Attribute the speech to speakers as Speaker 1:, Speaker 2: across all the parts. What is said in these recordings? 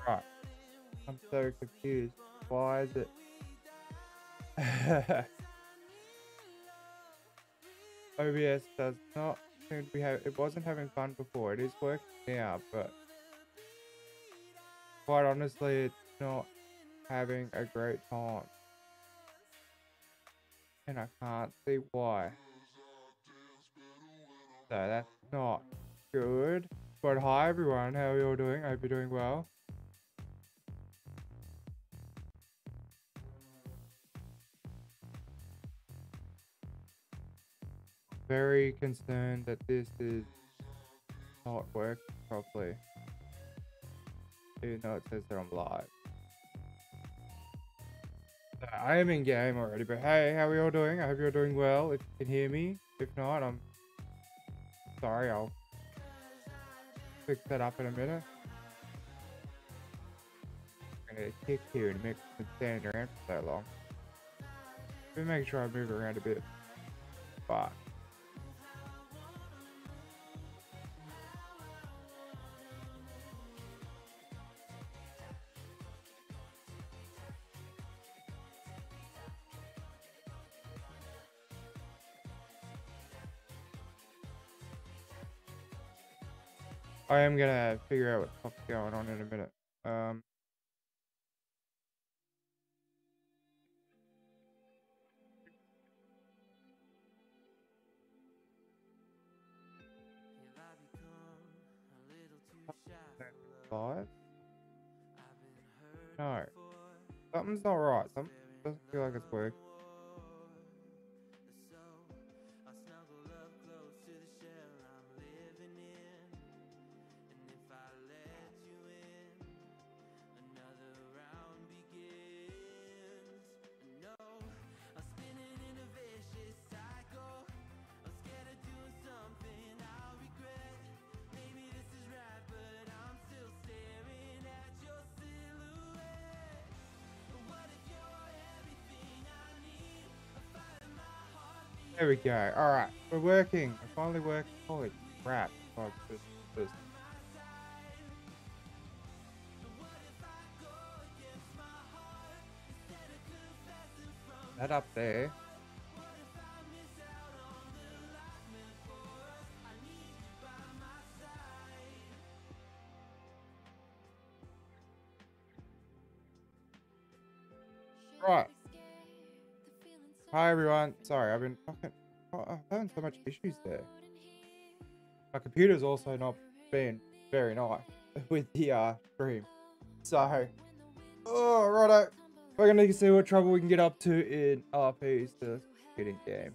Speaker 1: Right. I'm so confused. Why is it? OBS does not seem to be it wasn't having fun before. It is working now, but quite honestly, it's not having a great time. And I can't see why. So that's not good. But hi everyone, how are you all doing? I hope you're doing well. Very concerned that this is not working properly. Even though it says that I'm live. So I am in game already, but hey, how are you all doing? I hope you're doing well. If you can hear me. If not, I'm sorry, I'll fix that up in a minute. I'm gonna get kicked here in a minute. I've been standing around for so long. Let me make sure I move around a bit. But I am gonna figure out what's going on in a minute. Live? No. Something's not right. Something doesn't feel like it's working. There we go. Alright. We're working. We're finally working. Holy crap. Oh, this. That up there. Right. Hi everyone. Sorry, I've been fucking I'm having so much issues there. My computer's also not been very nice with the stream. So righto. We're gonna see what trouble we can get up to in RPs to get in game.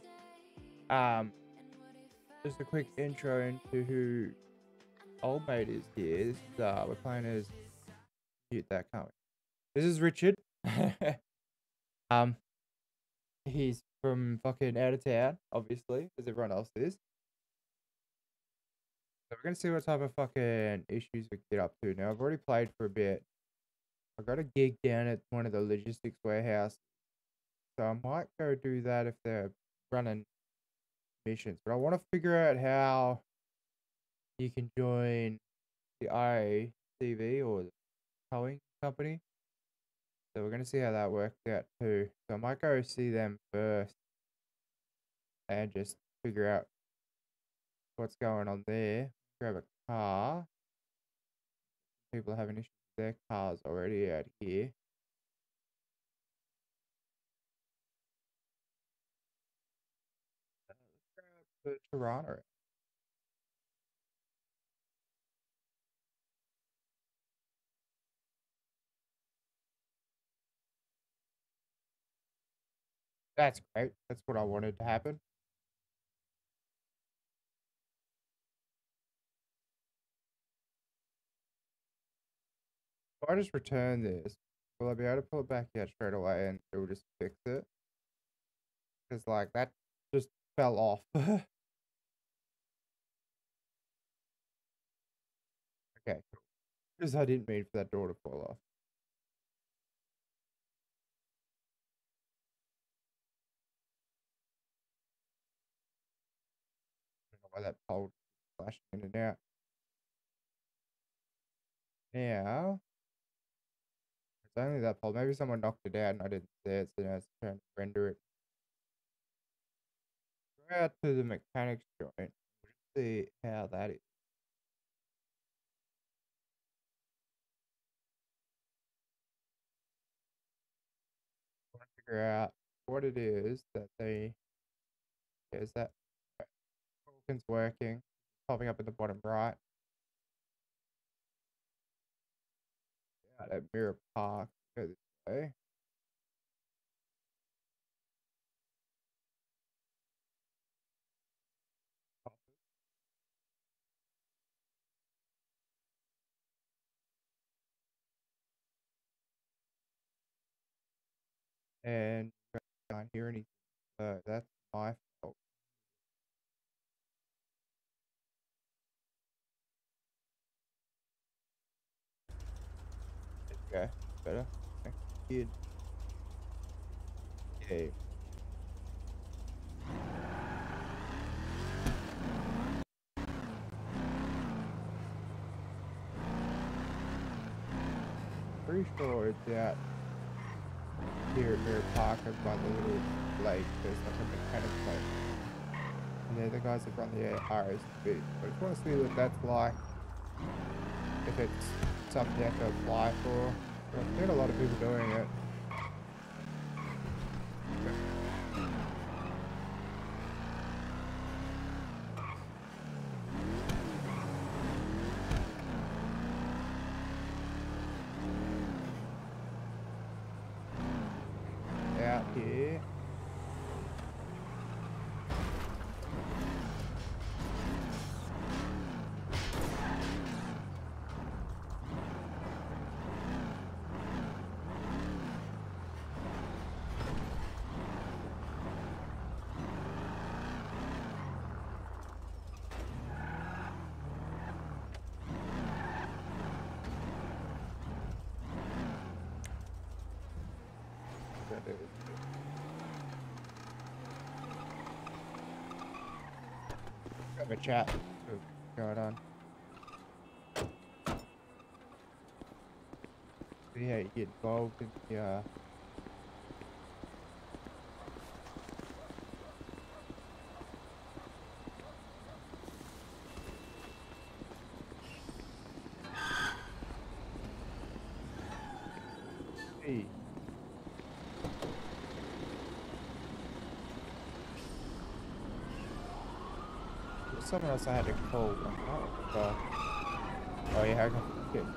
Speaker 1: Just a quick intro into who old mate is here. This is, we're playing as mute that, can't we? This is Richard. He's from fucking out of town, obviously, as everyone else is. So we're gonna see what type of fucking issues we can get up to. Now I've already played for a bit. I got a gig down at one of the logistics warehouse, so I might go do that if they're running missions. But I want to figure out how you can join the IACV or the towing company. So we're gonna see how that works out too. So I might go see them first and just figure out what's going on there. Grab a car. People are having issues with their cars already out here. Let's grab the Toronto. That's great. That's what I wanted to happen. If I just return this, will I be able to pull it back out straight away and it will just fix it? Because like that just fell off. Okay, cool. Because I didn't mean for that door to fall off. I don't know why that pole flashing in and out. Now It's only that pole. Maybe someone knocked it out and I didn't see it, so now it's trying to render it. Go out to the mechanics joint. See how that is. I want to figure out what it is that they. Is that Falcon's working? Popping up in the bottom right. Out at Mirror Park. Go this way. And I can't hear anything. That's my fault. Okay, better. Kid. Okay. Pretty sure it's out here at Mirror Park and by the little lake. There's like a mechanic place. And they're the guys that run the RSB. I just want to see what that's like. If it's something you have to apply for. I've seen a lot of people doing it. Out here. Have a chat. What's going on? See how you get involved in the Hey. There's someone else I had to call. Oh yeah, I got it.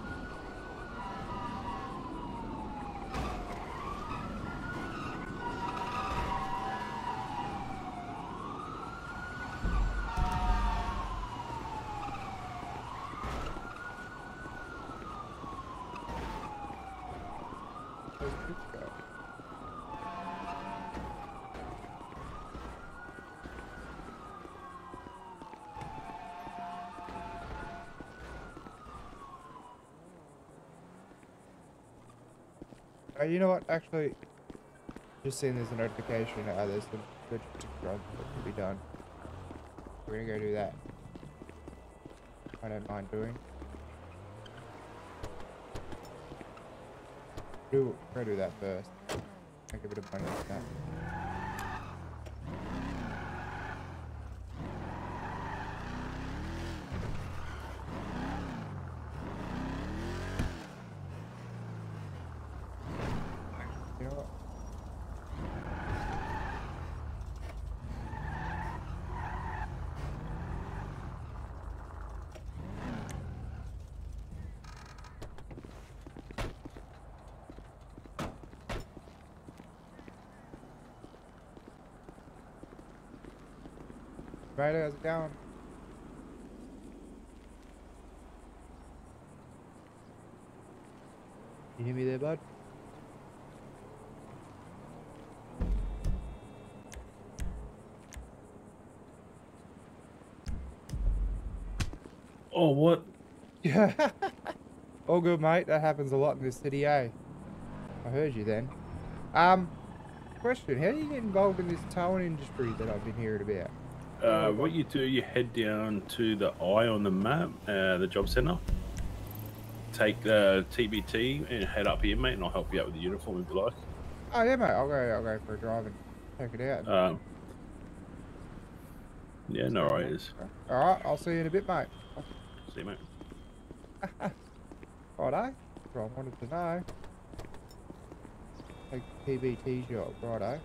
Speaker 1: You know what? Actually, just seeing there's a notification. There's some good jobs that can be done. We're gonna go do that. I don't mind doing. We're gonna do that first. Make a bit of money like that. Right, how's it going? You hear me there, bud?
Speaker 2: Oh, what?
Speaker 1: Yeah. All good, mate. That happens a lot in this city, eh? I heard you then. Question. How do you get involved in this towing industry that I've been hearing about?
Speaker 2: What you do, you head down to the eye on the map, the job centre. take the TBT and head up here, mate, and I'll help you out with the uniform if you like.
Speaker 1: Oh yeah, mate. I'll go for a drive and check it out.
Speaker 2: Yeah, no worries.
Speaker 1: All right, I'll see you in a bit, mate.
Speaker 2: See you, mate.
Speaker 1: Righto. That's what I wanted to know. Take the TBT job, righto.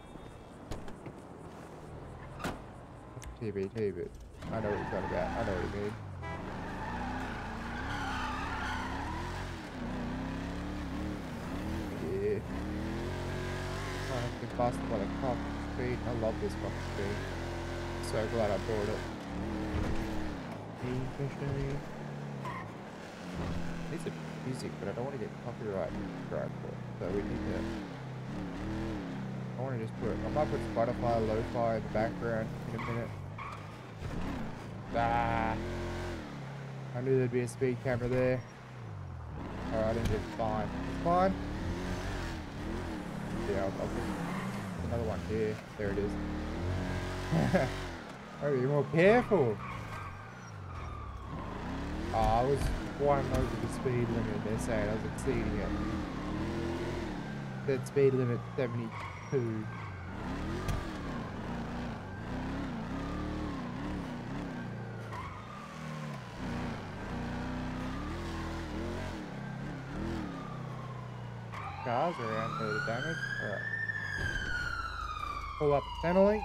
Speaker 1: TBT, but I know what he's on about. I know what you mean. Yeah. Trying to get busted by the cop speed. I love this fucking speed. So glad I bought it. Machine. Needs a music, but I don't want to get copyright strike for it. So we need to. I want to just put. I might put Spotify lo-fi in the background in a minute. Ah! I knew there'd be a speed camera there. Alright, it's fine. It's fine. Yeah, I'll put another one here. There it is. Gotta be more careful. Oh, I was flying over the speed limit. They're saying I was exceeding it. That speed limit 72. Cars around for the damage. Alright. Pull up the centerlink.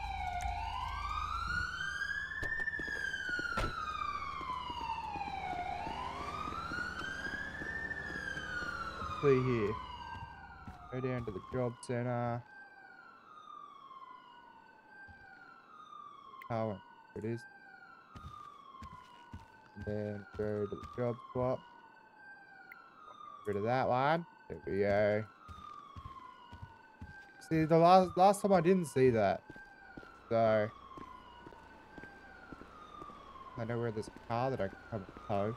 Speaker 1: See here. Go down to the job center. Oh, it is. And then go to the job swap. Get rid of that one. There we go. See, the last time I didn't see that. So I know where there's a car that I can come and tow.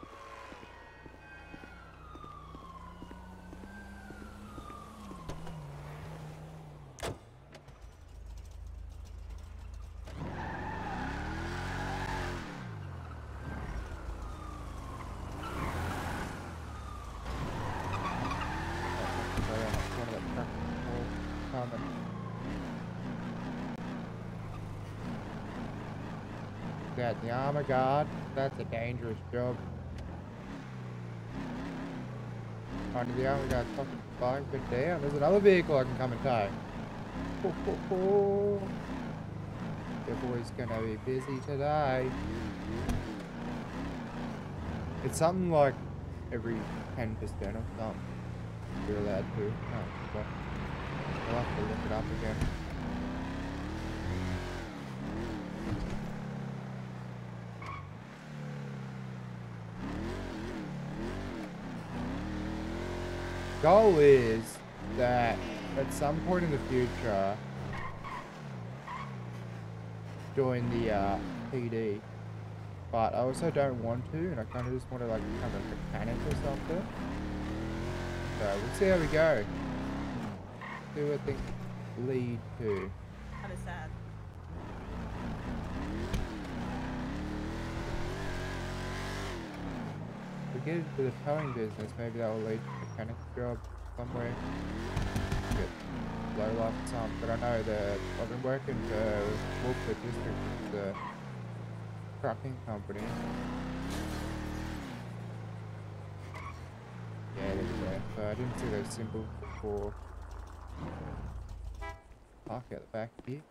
Speaker 1: Got the armor guard. That's a dangerous job. Under the armor guard fucking flying bit down. There's another vehicle I can come and tow. Ho, ho, ho. The boy's gonna be busy today. It's something like every 10% or something. You're allowed to. Oh, fuck. I'll have to look it up again. Goal is that at some point in the future, join the PD, but I also don't want to, and I kind of just want to like become a mechanic or something. So we'll see how we go. See what things lead to.
Speaker 3: Kind of sad.
Speaker 1: If we get into the towing business, maybe that will lead to a mechanic job somewhere. Get low life or something. But I know that I've been working for Wolf Logistics, the trucking company. Yeah, there we go. So I didn't see those symbols before. Park out the back here.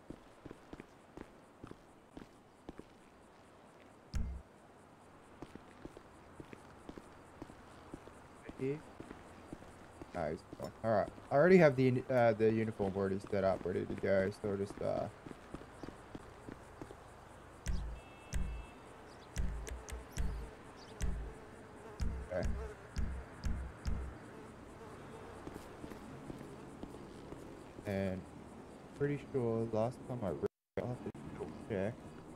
Speaker 1: Here. No, he's gone. Alright. I already have the uniform already set up, ready to go, so I'll just okay. And pretty sure last time I read, I'll have to double check.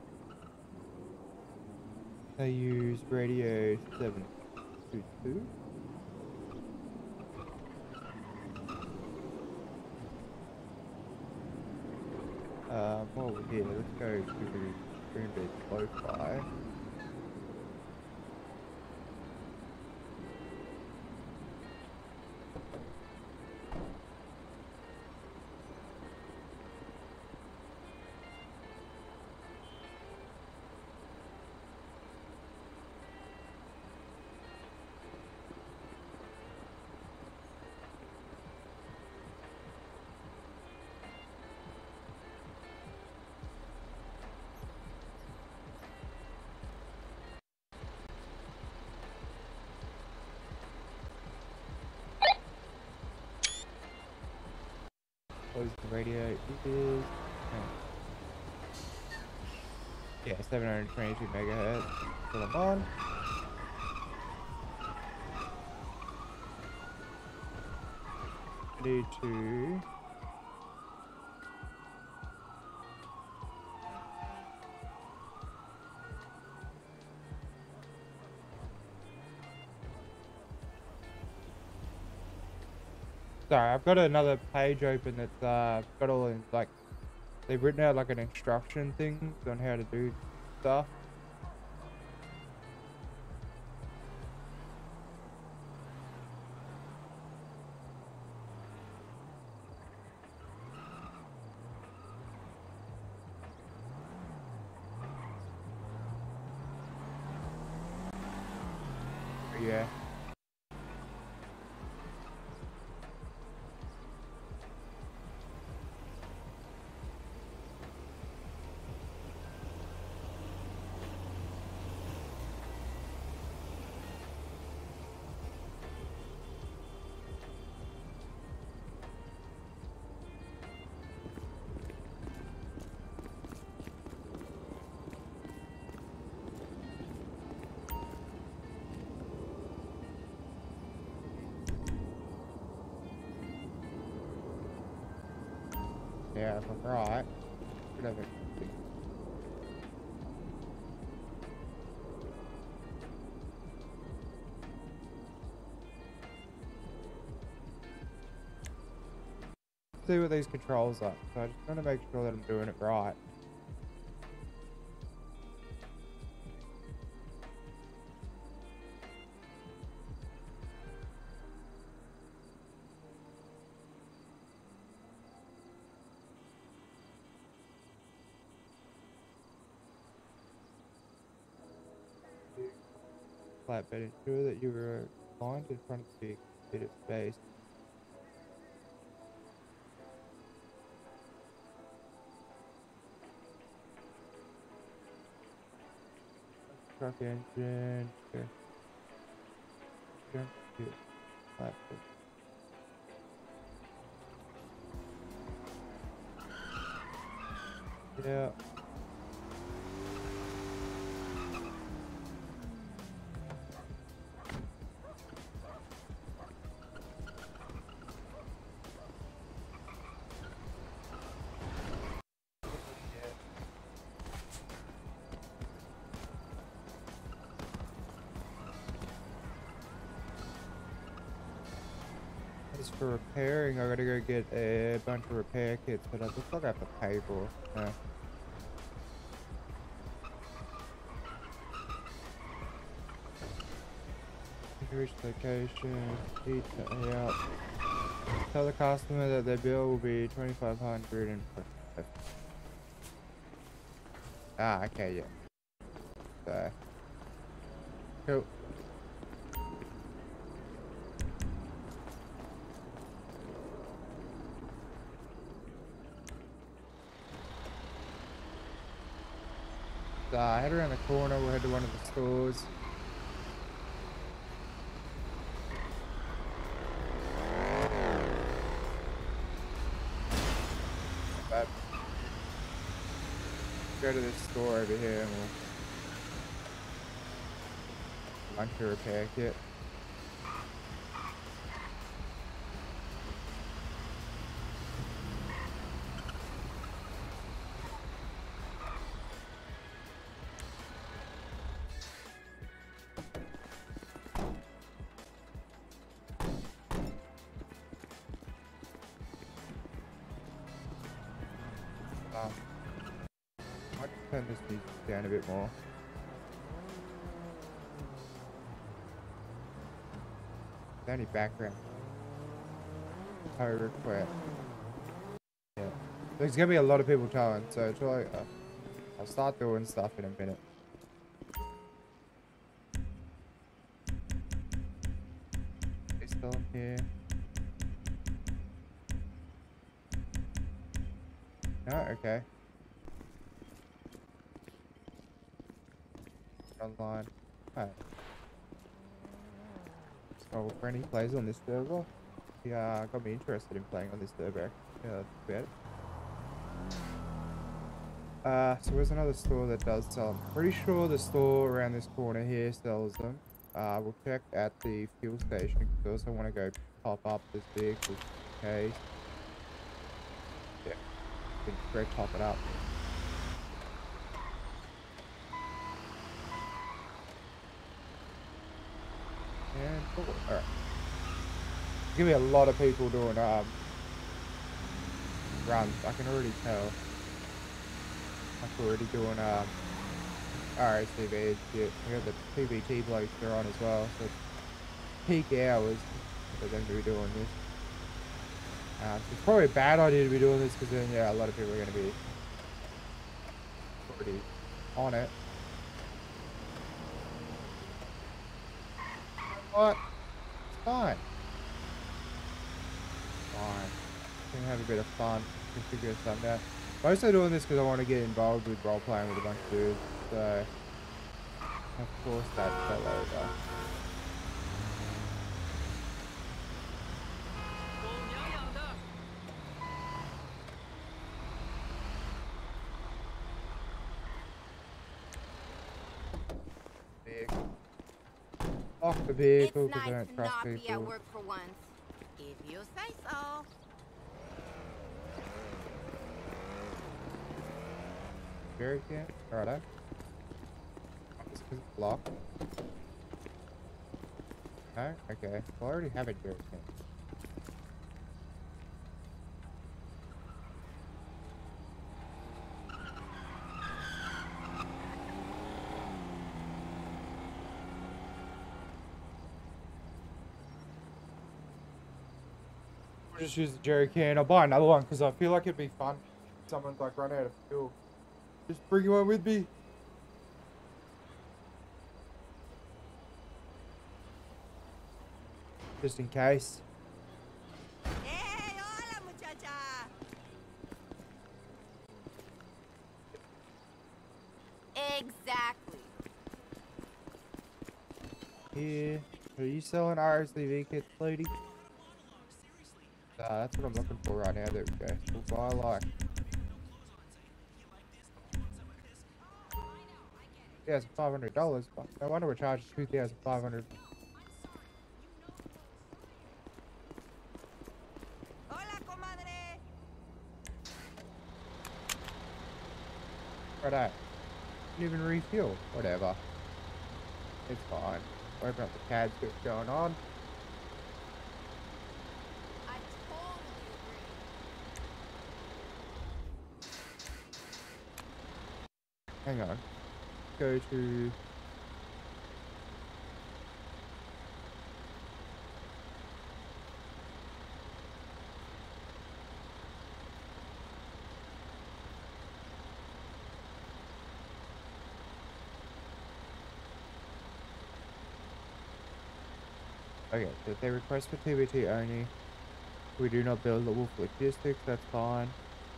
Speaker 1: I used radio 722. While we're here, let's go to Greenbed Lo-Fi. closing the radio is yeah, 722 megahertz. Put them on. Need to sorry, I've got another page open that's got all in like they've written out like an instruction thing on how to do stuff. Yeah. Yeah, if I'm right. Should have it. See what these controls are. So I just want to make sure that I'm doing it right. Flatbed, ensure that you are aligned in front of the bit of space. Truck engine. Okay. Jump to flatbed. Yeah. As for repairing, I gotta go get a bunch of repair kits, but I look like I have to pay for. Yeah. Reach location, eat out. Tell the customer that their bill will be 2,500 and okay, yeah. So cool. Head around the corner, we'll head to one of the stores. Go to this store over here and we'll launch a repair kit. Might just turn this music down a bit more. Only background. High request. Yeah. There's gonna be a lot of people towing, so it's like I'll start doing stuff in a minute. They still in here? No, okay. Online. Alright. So Brenny plays on this server. Yeah, got me interested in playing on this server. Yeah, that's better. So there's another store that does sell them. Pretty sure the store around this corner here sells them. We'll check at the fuel station because I also want to go top up this vehicle in case. Yeah, we can straight top it up. And forward. Alright. There's gonna be a lot of people doing runs. I can already tell. I'm already doing RACV and shit. We got the PBT blokes they're on as well, so it's peak hours for them to be doing this. So it's probably a bad idea to be doing this because then yeah, a lot of people are gonna be already on it. What? It's fine. Fine. We can have a bit of fun. We can figure something out. Mostly doing this because I want to get involved with role playing with a bunch of dudes. So, of course, that fell over. Vehicle. Lock the vehicle because I don't trust people.
Speaker 3: Be at work for once, if you say so.
Speaker 1: Jerry can? Righto. Just because it's locked. No? Okay. Well, I already have a jerry can. I'll just use the jerry can. I'll buy another one because I feel like it'd be fun. Someone's like run out of fuel. Just bring one with me. Just in case.
Speaker 3: Hey, hola, muchacha. Exactly.
Speaker 1: Here. Are you selling RSCV kits, lady? That's what I'm looking for right now. There we go. We'll buy like. $2,500. No wonder we're charging $2,500.
Speaker 3: Hola, comadre.
Speaker 1: Righto. Didn't even refuel. Whatever. It's fine. Open up the CAD switch going on.
Speaker 3: I totally agree.
Speaker 1: Hang on. Go to. Okay, so if they request for TBT only, we do not build the Wolf Logistics, that's fine.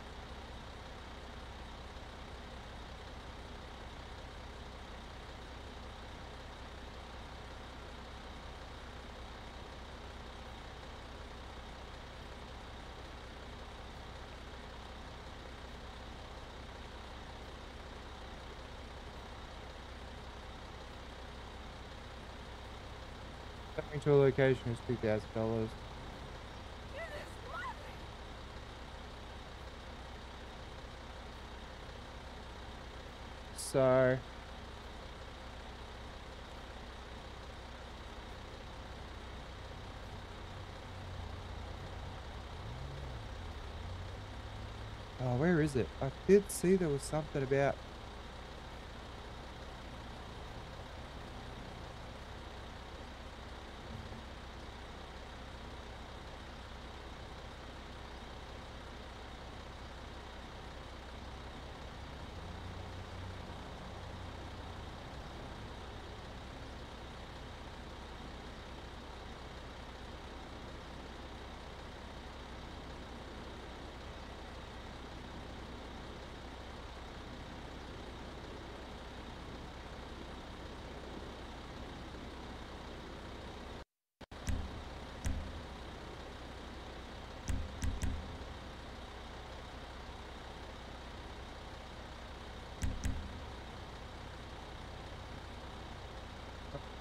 Speaker 1: Coming to a location is $2,000. So oh, where is it? I did see there was something about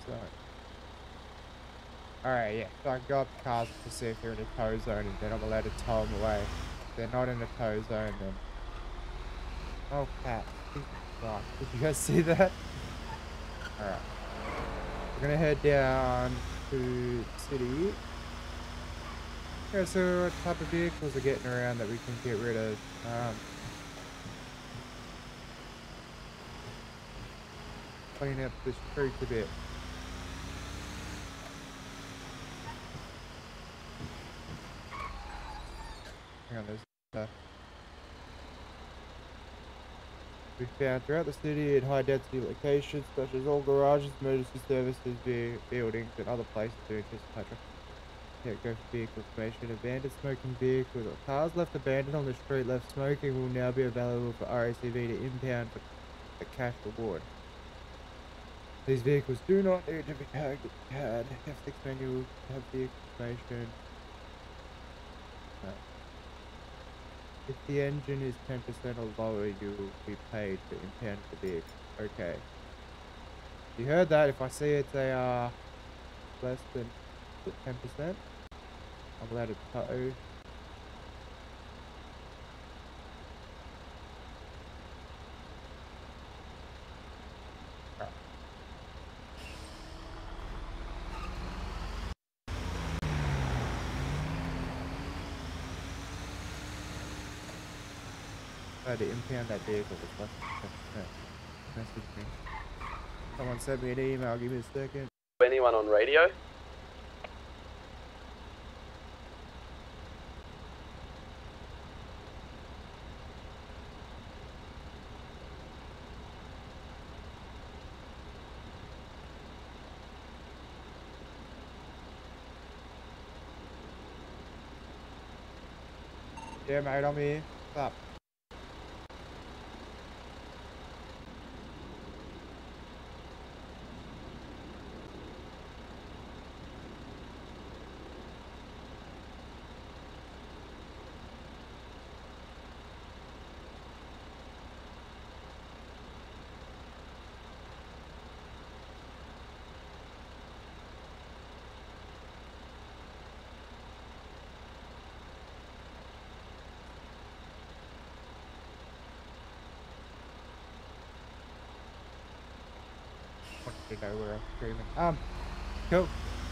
Speaker 1: zone. Alright, yeah. So I can go up to cars to see if they're in a tow zone, and then I'm allowed to tow them away. If they're not in a tow zone, then... Oh, cat. Jesus Christ. Did you guys see that? Alright. We're gonna head down to the city. Okay, so what type of vehicles are getting around that we can get rid of? Clean up the streets a bit. Hang on, there's we found throughout the city in high density locations such as all garages, emergency services, buildings, and other places to anticipate go for vehicle information. Abandoned smoking vehicles or cars left abandoned on the street left smoking will now be available for RACV to impound for a cash reward. These vehicles do not need to be tagged with the CAD. F6 manual have vehicle information. If the engine is 10% or lower, you will be paid to impound the vehicle. Okay. You heard that? If I see it's a less than 10%, I'm allowed to tow. To impound that vehicle with less than 10%. Message me. Someone sent me an email, give me a second.
Speaker 4: Anyone on radio?
Speaker 1: Yeah, mate, I'm here. What's up? To know where I'm screaming. Cool.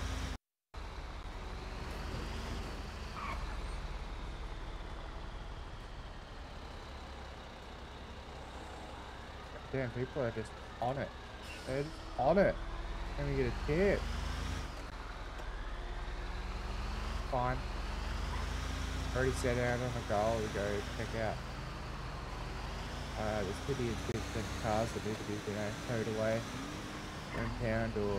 Speaker 1: Damn, people are just on it. They're just on it. Let me get a tip. Fine. Already set out on a goal to go check out. The city is just cars that need to be, towed away. Impound or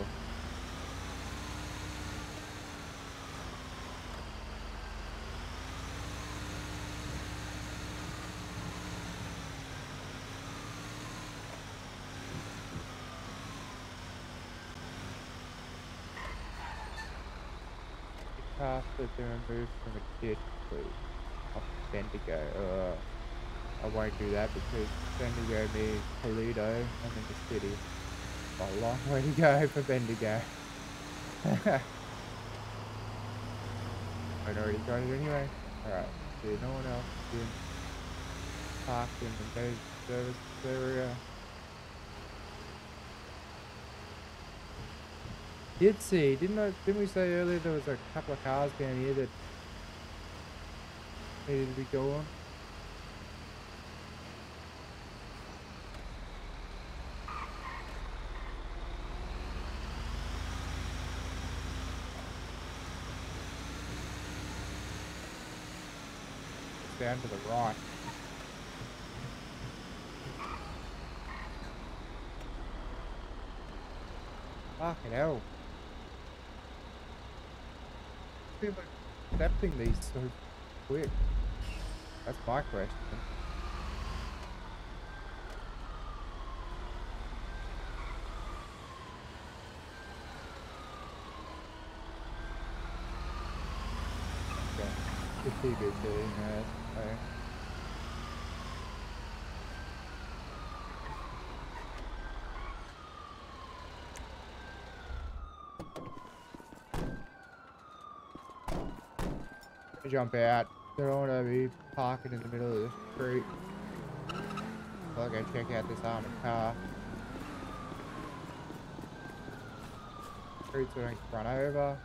Speaker 1: cars that are removed from a ditch, please. Off Bendigo. I won't do that because Bendigo means Toledo. I'm in the city. A long way to go for Bendigo. I'd already got it anyway. Alright, so no one else is parked in the no service area. Did see, didn't we say earlier there was a couple of cars down here that needed to be gone? Down to the right. Fucking hell. People are accepting these so quick. That's my question. Okay. It's too good to, okay. jump out. Don't want to be parking in the middle of the street. I'll go check out this armored car. Streets so I don't get run over.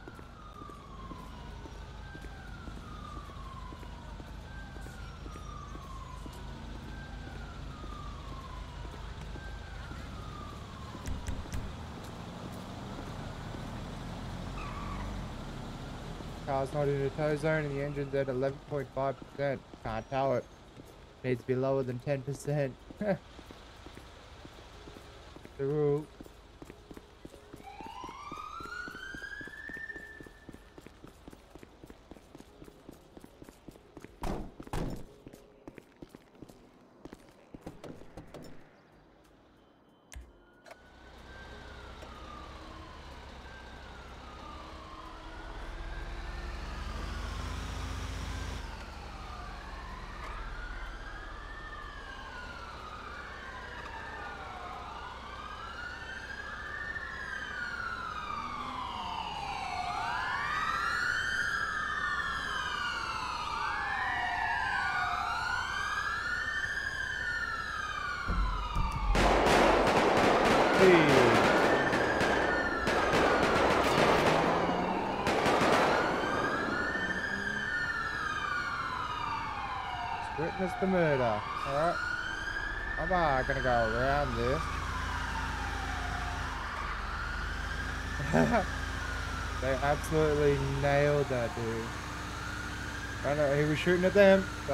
Speaker 1: Car's not in a tow zone and the engine's at 11.5%. Can't tow it. Needs to be lower than 10%. The rule. Witness the murder. Alright. I'm gonna go around this. They absolutely nailed that dude. I know he was shooting at them, so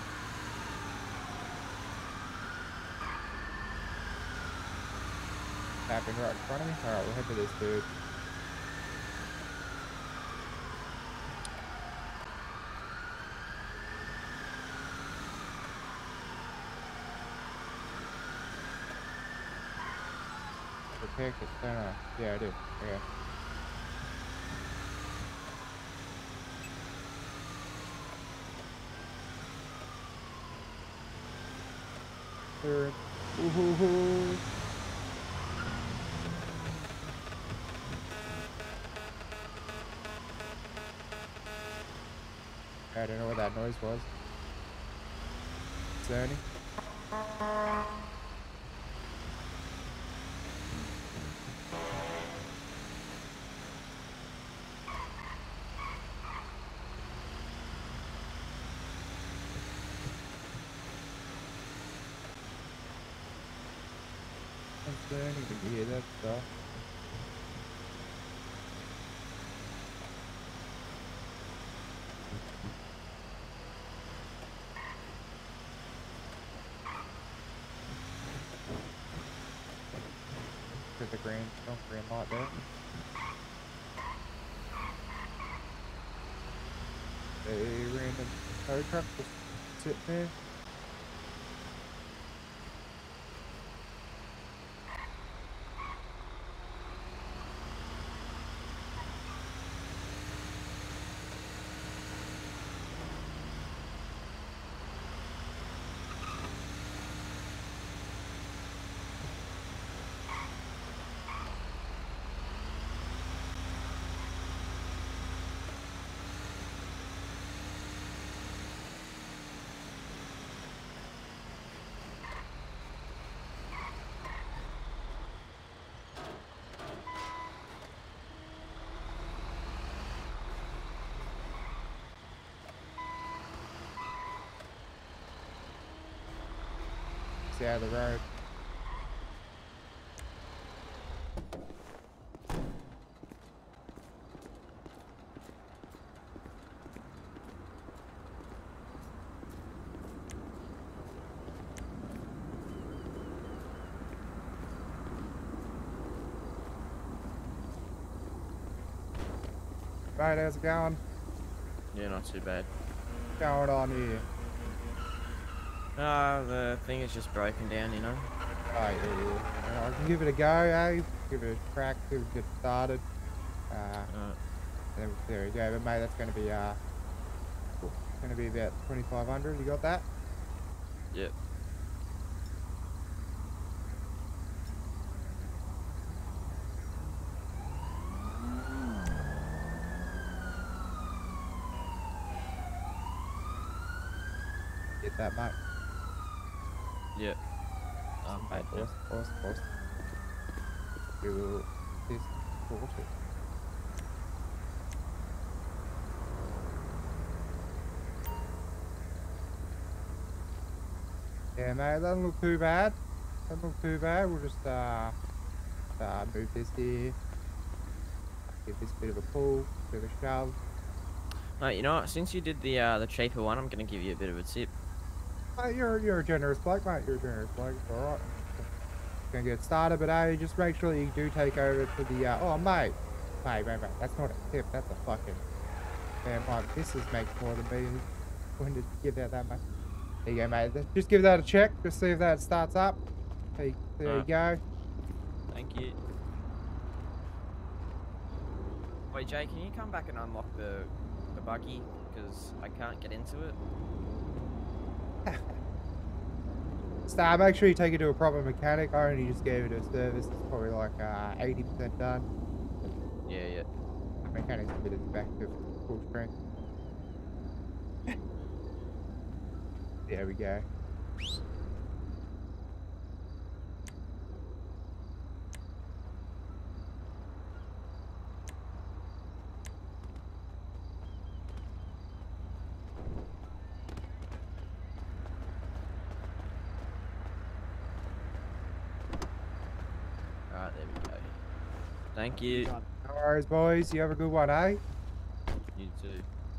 Speaker 1: happened right in front of me. Alright, we'll head for this dude. Pick it. Yeah, I do. Yeah. Third. Woohoo! I don't know what that noise was. Sony. You can hear that stuff. There's a green light there. A random tow truck just sitting there. Out of the road. Right, how's it going?
Speaker 4: Yeah, not too bad.
Speaker 1: What's going on here?
Speaker 4: The thing is just broken down, you know.
Speaker 1: Oh yeah. I can give it a go, eh? Give it a crack, see if we get started. And there we go. But mate, that's gonna be about 2,500. You got that?
Speaker 4: Yep.
Speaker 1: that, mate.
Speaker 4: Yep. Bad now.
Speaker 1: Awesome. We will this water. Yeah, mate, doesn't look too bad. Doesn't look too bad. We'll just move this here. Give this a bit of a pull, bit of a shove.
Speaker 4: Mate, you know what? Since you did the cheaper one, I'm gonna give you a bit of a tip.
Speaker 1: Mate, you're a generous bloke, mate. You're a generous bloke. It's all right. Gonna get started, but hey, just make sure you do take over to the. Oh, mate, that's not a tip. That's a fucking. Man, my missus makes more than me. When did you give that much? There you go, mate. Just give that a check. Just see if that starts up. There you go.
Speaker 4: Thank you. Wait, Jay, can you come back and unlock the buggy? Because I can't get into it.
Speaker 1: Star, make sure you take it to a proper mechanic. I only just gave it a service. It's probably like 80% done.
Speaker 4: Yeah.
Speaker 1: The mechanic's a bit of back to full strength. There we go.
Speaker 4: Alright, there we go. Thank you.
Speaker 1: No worries, boys. You have a good one, eh?
Speaker 4: You too.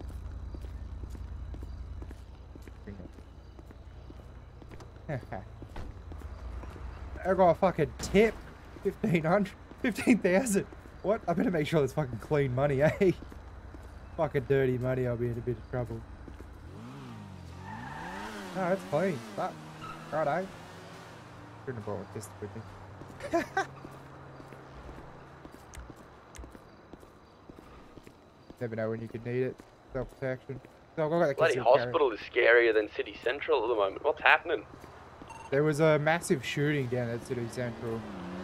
Speaker 1: I got a fucking tip. 1,500. 15,000. What? I better make sure that's fucking clean money, eh? Fucking dirty money, I'll be in a bit of trouble. No, it's clean. But, right, eh? Shouldn't have brought this with me. Never know when you could need it. Self-protection. So I've got the
Speaker 5: Bloody
Speaker 1: concealed carry.
Speaker 5: hospital is scarier than City Central at the moment. What's happening?
Speaker 1: There was a massive shooting down at City Central.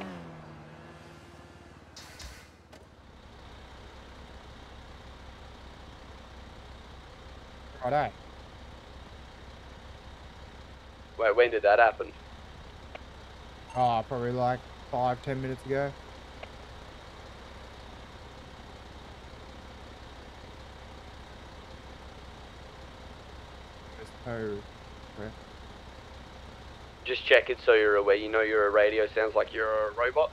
Speaker 1: Righto.
Speaker 5: Wait, when did that happen?
Speaker 1: Oh, probably like 5-10 minutes ago.
Speaker 5: Just check it so you're aware. You know your radio sounds like you're a robot.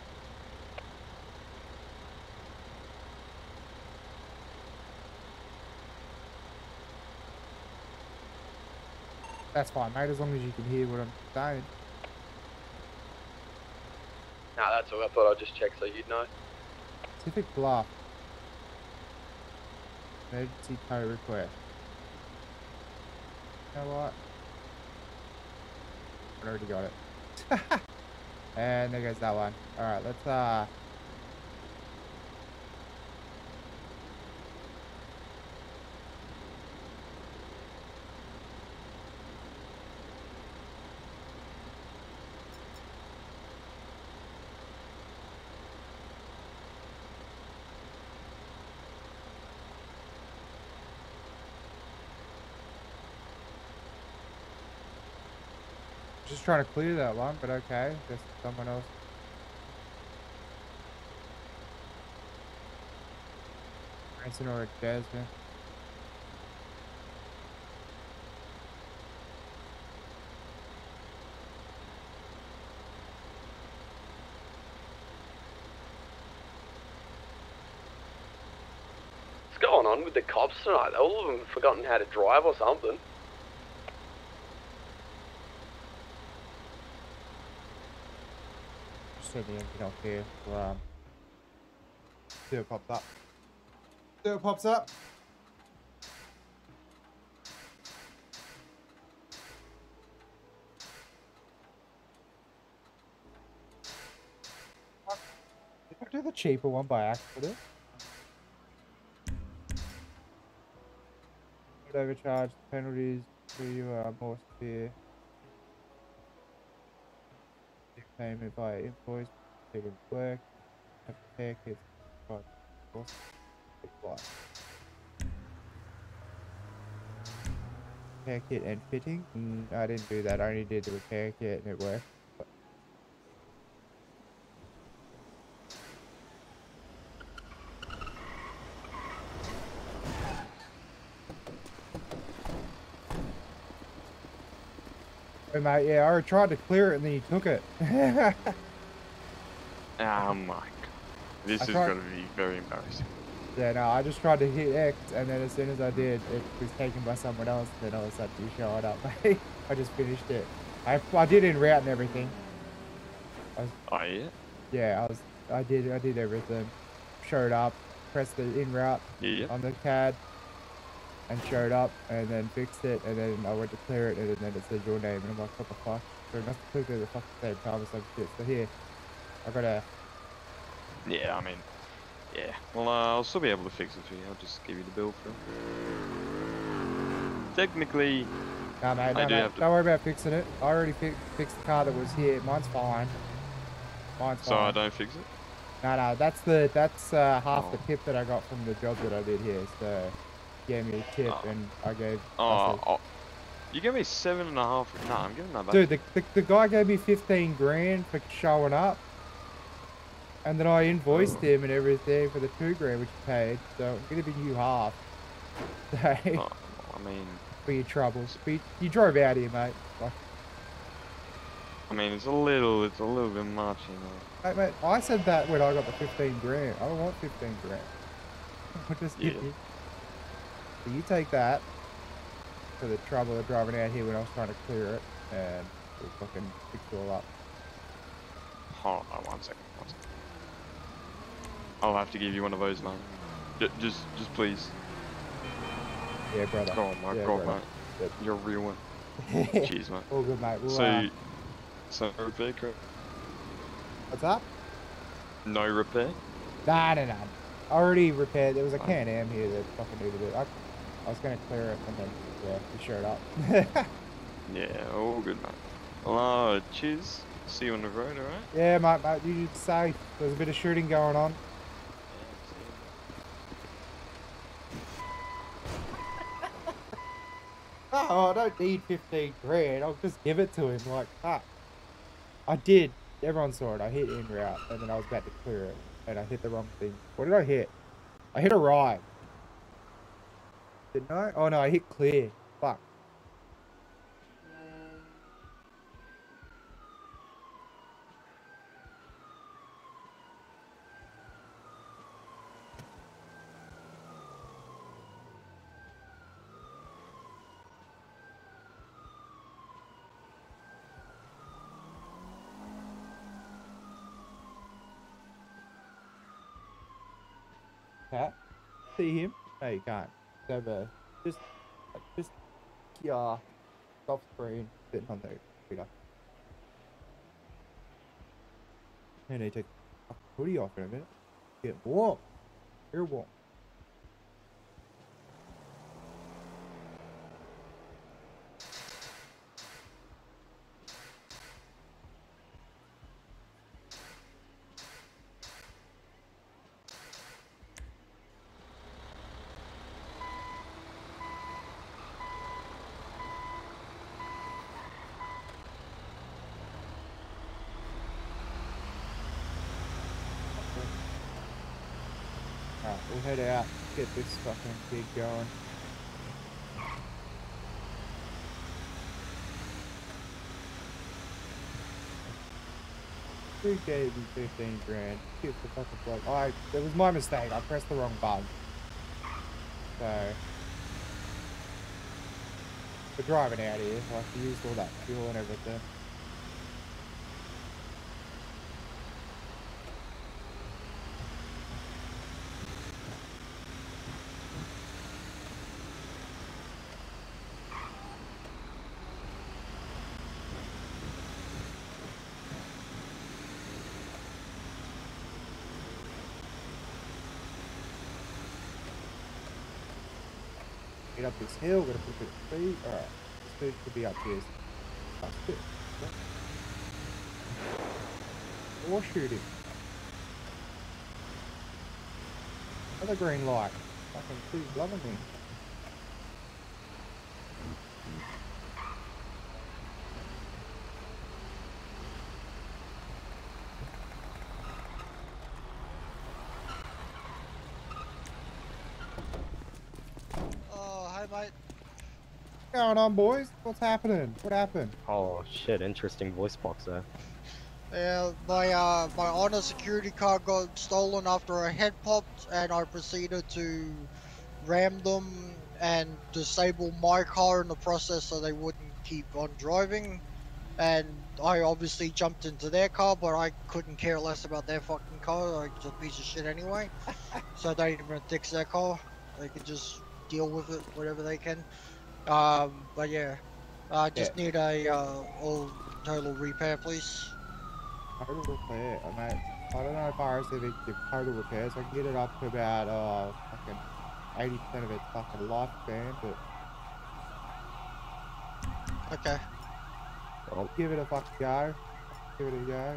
Speaker 1: That's fine, mate, as long as you can hear what I'm saying.
Speaker 5: Nah, that's all. I thought I'd just check so you'd know.
Speaker 1: Pacific Bluff. Emergency tow request. You know what? I already got it. And there goes that one. Alright, let's just trying to clear that one, but okay. Just someone else. Branson or a Jasmine.
Speaker 5: What's going on with the cops tonight? All of them have forgotten how to drive or something.
Speaker 1: Just the engine off here. See what pops up. See what pops up. Did I do the cheaper one by accident? Would overcharge penalties for you are more severe. Payment by invoice, taken work, have to pay kids, but repair kit and fitting. I didn't do that. I only did the repair kit and it worked. Hey mate, yeah, I tried to clear it and then you took it.
Speaker 6: Oh my god. This is gonna be very embarrassing.
Speaker 1: Yeah, no, I just tried to hit X and then as soon as I did, it was taken by someone else. Then all of a sudden you showed up, mate. I just finished it. I did en route and everything.
Speaker 6: Oh yeah?
Speaker 1: Yeah, I did everything. Showed up, pressed the en route on the CAD, and showed up, and then fixed it, and then I went to clear it, and then it said your name, and I'm like, what the fuck? So I must have clicked it at the fucking same time or some shit. So here, I gotta.
Speaker 6: Yeah, I mean, yeah. Well, I'll still be able to fix it for you. I'll just give you the bill for it. Technically,
Speaker 1: Nah, mate, no, mate. Don't worry about fixing it. I already fixed the car that was here. Mine's fine.
Speaker 6: So I don't fix it?
Speaker 1: No, that's half the tip that I got from the job that I did here. So gave me a tip and I gave.
Speaker 6: You gave me 7.5. No, I'm giving that back.
Speaker 1: Dude, the guy gave me 15 grand for showing up, and then I invoiced him and everything for the 2 grand which he paid. So I'm gonna be you half. So,
Speaker 6: I mean,
Speaker 1: for your troubles, but you drove out here, mate. Like,
Speaker 6: I mean, it's a little bit much, you know.
Speaker 1: mate, I said that when I got the 15 grand. I don't want 15 grand. I'll just give you. So you take that for the trouble of driving out here when I was trying to clear it, and we'll fucking fix it all up.
Speaker 6: Hold on, one second. I'll have to give you one of those, man. Just please.
Speaker 1: Yeah, brother.
Speaker 6: Oh my god, mate.
Speaker 1: Yep.
Speaker 6: You're a real one. Cheers, mate.
Speaker 1: All good, mate. We'll,
Speaker 6: so repair, correct?
Speaker 1: What's up?
Speaker 6: No repair?
Speaker 1: Nah. I already repaired. There was a Can-Am here that fucking needed it. I was gonna clear it, and then yeah, you showed up.
Speaker 6: Yeah, all good, mate. Well, cheers. See you on the road, alright?
Speaker 1: Yeah, mate. You safe. There's a bit of shooting going on. Oh, I don't need 15 grand. I'll just give it to him. Like, fuck. I did. Everyone saw it. I hit en route, and then I was about to clear it, and I hit the wrong thing. What did I hit? I hit arrive. Didn't I? Oh no, I hit clear. Fuck. Pat? See him? No, you can't. It's over. Just soft screen sitting on the computer. I need to take the hoodie off in a minute. Get warm. You're warm. Alright, we'll head out, get this fucking gig going. Who gave me 15 grand? Give the fucking bloke. It was my mistake. I pressed the wrong button. So, we're driving out here. I used all that fuel and everything. Get up this hill, gotta put the speed. Alright, the speed should be up here. That's good. Or shooting. Another green light. Fucking please loving me.
Speaker 7: Oh, hi, mate.
Speaker 1: What's going on, boys? What's happening? What happened?
Speaker 8: Oh shit, interesting voice box there.
Speaker 7: Yeah, my Honor security car got stolen after a head popped, and I proceeded to ram them and disable my car in the process so they wouldn't keep on driving. And I obviously jumped into their car, but I couldn't care less about their fucking car. It's a piece of shit anyway. So they didn't even fix their car. They could just deal with it, whatever they can. But yeah, I just need a all total repair, please.
Speaker 1: Total repair, mate. I don't know if RSV give total repairs. I can get it up to about fucking 80% of its fucking lifespan, but
Speaker 7: Okay.
Speaker 8: Well,
Speaker 1: give it a fucking go. Give it a go.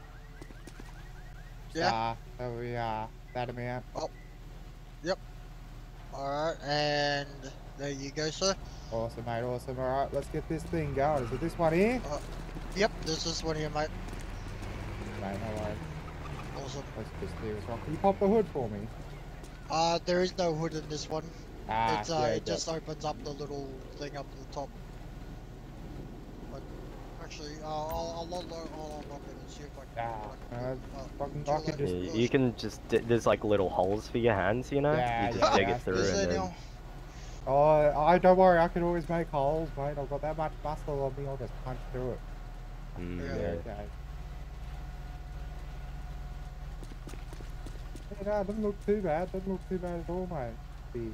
Speaker 7: Yeah.
Speaker 1: So we that amount.
Speaker 7: Yep. All right, and there you go, sir.
Speaker 1: Awesome, mate. Awesome. All right, let's get this thing going. Is it this one here?
Speaker 7: Yep, this is one here, mate.
Speaker 1: Mate, no worries.
Speaker 7: Awesome.
Speaker 1: Let's just see what's wrong. Can you pop the hood for me?
Speaker 7: There is no hood in this one. It's
Speaker 1: yeah,
Speaker 7: it just opens up the little thing up at the top. But actually, I'll unlock it and see if I can.
Speaker 1: Fucking
Speaker 7: too
Speaker 1: I can
Speaker 7: late.
Speaker 1: just.
Speaker 8: you can just, there's like little holes for your hands, you know?
Speaker 1: Yeah,
Speaker 8: you just dig
Speaker 1: yeah.
Speaker 8: it through
Speaker 7: Is
Speaker 8: and
Speaker 7: there
Speaker 8: then...
Speaker 7: now?
Speaker 1: Oh, don't worry. I can always make holes, mate. I've got that much muscle on me. I'll just punch through it.
Speaker 7: Yeah.
Speaker 1: Okay. Yeah, no, it doesn't look too bad. Doesn't look too bad at all, mate. The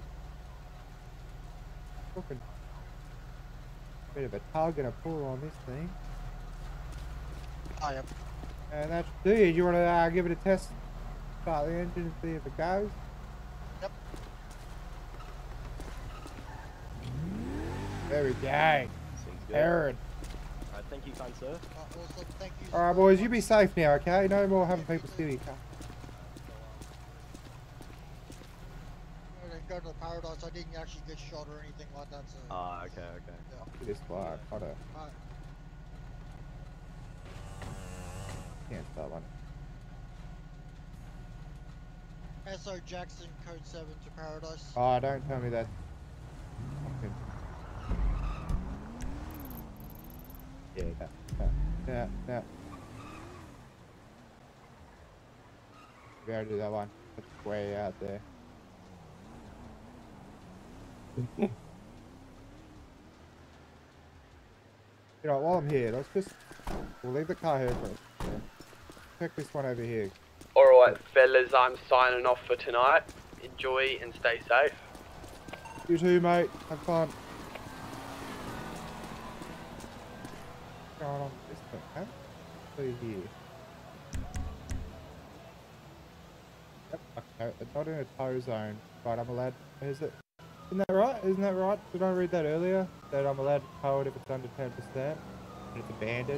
Speaker 1: looking bit of a tug and a pull on this thing.
Speaker 7: Oh, yep.
Speaker 1: And that should do you. Do you want to give it a test? Start the engine and see if it goes.
Speaker 7: Yep.
Speaker 1: There we go.
Speaker 8: Seems good.
Speaker 1: Aaron.
Speaker 8: Alright, thank you, kind sir.
Speaker 7: Awesome. Thank you.
Speaker 1: Alright, boys, you be safe now, okay? No more having people steal your car.
Speaker 7: Go to the Paradise. I didn't actually get shot or anything like that. So.
Speaker 8: Ah, okay, okay.
Speaker 7: Yeah.
Speaker 1: This far, I don't.
Speaker 7: Alright.
Speaker 1: Can't start one.
Speaker 7: SO Jackson, code 7 to Paradise.
Speaker 1: Oh, don't tell me that. Fucking. Yeah, no. We gotta do that one. That's way out there. You know, while I'm here, we'll leave the car here for a second. Check this one over here.
Speaker 5: Alright, fellas, I'm signing off for tonight. Enjoy and stay safe.
Speaker 1: You too, mate. Have fun. What's going on with this thing, huh? See here. Yep, okay, it's not in a tow zone, but I'm allowed. Is it? Isn't that right? Isn't that right? Did I read that earlier? That I'm allowed to tow it if it's under 10% and it's abandoned.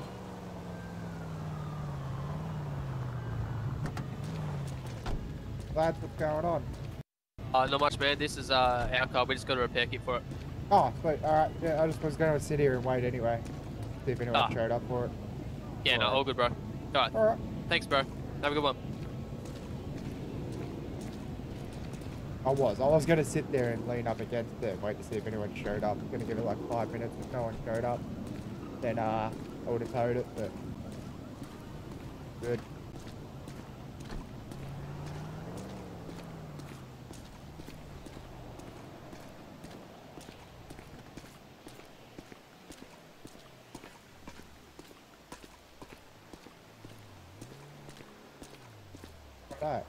Speaker 1: Lads, what's going on?
Speaker 9: Not much, man. This is our car. We just got a repair kit for it.
Speaker 1: Oh, sweet. Alright, yeah, I just was going to sit here and wait anyway. See if anyone showed up for it.
Speaker 9: Yeah, no, all good, bro. Alright.
Speaker 1: Alright.
Speaker 9: Thanks, bro. Have a good one.
Speaker 1: I was going to sit there and lean up against it and wait to see if anyone showed up. I was going to give it like 5 minutes. If no one showed up, then I would have towed it, but good. Right.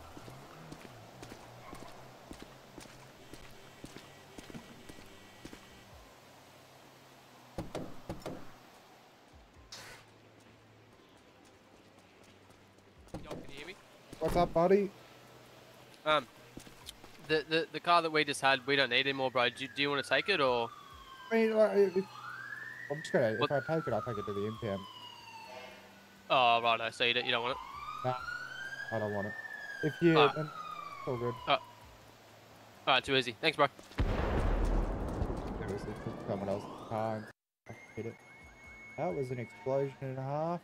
Speaker 9: Y'all can hear me?
Speaker 1: What's up, buddy?
Speaker 9: The car that we just had, we don't need anymore, bro. Do you want to take it or?
Speaker 1: I mean, like, I'm just gonna.
Speaker 9: What?
Speaker 1: If I take it, I'll take it to the impound.
Speaker 9: Oh, right. So you don't want it?
Speaker 1: Nah, I don't want it. If you,
Speaker 9: Alright.
Speaker 1: then it's all good.
Speaker 9: Alright, too easy. Thanks, bro.
Speaker 1: There we obviously took someone else's car and fucking hit it. That was an explosion and a half.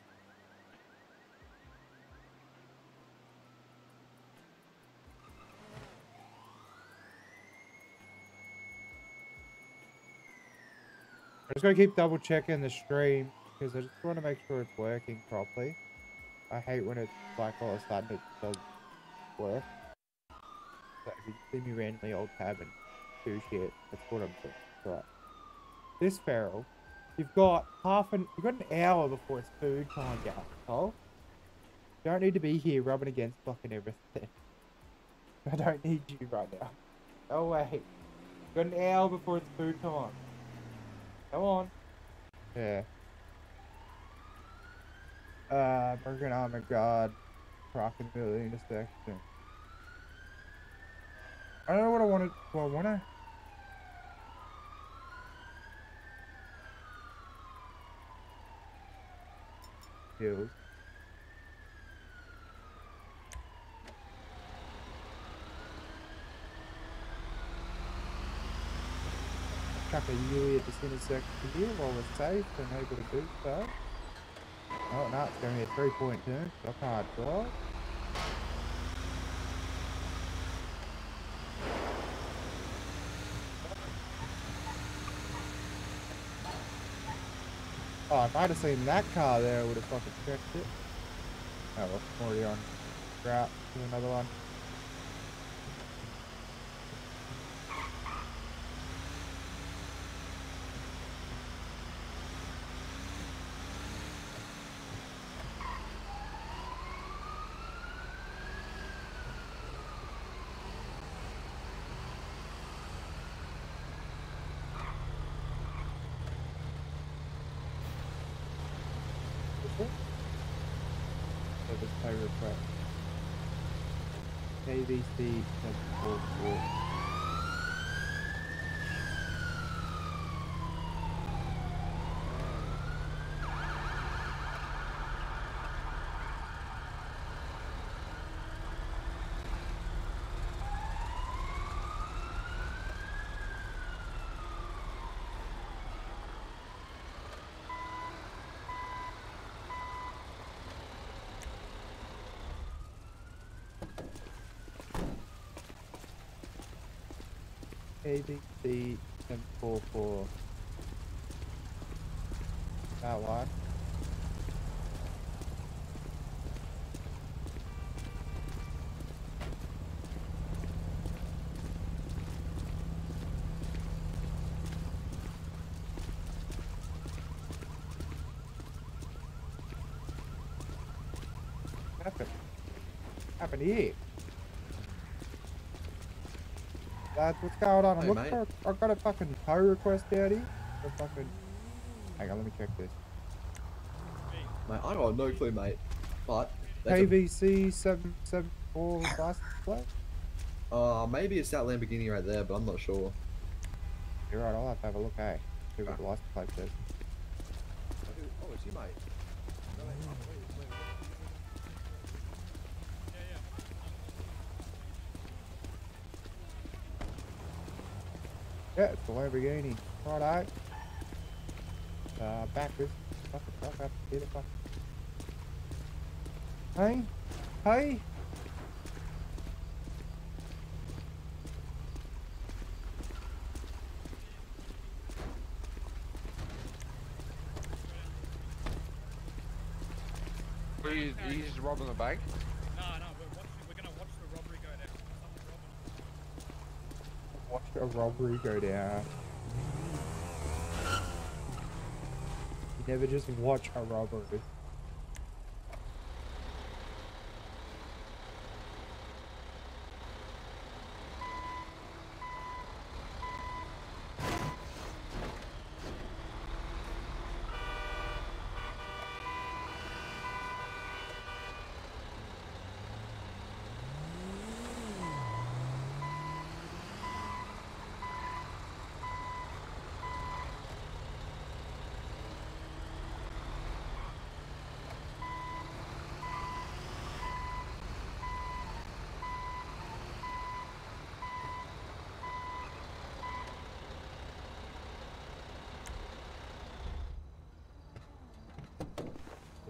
Speaker 1: I'm just gonna keep double checking the stream because I just want to make sure it's working properly. I hate when it's like all of a sudden it doesn't work. So if you see me randomly old tab and do shit, that's what I'm doing. Right. This feral, you've got an hour before it's food time, you asshole. You don't need to be here rubbing against fucking everything. I don't need you right now. Go away. You've got an hour before it's food time. Go on. Yeah. American Armor Guard. Rockin' Billy intersection. I don't know what I wanted. Do I wanna? Hills. Chuck a Yui at this intersection here while we're safe and able to do so. Oh no, it's going to be a 3-point turn. Stop hard drive. Oh, I might have seen that car there, I would have fucking checked it. Oh well, I'm already on route to another one. Pay request. KVC 744. ABC 744. That one. What happened here? Lads, what's going on? I'm looking for. I've got a fucking tow request out here. Hang on, let me check this.
Speaker 10: Mate, I got no clue, mate. But
Speaker 1: KVC 774 license plate.
Speaker 10: Maybe it's that Lamborghini right there, but I'm not sure.
Speaker 1: You're right. I'll have a look. Hey, see what the license plate says.
Speaker 10: Oh, it's you, mate. No, wait.
Speaker 1: Yeah, it's the Lamborghini. Righto. Back this fucking truck up. Get it fucking. Hey? Hey?
Speaker 11: Are you just robbing the bank?
Speaker 12: No, we're gonna watch the robbery go down.
Speaker 1: Watch a robbery go down. You never just watch a robbery.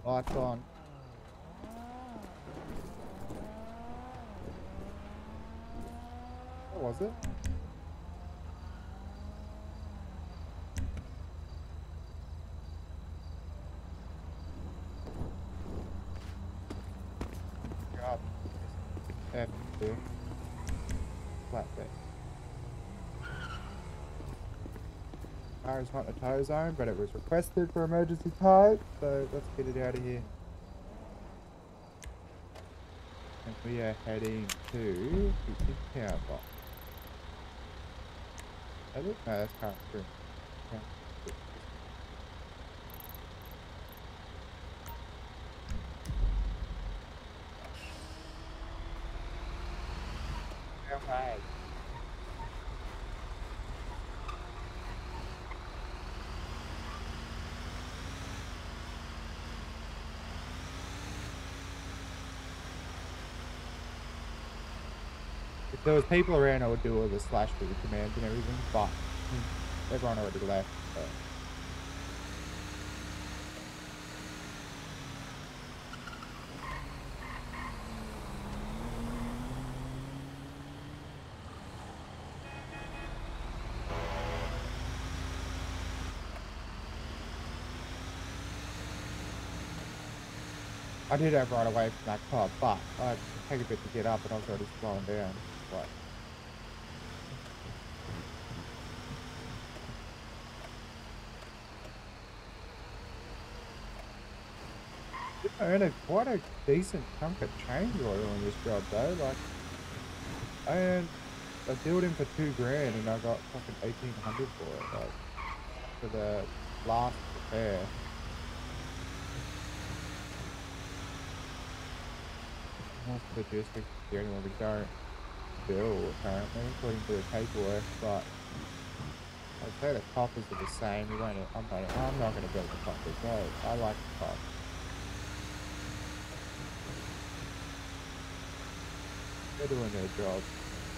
Speaker 1: Lights on. What was it? God. F2. Flatbed. Car is not a tow zone, but it was requested for emergency tow, so let's get it out of here. And we are heading to the impound lot. I think no, that's current room. Okay. If there was people around, I would do all the slash for the commands and everything, but everyone already left. So. I did have right away from that car, but I take a bit to get up and I was already slowing down. But I earned quite a decent chunk of change oil on this job though. Like I billed him for $2 grand and I got fucking 1,800 for it. Like for the last repair. Most logistics is the only one we don't bill apparently, according to the paperwork, but I'd say the coppers are the same. We won't, I'm not going to bill the coppers, no, I like the cops. They're doing their job.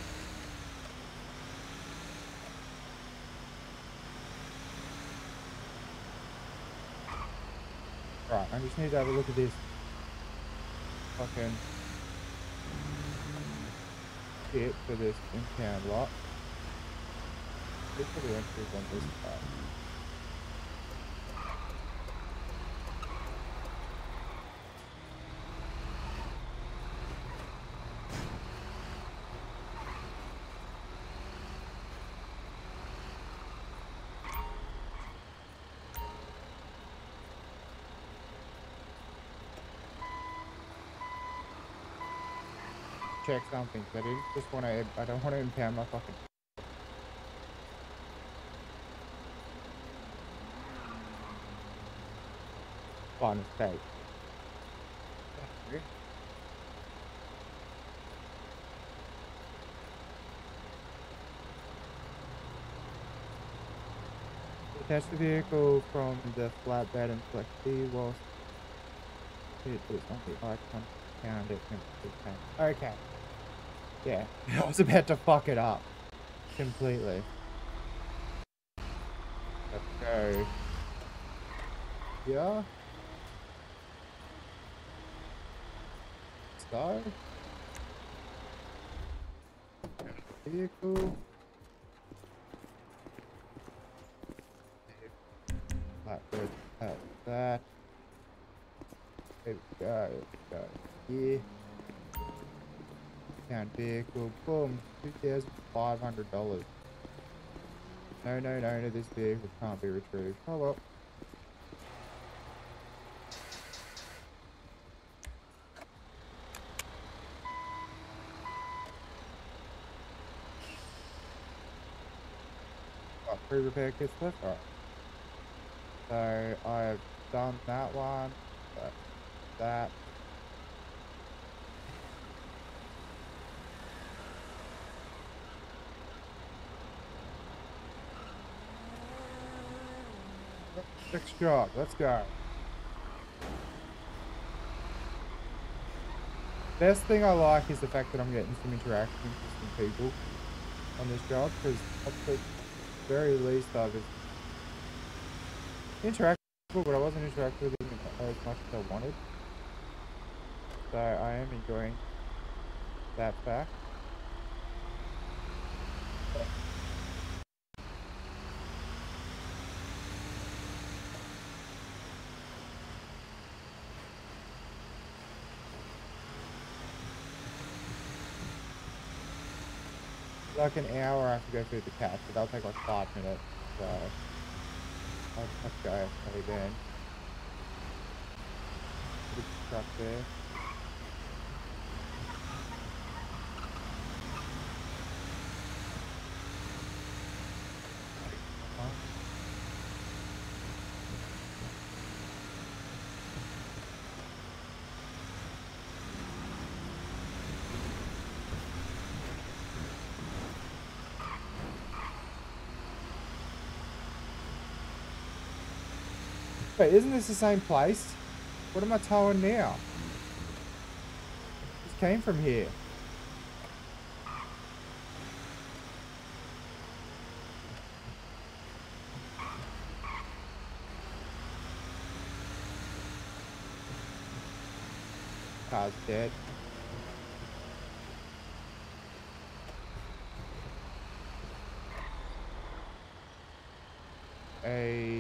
Speaker 1: Right, I just need to have a look at this fucking shit for this impound lot. Look for the entries on this part. Check something, but I just want to, I don't want to impound my fucking fun mistake. Detach the vehicle from the flatbed and select C whilst it is on the icon. Found it. Okay. Yeah, I was about to fuck it up completely. Let's go. Yeah. Start. Vehicle. Flatbed. That. There we go. Here. Down vehicle. Boom. $2,500. No, this vehicle can't be retrieved. Oh well. Got 3 repair kits left. Alright. So I've done that one. That. Next job, let's go. Best thing I like is the fact that I'm getting some interaction with some people on this job, because at the very least I was interactive, but I wasn't interactive with them as much as I wanted. So I am enjoying that fact. Like an hour I have to go through the catch, but that'll take like 5 minutes. So I'll just go play then. Put the truck there. Wait, isn't this the same place? What am I towing now? This came from here. Car's dead. A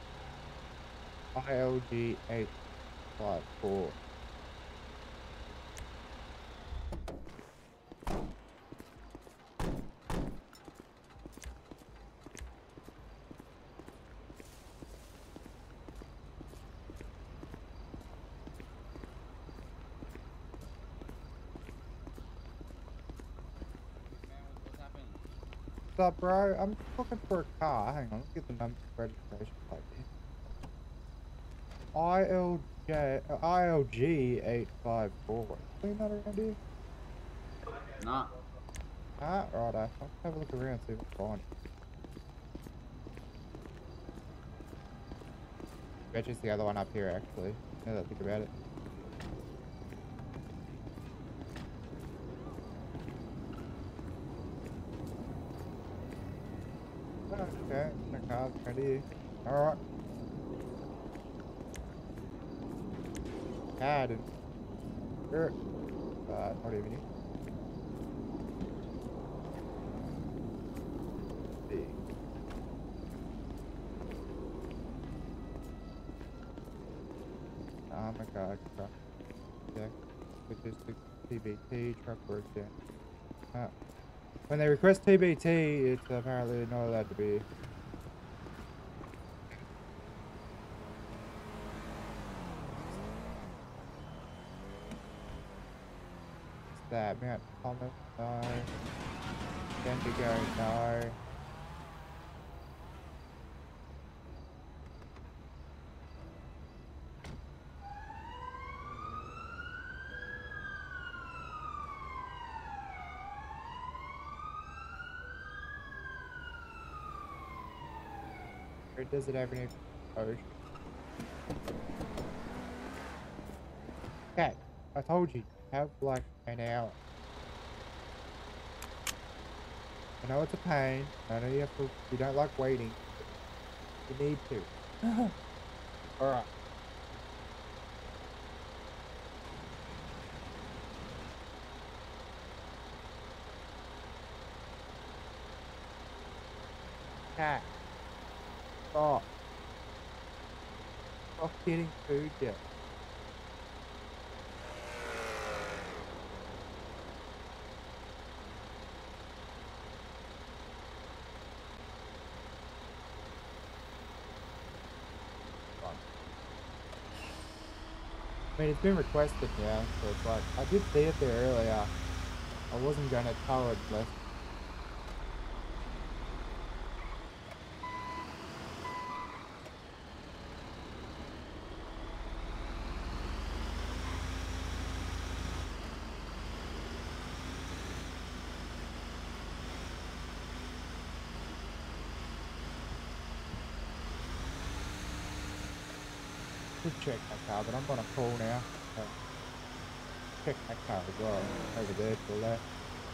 Speaker 1: ILG 854. What's up, bro? I'm looking for a car. Hang on, let's get the number registration plate here. ILG 854. Seen that around here?
Speaker 13: Nah.
Speaker 1: Ah, righto. I'll have a look around, see what's behind it. Bet it's the other one up here, actually. Now that I think about it. Okay, the car's right here. Alright. Add. Sure. Not even here. See. Oh my god, truck. Check. Logistics, TBT, truck works down. When they request TBT, it's apparently not allowed to be. That Mount Thomas, no. Bendigo, no. Or does it have any ocean? Okay, I told you. Have like an hour. I know it's a pain. I know you don't like waiting. You need to. Alright. Cat. Stop. Stop getting food yet. I mean, it's been requested now, so it's like, I did see it there earlier. I wasn't gonna tow it unless. Check my car, but I'm gonna pull now. So check my car as well, over there to the left.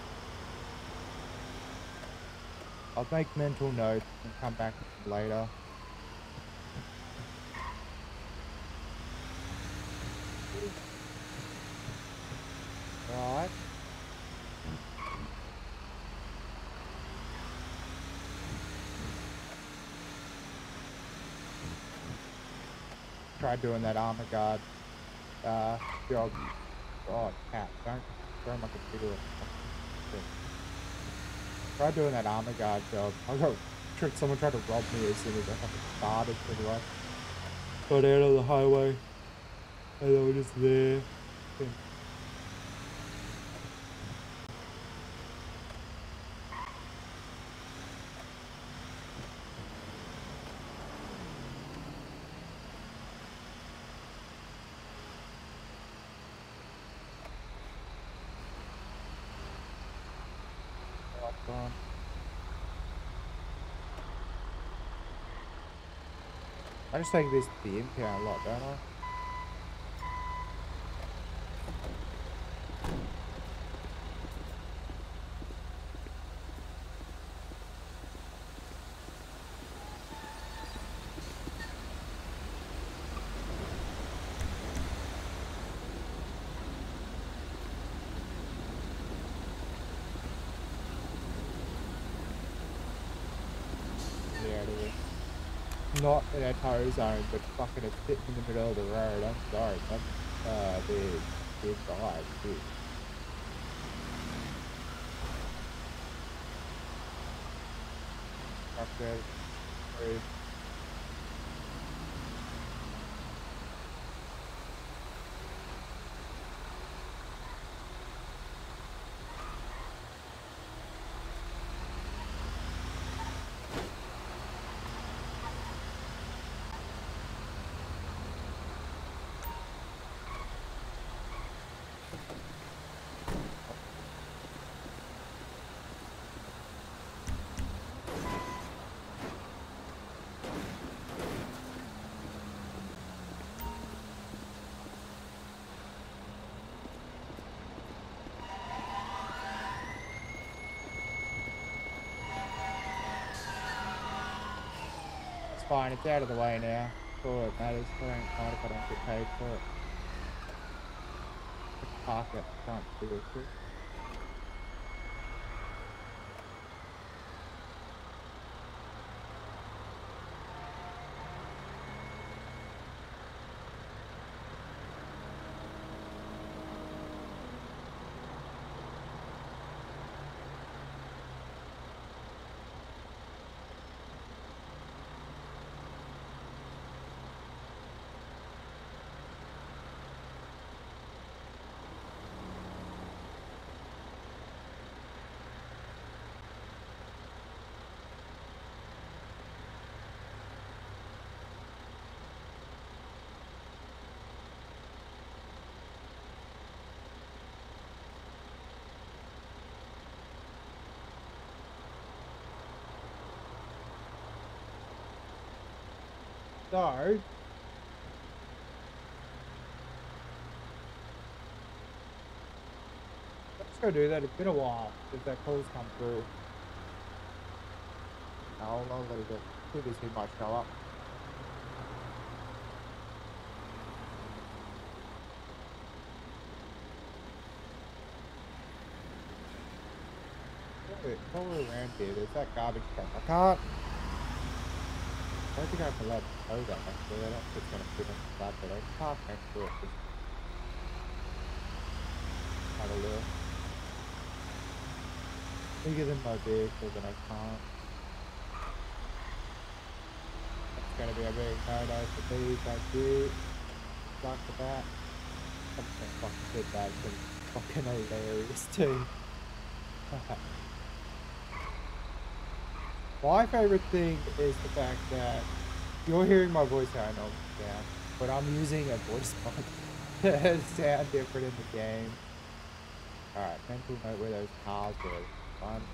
Speaker 1: I'll make mental notes and come back later. tried doing that armor guard job. Oh, cat, don't throw my computer. Tried doing that armor guard job. Someone tried to rob me as soon as I fucking started, pretty much. Got out of the highway, and they were just there. I just take this to the impound a lot, don't I? Not in a tow zone, but fucking it's sitting in the middle of the road. I'm sorry, that's big drive, dude. Okay. Sorry. Fine, it's out of the way now. That's all that matters. I don't mind if I don't get paid for it. Just park it front real quick. So, let's go do that. It's been a while since that call's come through. I'll let it go. See if he might show up. Probably around here. There's that garbage truck. I don't think I can let it go that actually. I don't think it's gonna fit on the flat, but I can park next to it. Just have a look. Bigger than my vehicle, but I can't. It's gonna be a big no-no for these, like you. Like the bat. I'm just gonna fucking hit that. It's gonna be fucking hilarious too. My favorite thing is the fact that you're hearing my voice how I know it's down, but I'm using a voice mod to sound different in the game. Alright, mental note where those cars were. One.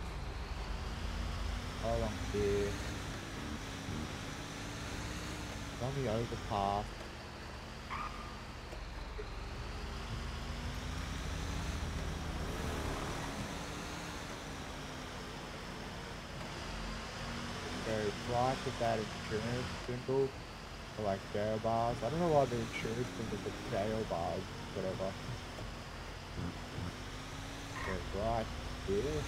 Speaker 1: Along here. On the overpass. Right with that insurance symbol for like jail bars. I don't know why the insurance symbol for jail bars, whatever. So right here.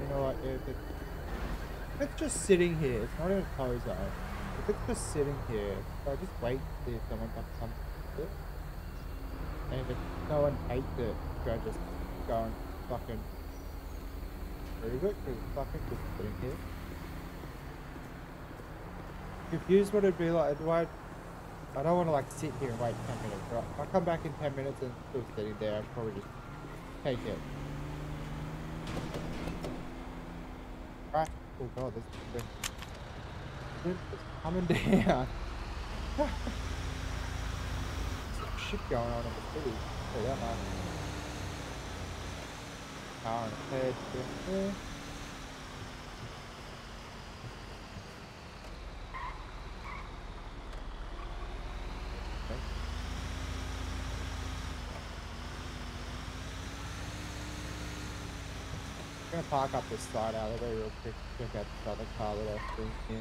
Speaker 1: you know what, if it's just sitting here, it's not in a tow zone. If it's just sitting here, so I just wait to see if someone comes to it. And if no one takes it, should I just go and fucking move it? Because it's fucking just sitting here. Confused what it'd be like. I don't want to like sit here and wait 10 minutes, right? If I come back in 10 minutes and it's still sitting there, I'd probably just take it. Right? Oh god, this is coming down. Some shit going on in the city. Say that much. Car and a head there. I'm gonna park up this side alleyway real quick, check out this other car that I see here.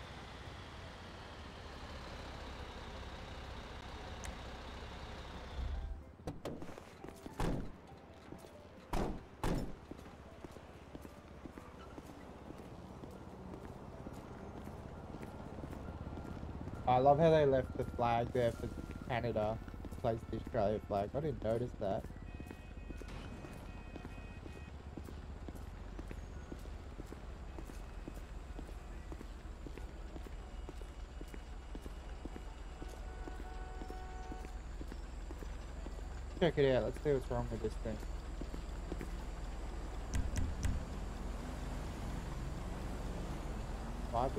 Speaker 1: I love how they left the flag there for Canada, placed the Australia flag. I didn't notice that. Check it out, let's see what's wrong with this thing. $5.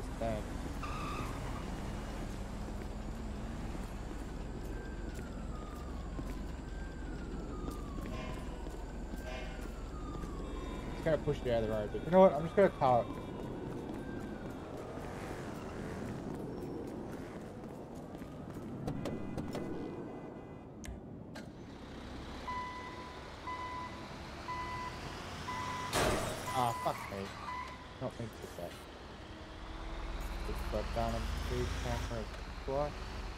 Speaker 1: Just gonna push it out of the road, but you know what? I'm just gonna tow it. Ah, fuck me. Not meant to say. Just got down on the speed camera twice.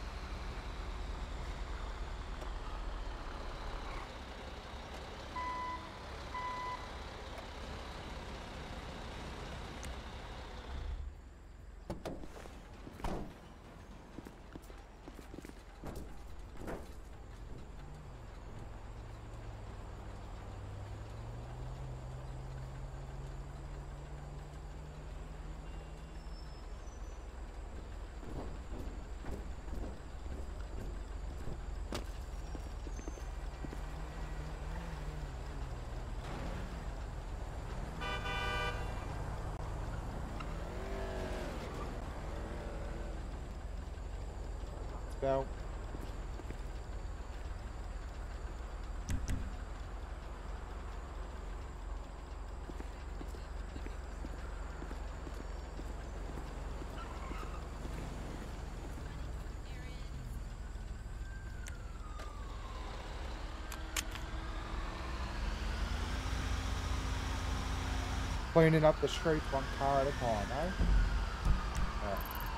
Speaker 1: Go. Cleaning up the streets one car at a time, eh? Yeah.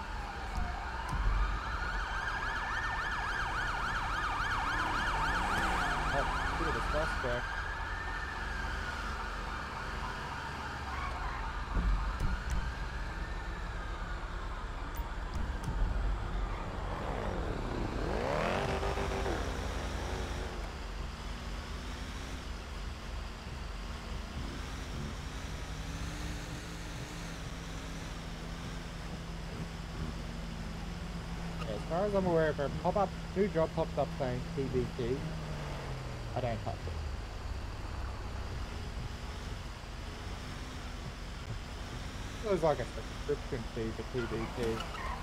Speaker 1: Bit of a suspect. As far as I'm aware, if a pop-up new job pops up saying TBT, I don't touch it. There's like a subscription fee for TBT.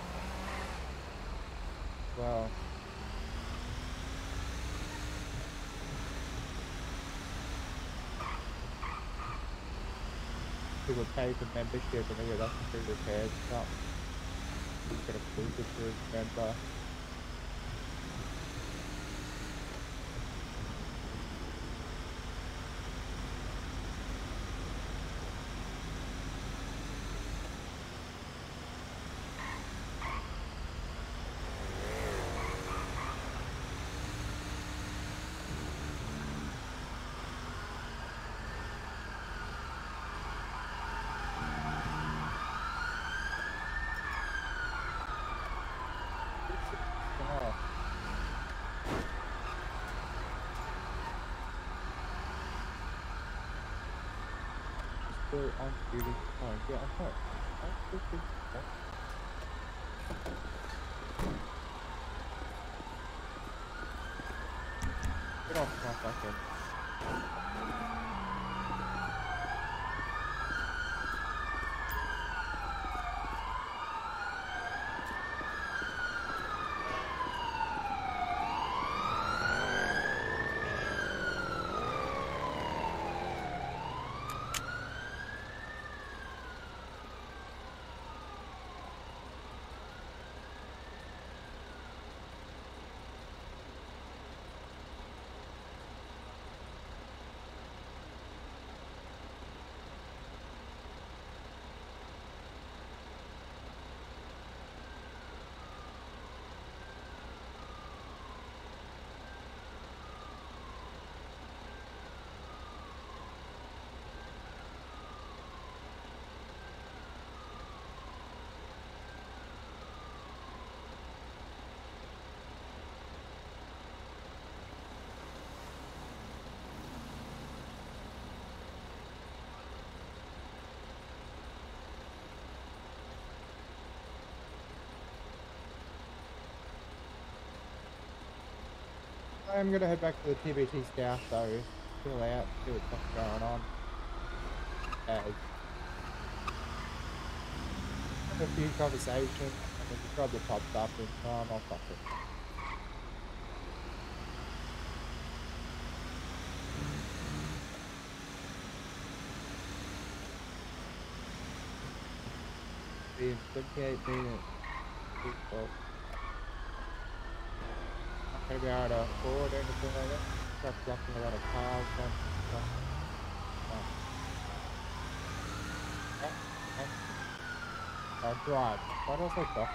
Speaker 1: Well, people pay for membership and they get up to repairs and stuff. You get a proof if you're a member. still on duty. Oh, yeah, I'm not. Get off my fucking. I'm gonna head back to the TBT staff though, chill out, see what's going on. Have a few conversations, and then just grab the top stuff and I'll fuck it. Being 58 minutes. Not gonna be able to afford anything like that. Start blocking a lot of cars and stuff. Drive. Why do I say dock?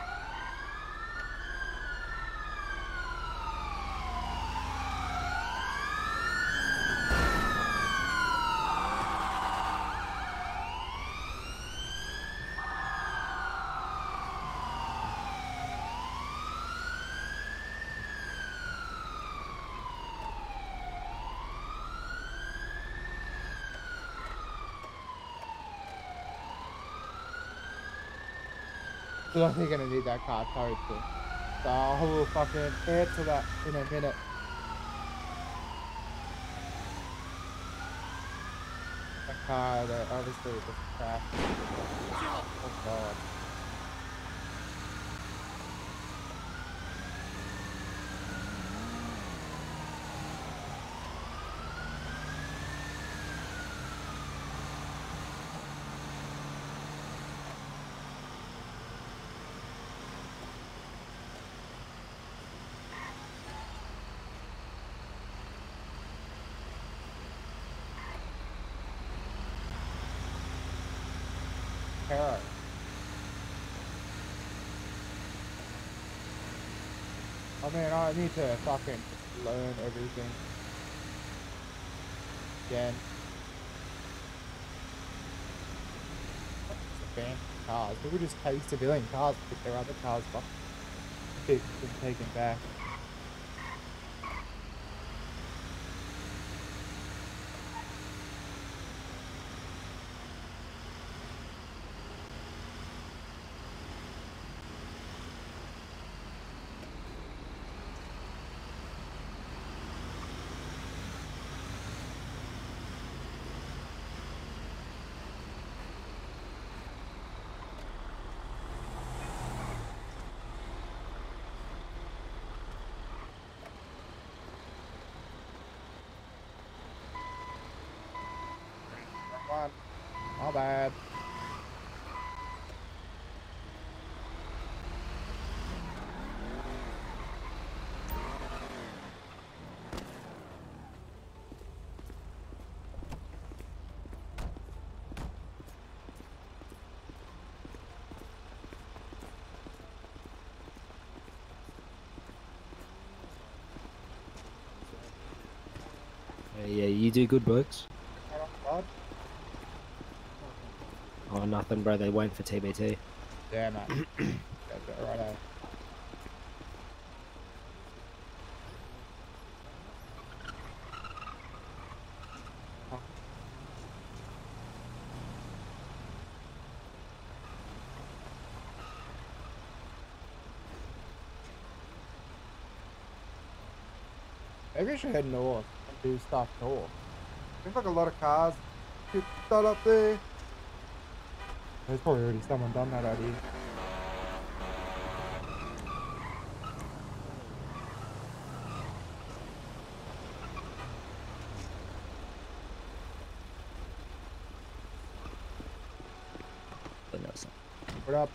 Speaker 1: So I think I'm gonna need that car towed too. So I will fucking head to that in a minute. That car that obviously just crashed. Oh god. Terror. I mean, I need to fucking learn everything again. Ban cars. People just take civilian cars because their other cars fucking fixed and taken back. My bad.
Speaker 14: Yeah, you do good works.
Speaker 1: God.
Speaker 14: Oh, nothing, bro. They went for TBT.
Speaker 1: Yeah, man. That's all right. Maybe I should head north and do stuff north. Seems like a lot of cars get done up there. There's probably already someone done that idea. What up?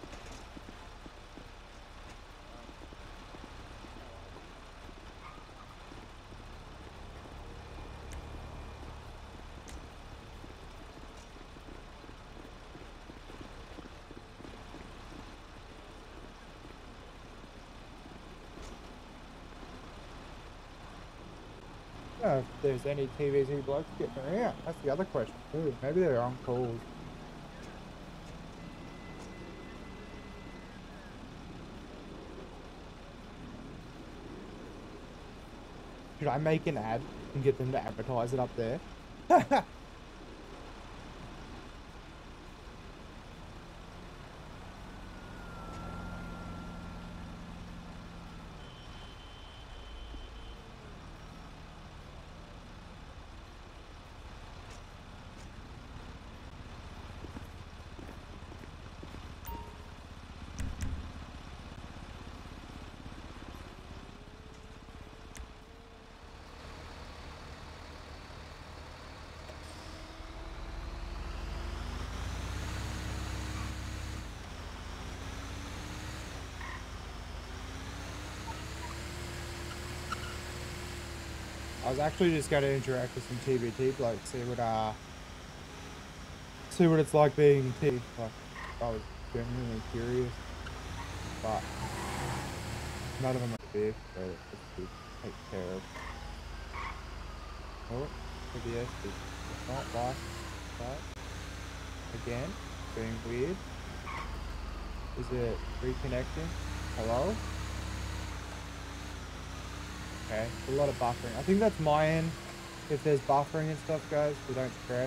Speaker 1: I don't know if there's any TVZ blokes getting around. That's the other question too. Maybe they're on calls. Should I make an ad and get them to advertise it up there? I was actually just going to interact with some TBT blokes, see what it's like being T. Like, I was genuinely curious, but none of them are big, so it's good to take care of. Oh, ABS is not licensed, but again, being weird. Is it reconnecting? Hello? Okay, a lot of buffering. I think that's my end. If there's buffering and stuff, guys, so don't stress.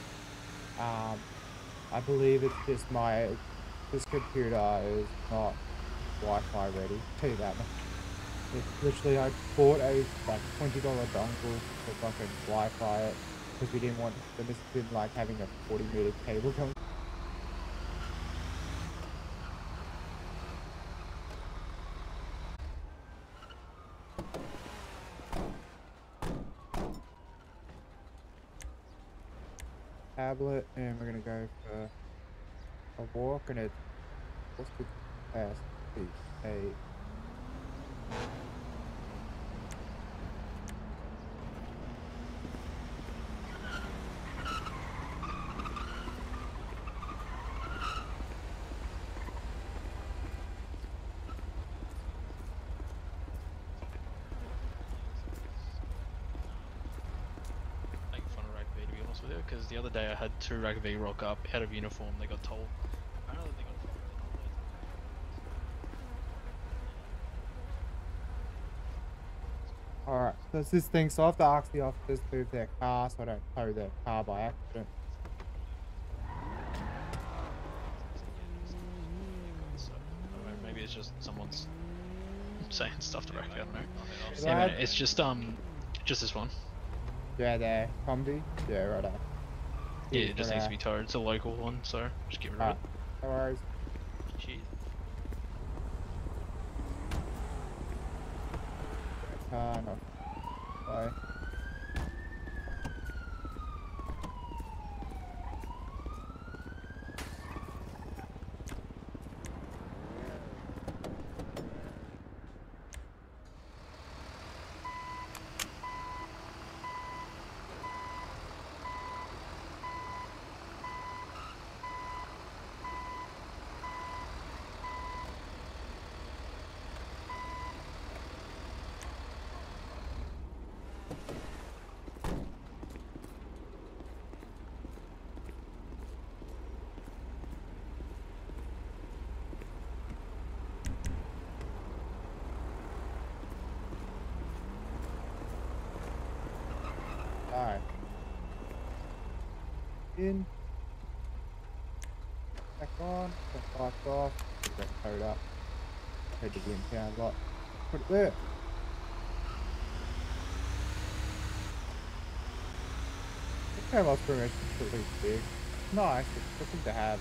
Speaker 1: I believe it's just this computer is not Wi-Fi ready. Tell you that much. It's literally, I bought a like $20 dongle for fucking Wi-Fi it because we didn't want the missing like having a 40-meter cable coming. Tablet, and we're gonna go for a walk, and it's what's the capacity?
Speaker 15: Making fun of Rugby, to be honest with you, because the other day I had 2 Rugby rock up out of uniform. They got told. Apparently they got
Speaker 1: Alright, so it's this thing, so I have to ask the officers to move their car so I don't tow their car by accident.
Speaker 15: Maybe it's just someone's saying stuff to Rugby. I don't know.
Speaker 1: So
Speaker 15: Yeah, man, it's just this one.
Speaker 1: Yeah, there. Combi? Yeah, right.
Speaker 15: Yeah, it just needs to be towed. It's a local one, so just get rid of it.
Speaker 1: No worries.
Speaker 15: Cheers.
Speaker 1: No. Bye. Alright. In. Back on. Put lights off. Get that towed up. Head to the impound lot. Put it there. Camels pretty much at least big. Nice, it's good to have.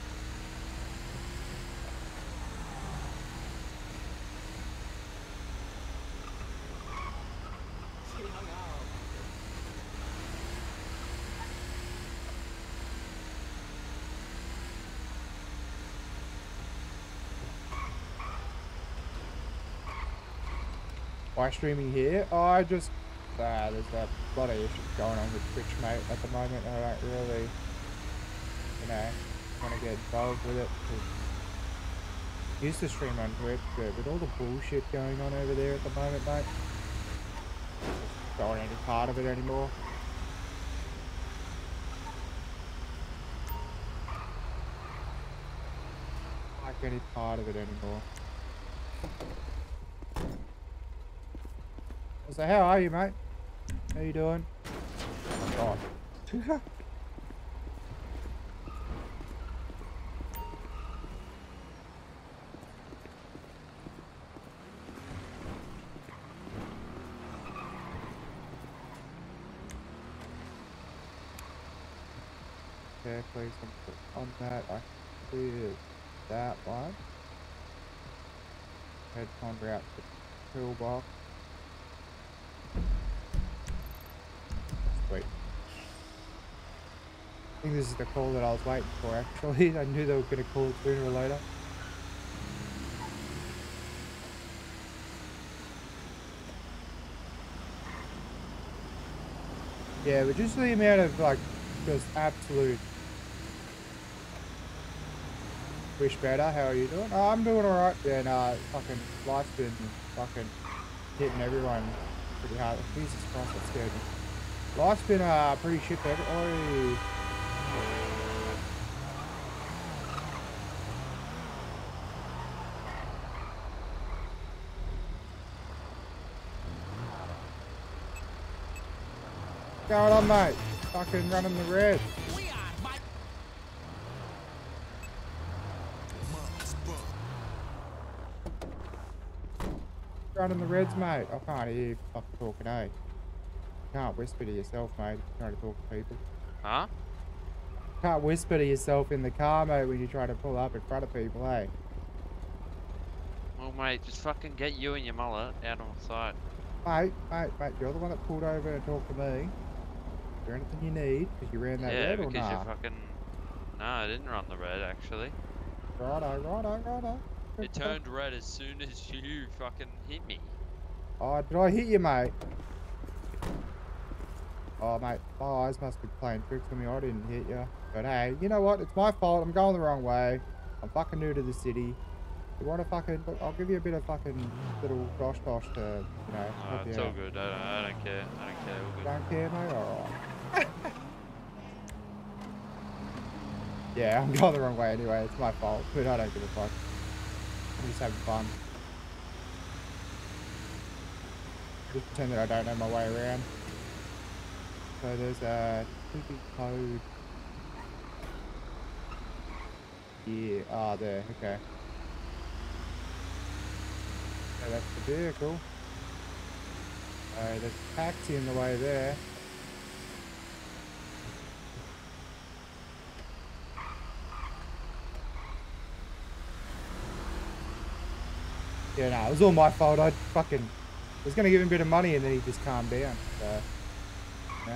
Speaker 1: Why streaming here? Oh, I just there's a lot of issues going on with Twitch, mate, at the moment. I don't really, you know, want to get involved with it. I used to stream on Twitch, but with all the bullshit going on over there at the moment, mate, I don't want any part of it anymore. I don't like any part of it anymore. So how are you, mate? How you doing? Oh my god. Okay, please on that. I cleared that one. Head on route to the toolbox. Wait. I think this is the call that I was waiting for, actually. I knew they were going to call it sooner or later. Yeah, but just the amount of, like, just absolute... Wish better. How are you doing? Oh, I'm doing alright. Yeah, nah, fucking life's been fucking hitting everyone pretty hard. Jesus Christ, that scared me. Life's been pretty shit for everyone. What's going on, mate? Fucking running the red. Running the reds, mate. I can't hear you fucking talking, eh? Can't whisper to yourself, mate, if you're trying to talk to people.
Speaker 4: Huh?
Speaker 1: Can't whisper to yourself in the car, mate, when you try to pull up in front of people, eh?
Speaker 4: Well, mate, just fucking get you and your mullet out of sight.
Speaker 1: Mate, you're the one that pulled over and talked to me. Is there anything you need? Because you ran that red or
Speaker 4: because
Speaker 1: nah?
Speaker 4: you fucking... No, I didn't run the red, actually.
Speaker 1: Righto.
Speaker 4: It turned red as soon as you fucking hit me.
Speaker 1: Oh, did I hit you, mate? Oh, mate, my eyes must be playing tricks on me. I didn't hit you. But hey, you know what? It's my fault. I'm going the wrong way. I'm fucking new to the city. You want to fucking... Look, I'll give you a bit of fucking little dosh to, you know, help
Speaker 4: It's
Speaker 1: you
Speaker 4: all
Speaker 1: out.
Speaker 4: good. I don't care. I don't care. All
Speaker 1: You
Speaker 4: good.
Speaker 1: don't care, mate? Alright. Yeah, I'm going the wrong way anyway. It's my fault. But I don't give a fuck. I'm just having fun. Just pretend that I don't know my way around. So there's a ticket code. Yeah, there, okay. So that's the vehicle. There's a taxi in the way there. Yeah, no, it was all my fault. I was going to give him a bit of money and then he just calmed down. So, yeah.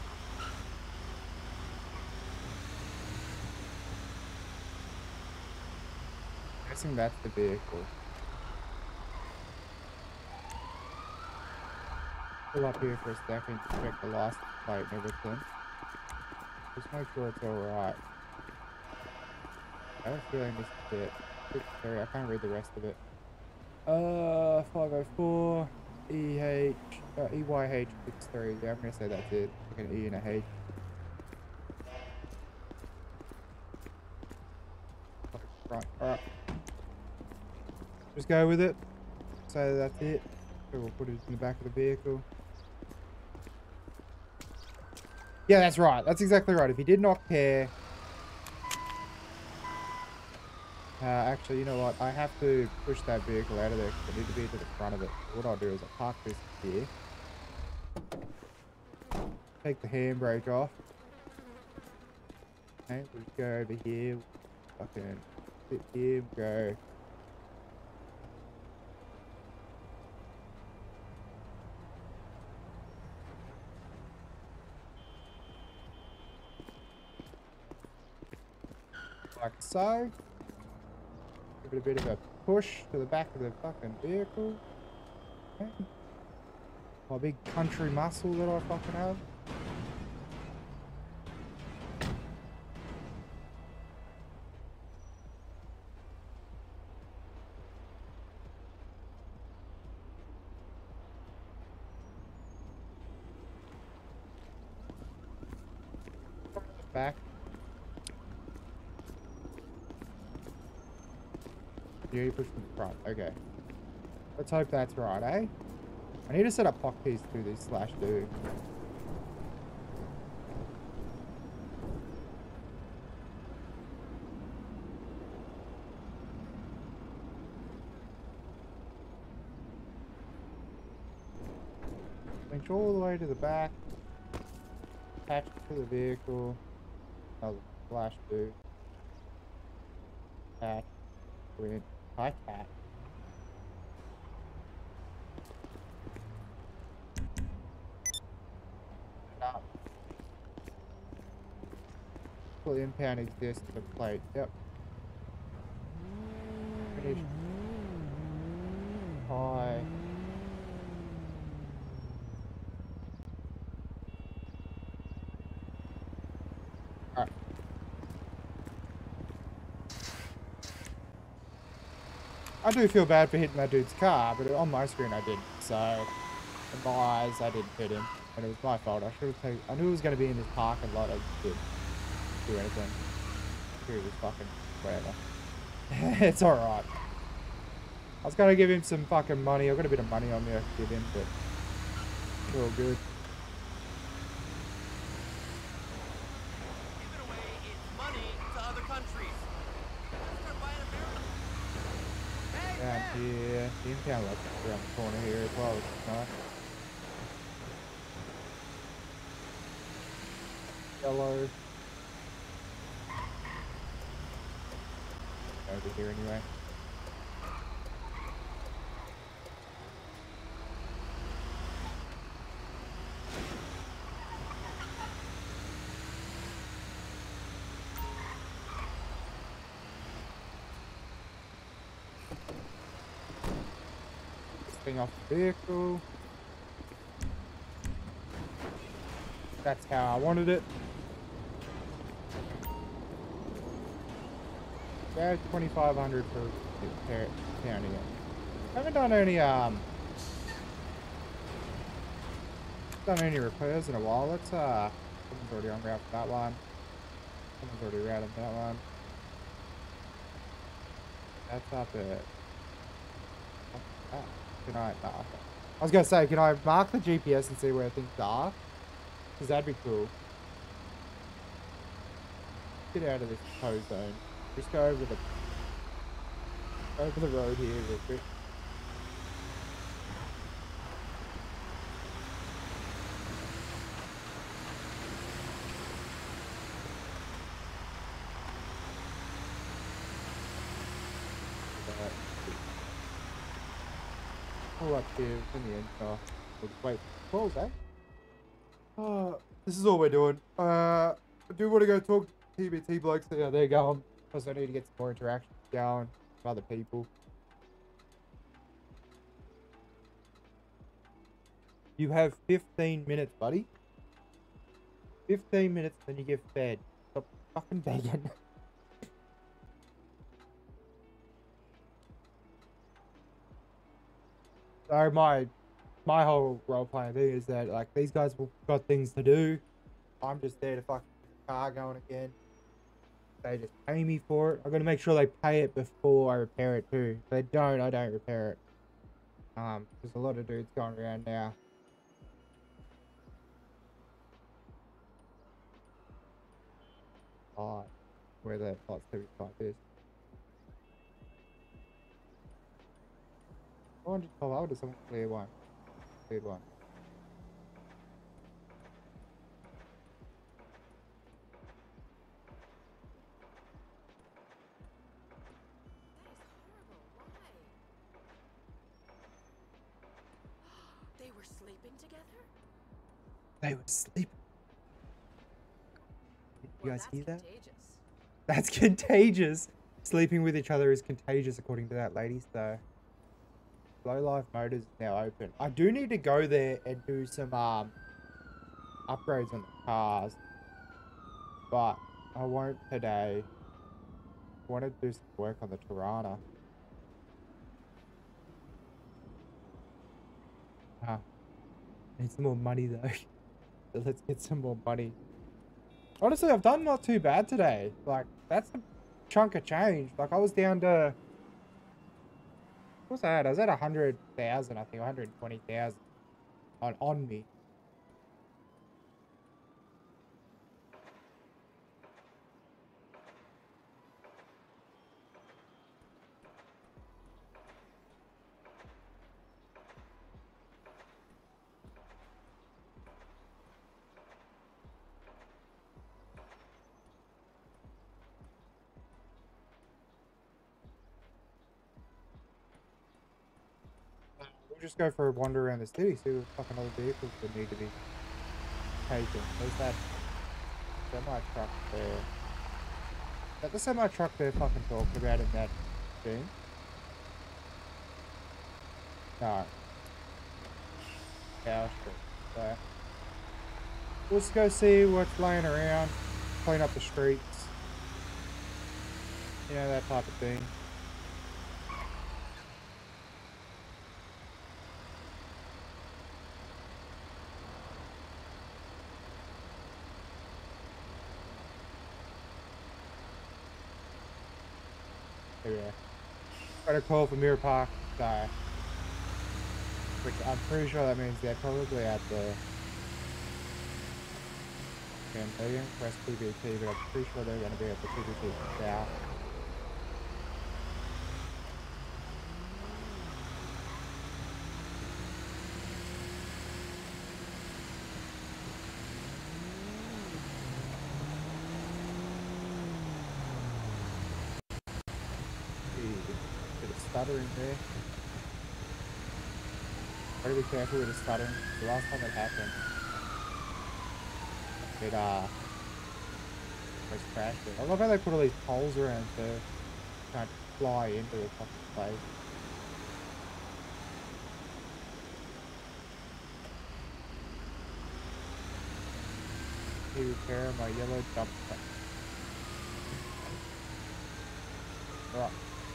Speaker 1: Guessing that's the vehicle. Pull up here for a second to check the license plate and everything. Just make sure it's alright. I have a feeling this is it. Sorry, I can't read the rest of it. 504 EYH 63. Yeah, I'm gonna say that's it. Like an E and a H. Right, alright. Just go with it. So that's it. So we'll put it in the back of the vehicle. Yeah, that's right. That's exactly right. If he did not care... actually, you know what? I have to push that vehicle out of there because I need to be to the front of it. What I'll do is I'll park this here. Take the handbrake off. Okay, we'll just go over here. Fucking sit here, go. Like so. Give it a bit of a push to the back of the fucking vehicle. Okay. My big country muscle that I fucking have. Back. Yeah, you push from the front. Okay. Let's hope that's right, eh? I need to set up lock keys through this slash do. Winch all the way to the back. Attach it to the vehicle. Another slash do. Attach. Winch. Hi, cat. Up. Full impound exists to the plate. Yep. Finish. Hi. Alright. I do feel bad for hitting that dude's car, but on my screen I didn't. So, in my eyes, I didn't hit him. And it was my fault. I should have taken. I knew it was going to be in this parking lot. I just didn't do anything. He was fucking whatever. It's alright. I was going to give him some fucking money. I've got a bit of money on me I could give him, but it's all good. Down here. The impound lot's around the corner here as well, which is nice. Yellow. Over here anyway. Off the vehicle. That's how I wanted it. About 2,500 for pounding it. I haven't done any repairs in a while. Let's someone's already on route for that one. Someone's already routed that one. That's up at can I was gonna say, can I mark the GPS and see where things are? Because that'd be cool. Get out of this tow zone. Just go over the road here real quick. Pull up here in the end. We'll just wait for the calls, eh? This is all we're doing. I do want to go talk to TBT blokes, see how they're going. Plus, I need to get some more interaction going with other people. You have 15 minutes, buddy. 15 minutes, then you get fed. Stop fucking begging. So my whole role playing thing is that like these guys have got things to do. I'm just there to fucking get the car going again. They just pay me for it. I'm gonna make sure they pay it before I repair it too. If they don't, I don't repair it. There's a lot of dudes going around now. Oh, where the lots to be like this. 412 out or someone clear one. Cleared one.
Speaker 3: living together?
Speaker 1: They were sleeping. You guys hear that?
Speaker 3: Contagious.
Speaker 1: That's contagious. Sleeping with each other is contagious, according to that lady. So, Low Life Motors is now open. I do need to go there and do some upgrades on the cars, but I won't today. I want to do some work on the Tirana. Need some more money though. So let's get some more money. Honestly, I've done not too bad today. Like, that's a chunk of change. Like, I was down to... What's that? I was at 100,000, I think, 120,000 on me. We'll just go for a wander around the city, see what fucking other vehicles that need to be taken. There's that semi-truck there. Is that the semi-truck they're fucking talking about in that thing? No. Power Street. So, let's go see what's laying around, clean up the streets. You know, that type of thing. Yeah. Got a call from Mirror Park, so, which I'm pretty sure that means they're probably at the Cambodia West PBT, but I'm pretty sure they're going to be at the PBT South. Bit of stuttering there. Gotta be careful with the stuttering. The last time it happened, it was crashed it. I love how they put all these poles around so you can't fly into the fucking place. He repairing my yellow dump truck. Right.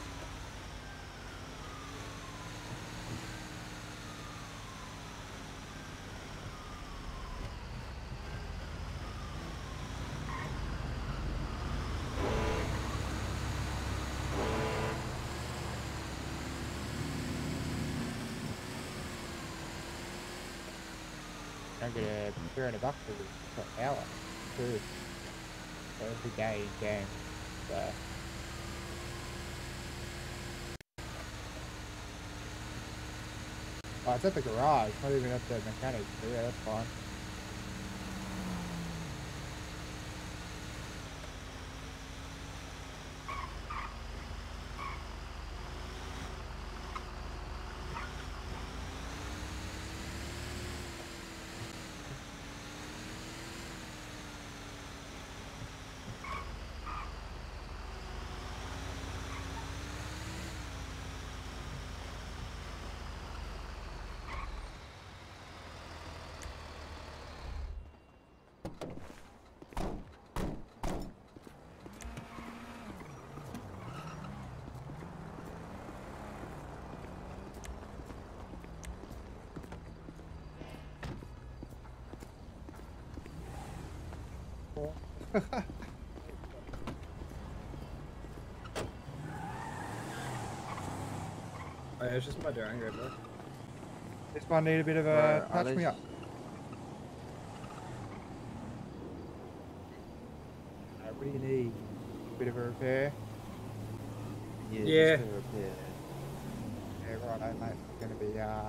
Speaker 1: I'm gonna $300 for an hour too. Every day in game. So oh, it's at the garage, not even at the mechanic. So yeah, that's fine.
Speaker 16: Oh yeah, it's just my Durango, bro.
Speaker 1: This one need a bit of a touch me up. What do you need? A bit of a repair?
Speaker 16: Yeah.
Speaker 1: Just a repair. Yeah, right, mate. It's gonna be yeah,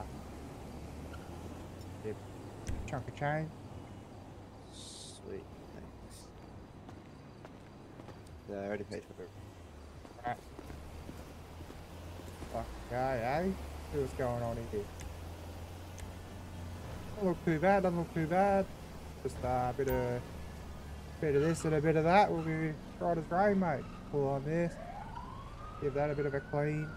Speaker 1: chunk of change.
Speaker 17: Sweet, thanks. Yeah, I already paid for it.
Speaker 1: Alright. Fuck guy, eh? See what's going on here. Don't look too bad, doesn't look too bad. Just a bit of this and a bit of that. We'll be right as rain, mate. Pull on this. Give that a bit of a clean.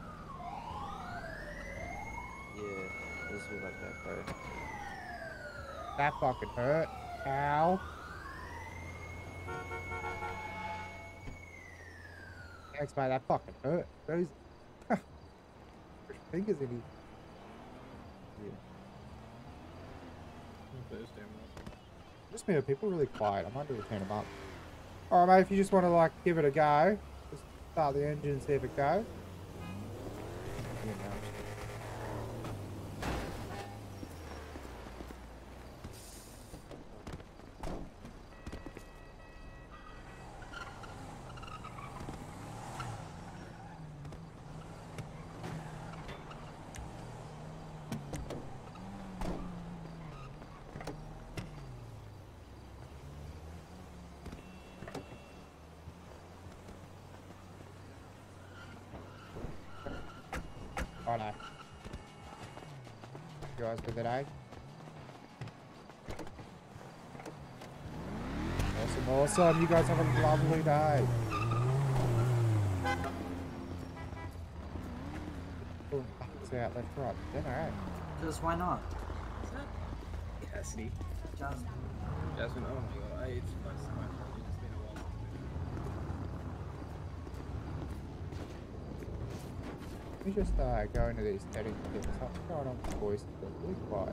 Speaker 17: Yeah, this will let that go.
Speaker 1: That fucking hurt. Ow. Thanks, mate. That fucking hurt. Jesus. Put your fingers in here. Just me, people really quiet. I might do to turn them up. Alright, mate, if you just want to, like, give it a go, just start the engine and see if it goes. Oh no. You guys good today? Awesome. You guys have a lovely day. Oh, it's out left, right. Then alright.
Speaker 13: Just why not?
Speaker 16: Cassidy.
Speaker 13: Jasmine.
Speaker 16: Jasmine, oh my god, it's so much. It's been a while.
Speaker 1: Let me just go into these settings and get something going on with the voice. It's really quiet.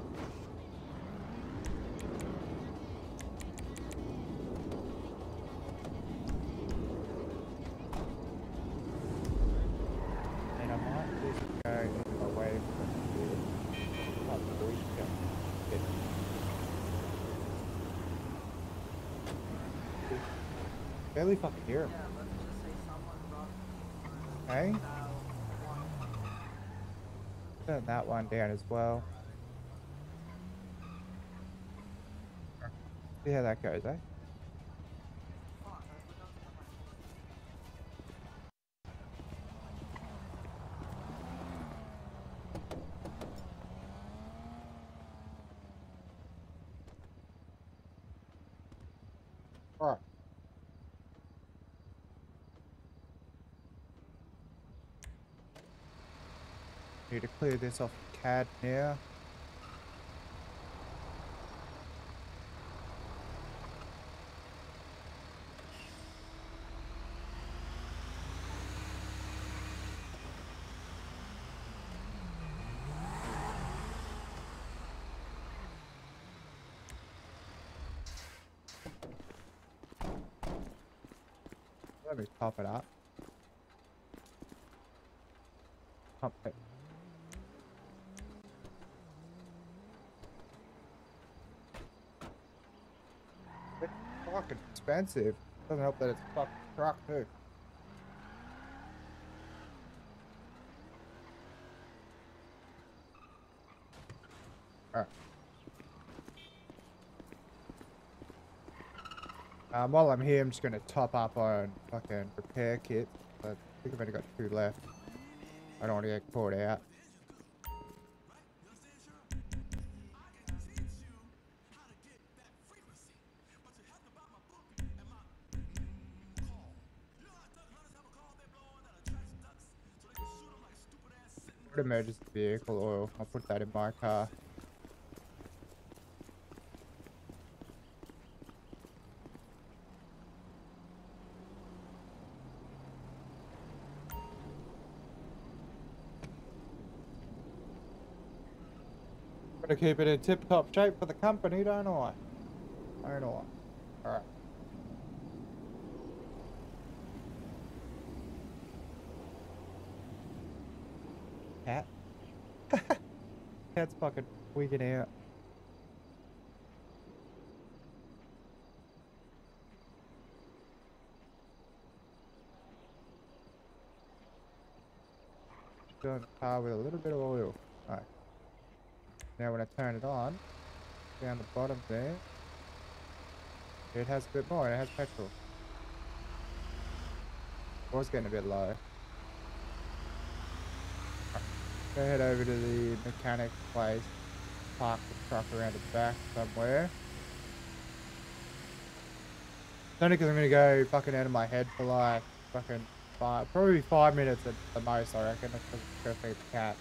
Speaker 1: And I might just go away from here. Not the voice, yeah. Barely fucking hear him. Hey? Turn that one down as well. See how that goes, eh? Alright. Need to clear this off the CAD now. Let me top it up. Pump it. It's fucking expensive. Doesn't help that it's a fucking truck too. Alright. While I'm here, I'm just gonna top up on fucking repair kits. I think I've only got 2 left. I don't want to get caught out. Emergency vehicle oil. I'll put that in my car. Gotta keep it in tip-top shape for the company, don't I? Don't I? Alright. Cat? Cat's fucking wigging out. Fill the car with a little bit of oil. Alright. Now when I turn it on, down the bottom there, it has a bit more, it has petrol. It was getting a bit low. Go head over to the mechanic place. park the truck around the back somewhere. It's only because I'm gonna go fucking out of my head for like fucking probably 5 minutes at the most, I reckon. That's because I'm gonna feed the cat.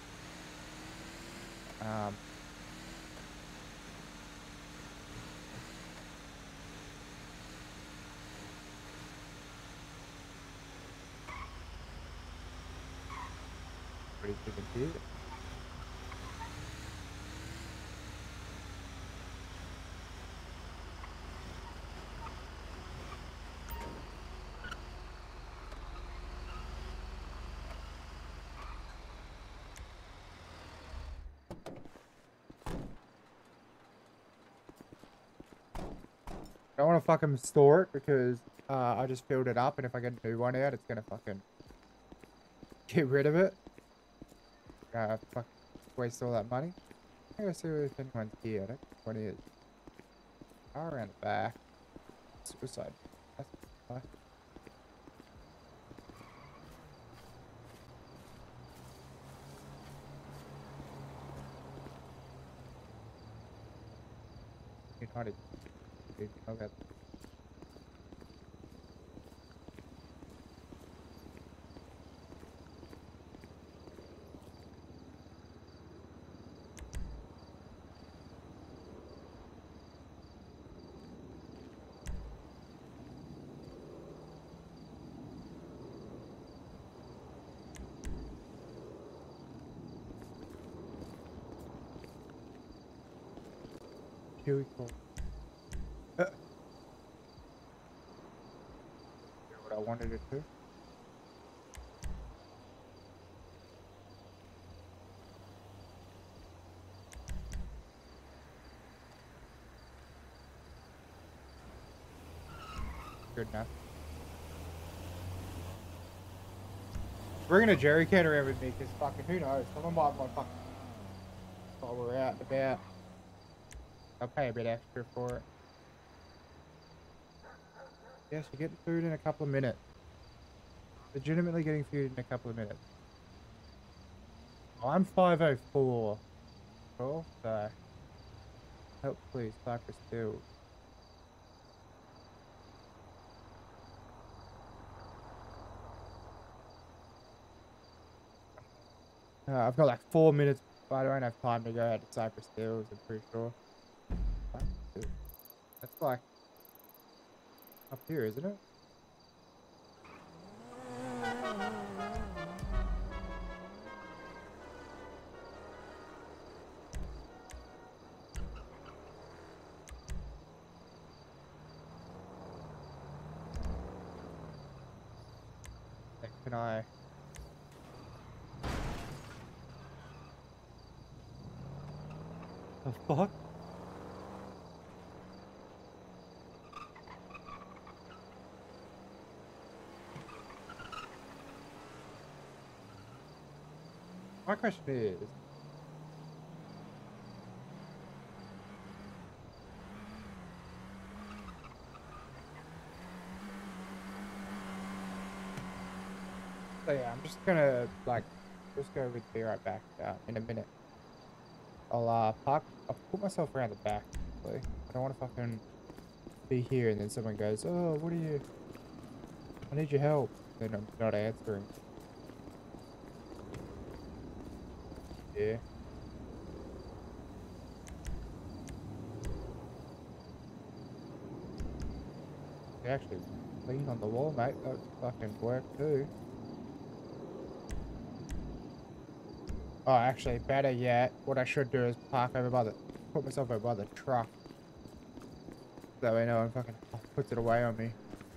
Speaker 1: Pretty chicken here. I don't want to fucking store it because I just filled it up, and if I get a new one out, it's gonna fucking get rid of it. Fuck, waste all that money. I'm gonna see if anyone's here. I don't think one is. Oh, around the back. Suicide. That's fine. United. Okay. Here we go. What I wanted it to. Good enough. Bringing a jerry can around with me because fucking who knows? Someone might want fucking while we're out and about. I'll pay a bit extra for it. Yes, you're getting food in a couple of minutes. Legitimately getting food in a couple of minutes. Oh, I'm 504. Cool, so help please, Cypress Field. I've got like 4 minutes, but I don't have time to go out to Cypress Hills, I'm pretty sure. That's like up here, isn't it? Can I? The fuck? My question is, so yeah, I'm just gonna like just go with be right back in a minute. I'll put myself around the back. Actually. I don't want to fucking be here and then someone goes, "Oh, what are you? I need your help." Then I'm not answering. Yeah. You actually lean on the wall, mate. That would fucking work too. Oh, actually, better yet, what I should do is put myself over by the truck. That way no one fucking puts it away on me.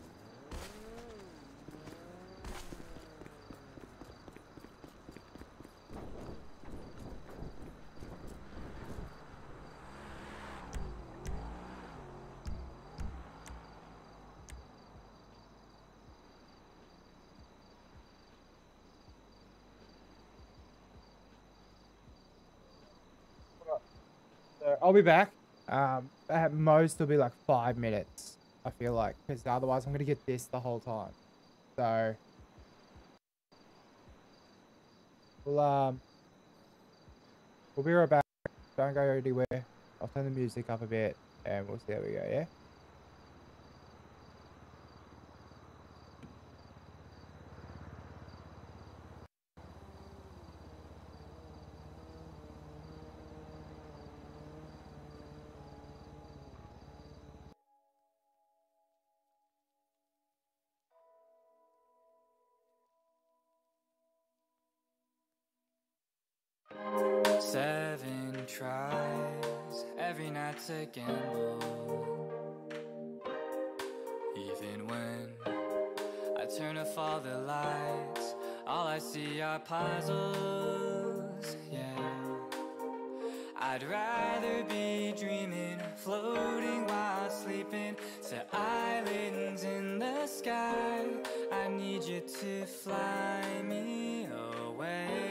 Speaker 1: I'll be back. At most it'll be like 5 minutes, I feel like, because otherwise I'm gonna get this the whole time. So we'll be right back. don't go anywhere. I'll turn the music up a bit and we'll see how we go, yeah?
Speaker 18: Seven tries every night to gamble. Even when I turn off all the lights, all I see are puzzles, yeah. I'd rather be dreaming, floating while sleeping, to islands in the sky. I need you to fly me away.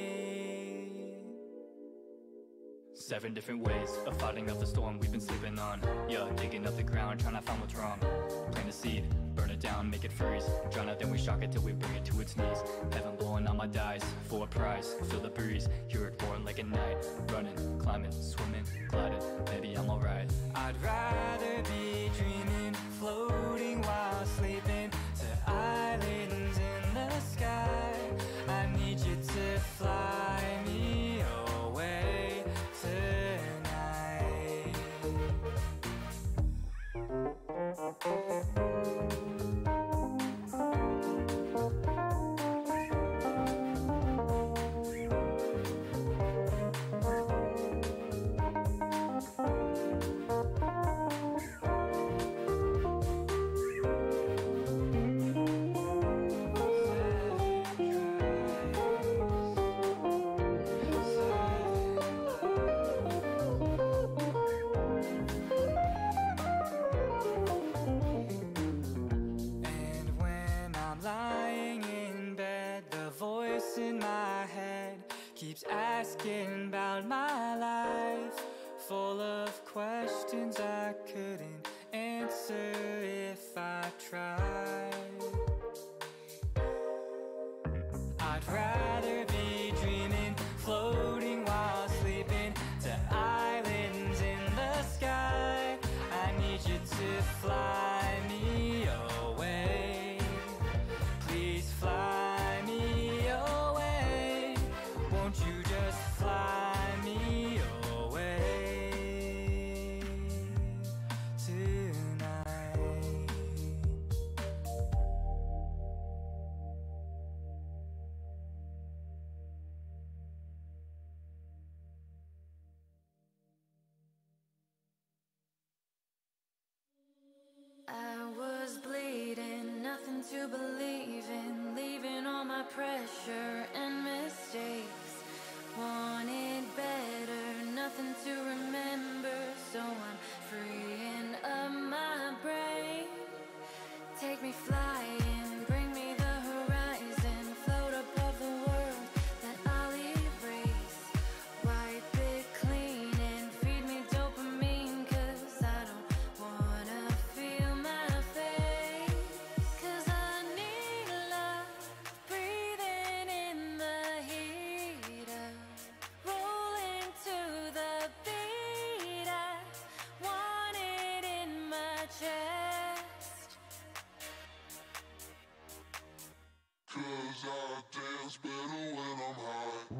Speaker 18: 7 different ways of fighting off the storm we've been sleeping on. Yeah, digging up the ground, trying to find what's wrong. Plant a seed, burn it down, make it freeze. Drown it, then we shock it till we bring it to its knees. Heaven blowing on my dice, for a prize. Feel the breeze, hear it roaring like a night. Running, climbing, swimming, gliding, maybe I'm alright. I'd rather be dreaming, floating while sleeping, to islands in the sky. I need you to fly me away tonight. Asking about my life, full of questions I couldn't answer if I tried. I'd rather be dreaming, floating while sleeping, to islands in the sky. I need you to fly me away. Please fly me away. Won't you just fly me away tonight?
Speaker 19: I was bleeding, nothing to believe in, leaving all my pressure and mistakes. Wanted better, nothing to remember, so I'm freeing up my brain. Take me flying, bring me the horizon, float above the world that I'll erase. Wipe it clean and feed me dopamine, 'cause I don't wanna feel my face. 'Cause I need love, breathing in the heat of rolling to the beat. I want it in my chest.
Speaker 20: 'Cause I dance better when I'm high.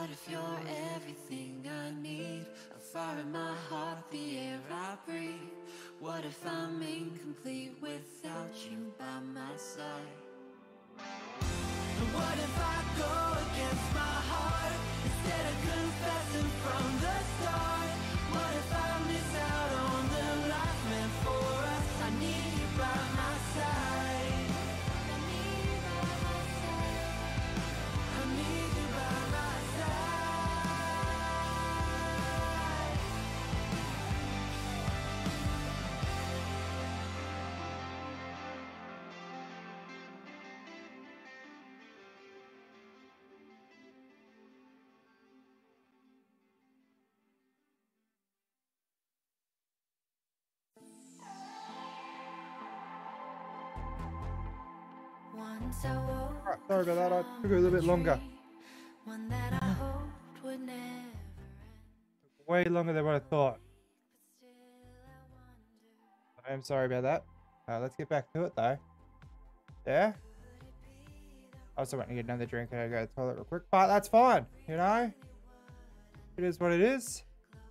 Speaker 19: What if you're everything I need? A fire in my heart, the air I breathe. What if I'm incomplete without you by my side? What if I go against my heart instead of confessing from the start? What if I miss out on the life meant for us? I need you by my side. I need you by my side. I need you by my side. Once I woke
Speaker 1: Alright, sorry about that. I took a little bit longer.
Speaker 19: one that I hoped would never.
Speaker 1: Way longer than what I thought. I am sorry about that. Let's get back to it though. Yeah? I also went to get another drink and I go to the toilet real quick, but that's fine, you know? It is what it is.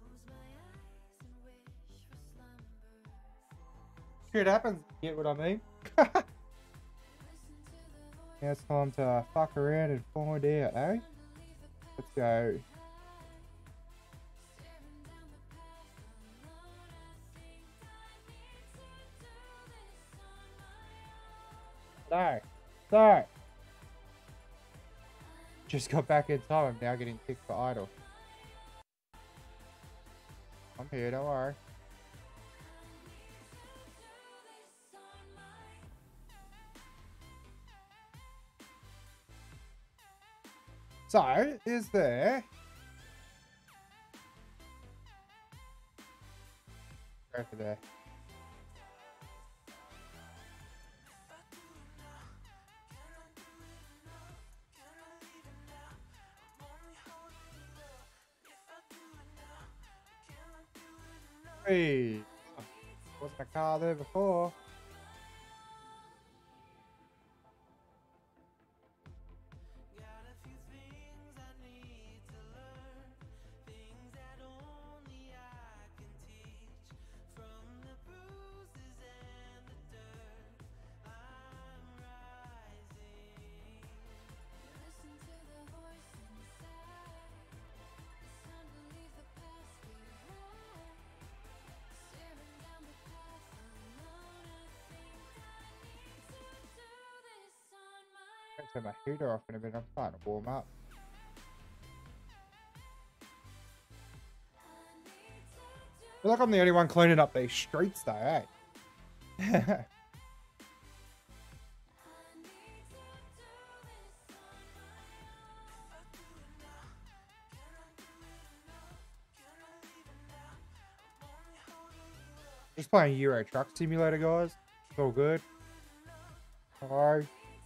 Speaker 1: Shit happens, you get what I mean? Now it's time to fuck around and find out, eh? Let's go. So. Just got back in time. I'm now getting kicked for idle. I'm here, don't worry. So, is there... Go for there. Hey, wasn't a car there before. Turn my heater off in a minute. I'm starting to warm up. I feel like I'm the only one cleaning up these streets though, eh? Just playing Euro Truck Simulator, guys. It's all good. Hello.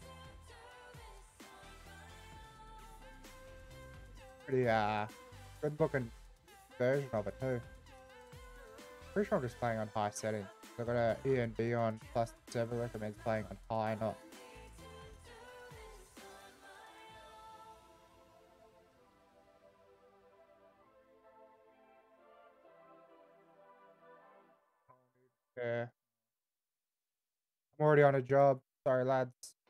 Speaker 1: Pretty good looking version of it too. Pretty sure I'm just playing on high settings. I've got a ENB on, plus the server recommends playing on high, not. Yeah. I'm already on a job. Sorry, lads.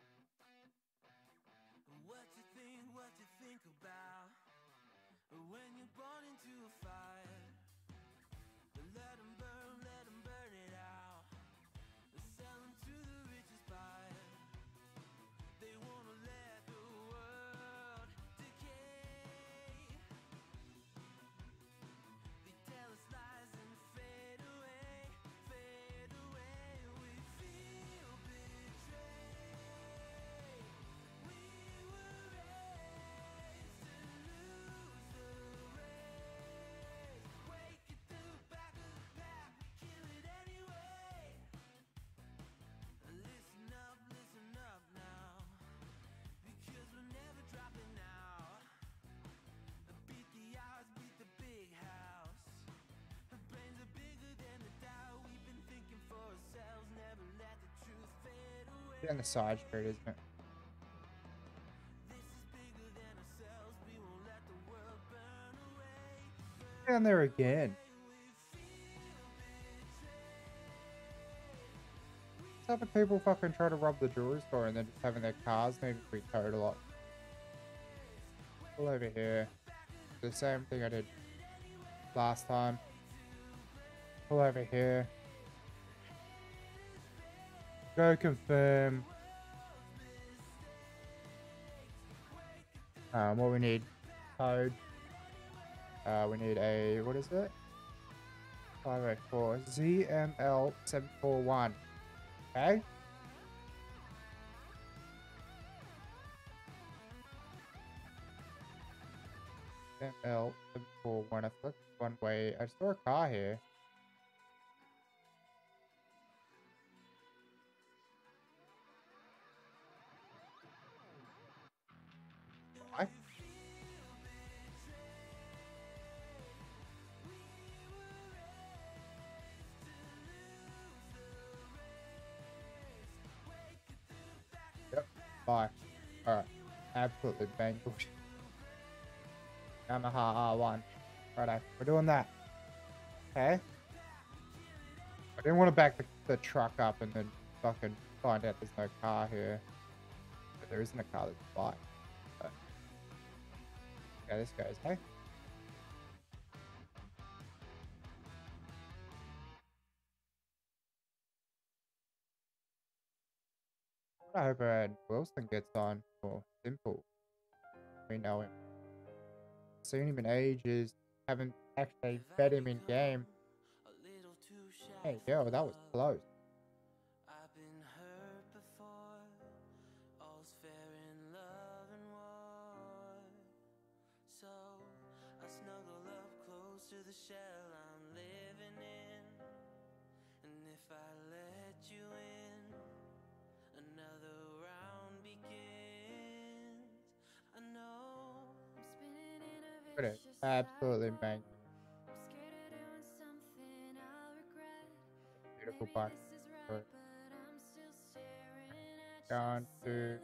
Speaker 1: On the side street, isn't it? Down there again. What's up with people fucking try to rob the jewelry store and then just having their cars needing to be towed a lot? All over here. The same thing I did last time. All over here. Go confirm. What we need? Code. We need a, what is it? 504 ZML741. Okay. ZML741. I thought one way. I saw a car here. Why? Yep. Bye. Alright. Absolutely mangled. Yamaha R1. Righto. We're doing that. Okay. I didn't want to back the truck up and then fucking find out there's no car here. But there isn't a car that's a bike. But yeah, this goes, hey? I hope Wilson gets on for Simple. We know him. Seen him in ages. Haven't actually bet him in game. Hey, yo, that was close. Absolutely bang. Beautiful bike. Down to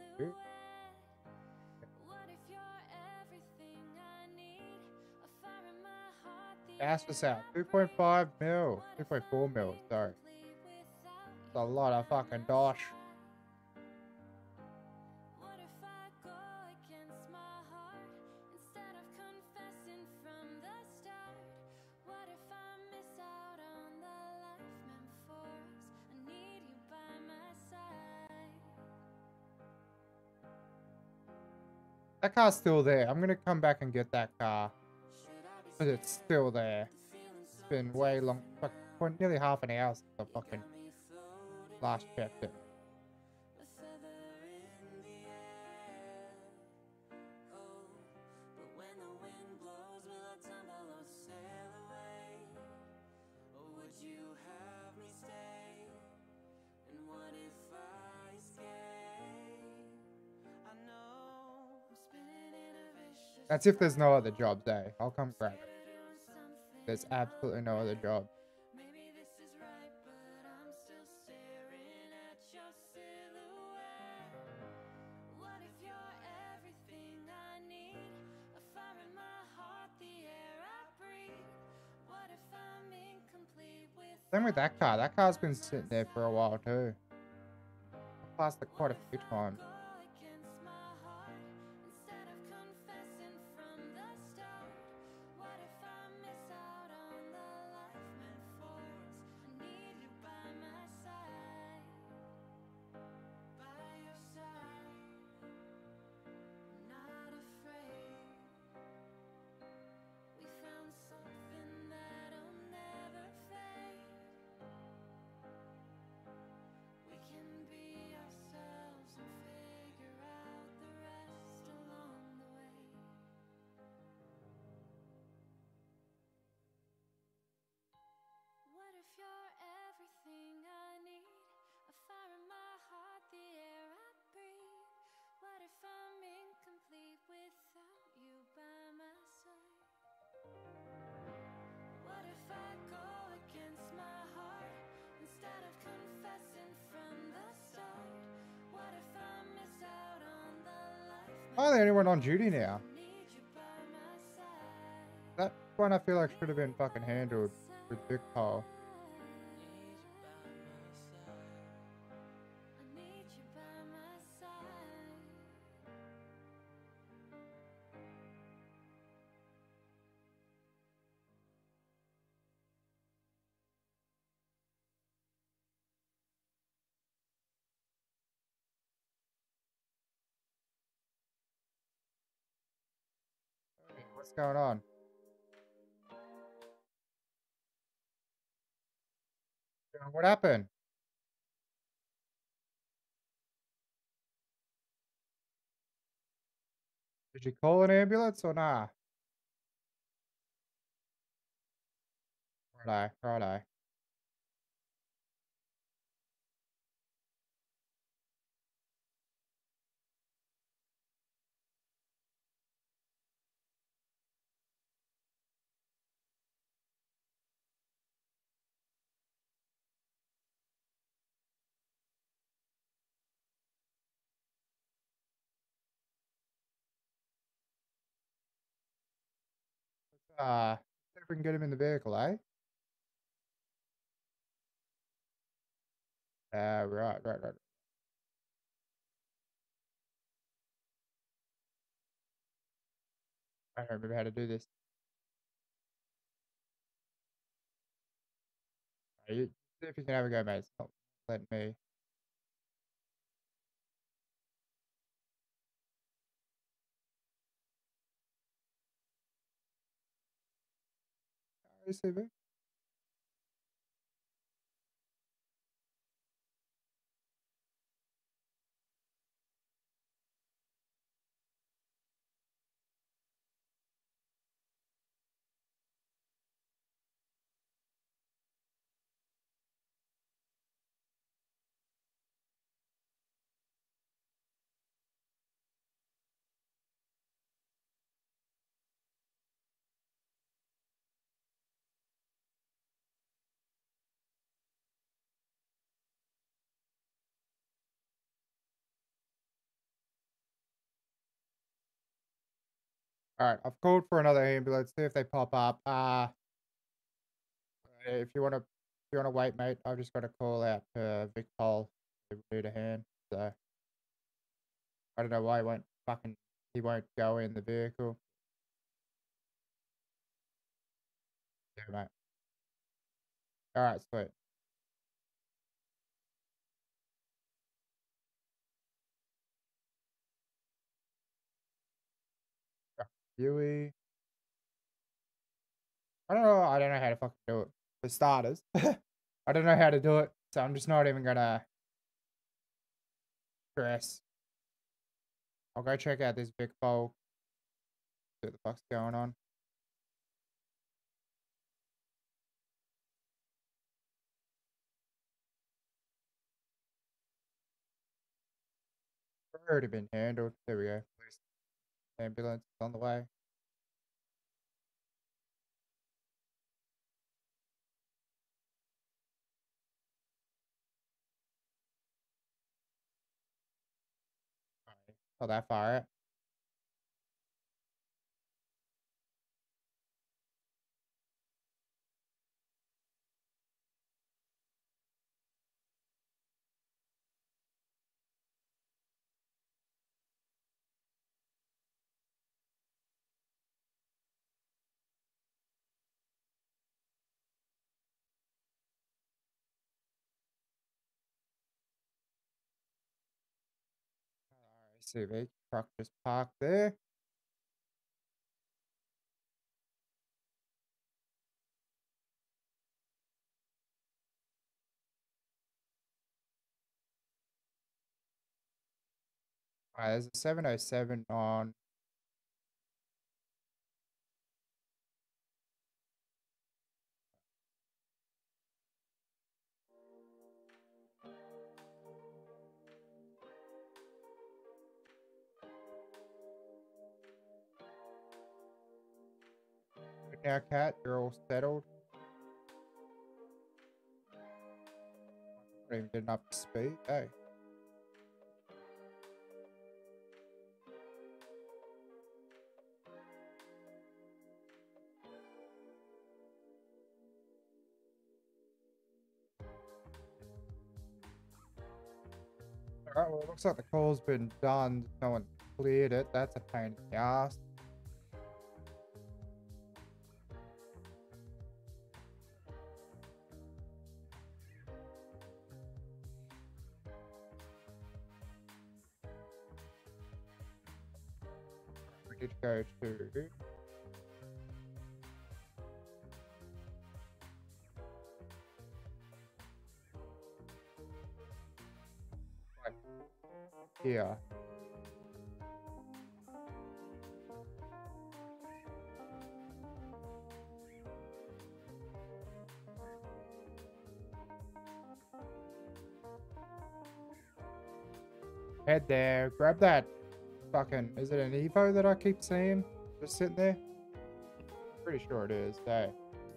Speaker 1: gas was out 2.5 mil, 2.4 mil. Sorry, it's a lot of fucking dosh. That car's still there. I'm gonna come back and get that car. Because it's still there. It's been way long. For nearly half an hour since I fucking last checked it. That's if there's no other jobs, eh? I'll come grab it. There's absolutely no other job. Same with that car. That car's been sitting there for a while too. I passed it quite a few times. Am I the only one on duty now? Is that one I feel like should have been fucking handled with Vic Paul. Hey, what's going on? What happened? Did you call an ambulance or nah? Righto, righto. See if we can get him in the vehicle, eh? Right. I don't remember how to do this. You see if you can have a go, mate. It's not letting me. You see me? Alright, I've called for another ambulance. See if they pop up. If you wanna wait, mate, I've just got to call out Vic Paul to need a hand. So I don't know why he won't go in the vehicle. Yeah, mate. Alright, sweet. Huey. I don't know how to fucking do it. For starters. I don't know how to do it, so I'm just not even gonna stress. I'll go check out this Vic Paul. See what the fuck's going on. Already been handled. There we go. Ambulance is on the way. Not that far out. SUV truck just parked there. There's a 707 on. Good now, Cat, you're all settled. Not even getting up to speed. Hey. Alright, well, it looks like the call's been done. No one cleared it. That's a pain in the ass. We need to go to... here. Head there, grab that fucking, is it an Evo that I keep seeing? Just sitting there? Pretty sure it is, hey.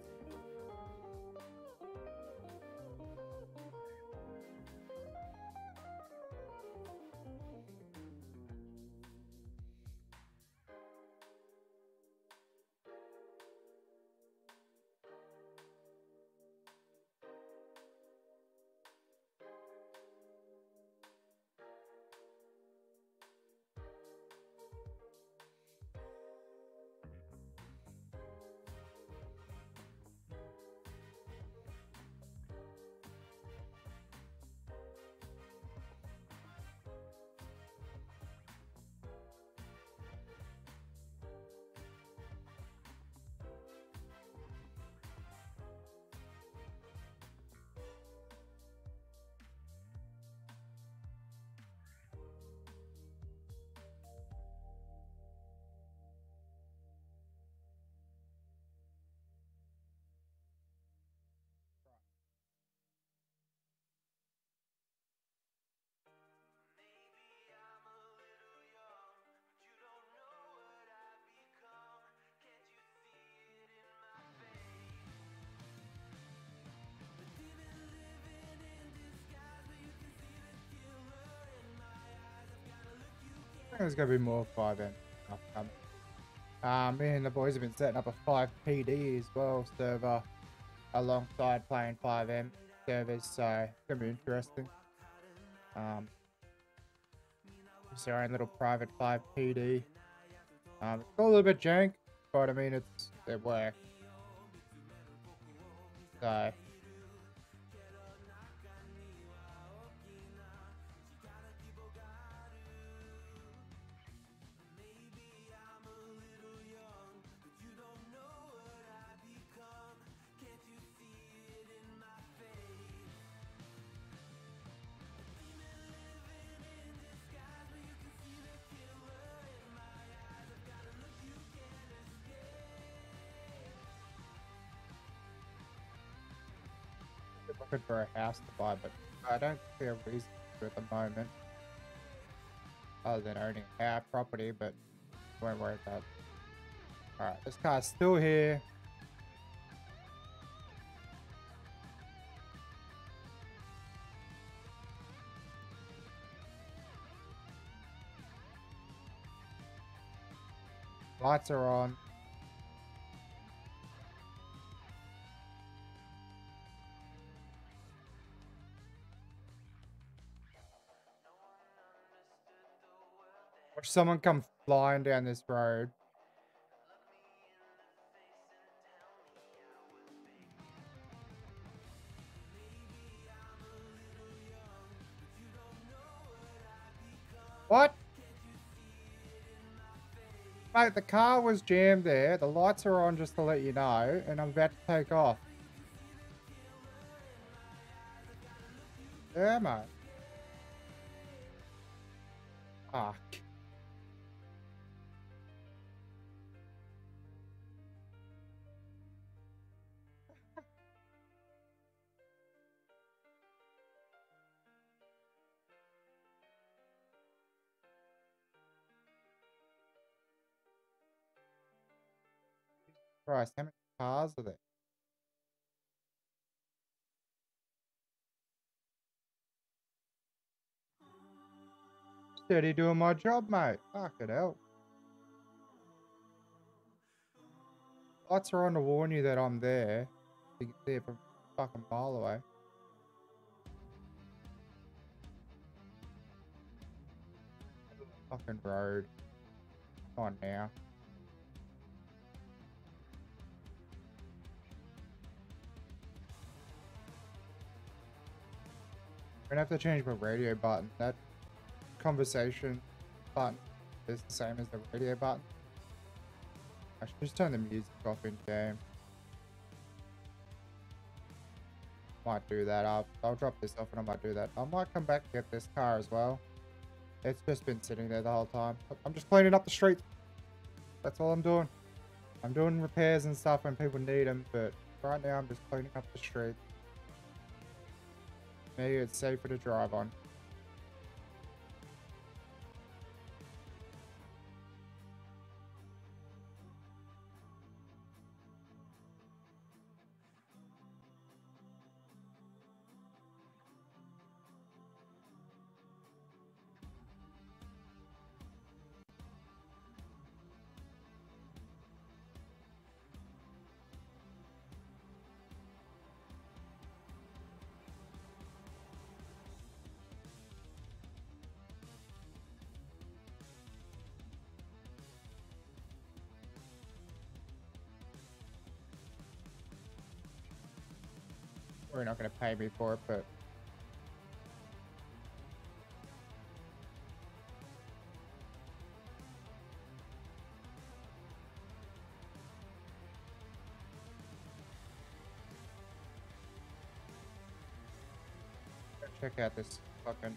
Speaker 1: I think there's gonna be more 5M stuff coming. Me and the boys have been setting up a 5PD as well server alongside playing 5M servers, so it's gonna be interesting. It's our own little private 5PD. It's a little bit jank, but I mean it works. So looking for a house to buy, but I don't see a reason to at the moment, other than owning our property, but won't worry about it. Alright, this car's still here. Lights are on. Watch someone come flying down this road. What? Mate, the car was jammed there. The lights are on just to let you know, and I'm about to take off. Yeah, mate. Fuck. Christ, how many cars are there? Steady doing my job, mate. Fucking hell. Lights are on to warn you that I'm there. You can see it from a fucking mile away. Fucking road. Come on now. I'm gonna have to change my radio button. That conversation button is the same as the radio button. I should just turn the music off in game. Might do that. I'll drop this off and I might do that. I might come back and get this car as well. It's just been sitting there the whole time. I'm just cleaning up the street. That's all I'm doing. I'm doing repairs and stuff when people need them, but right now I'm just cleaning up the street. Maybe it's safer to drive on. We're not going to pay me for it, but check out this fucking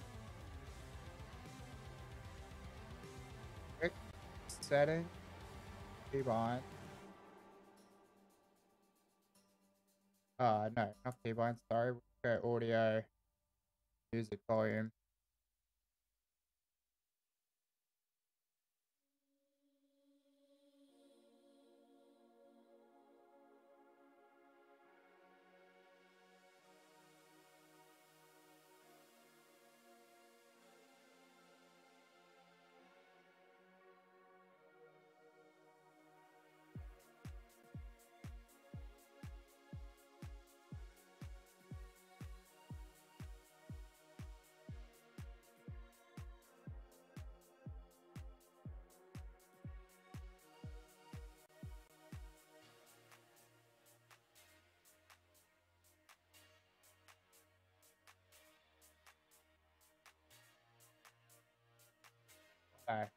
Speaker 1: quick setting. Keep on. No, not keybind, sorry. We'll go audio, music volume. Okay.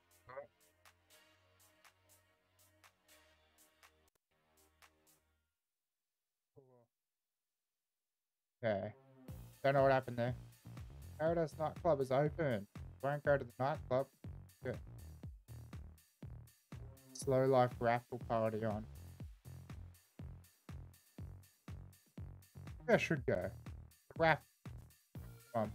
Speaker 1: Okay. Don't know what happened there. Paradise nightclub is open. Won't go to the nightclub. Good. Slow life raffle party on. Yeah, I should go. Raffle. Come on.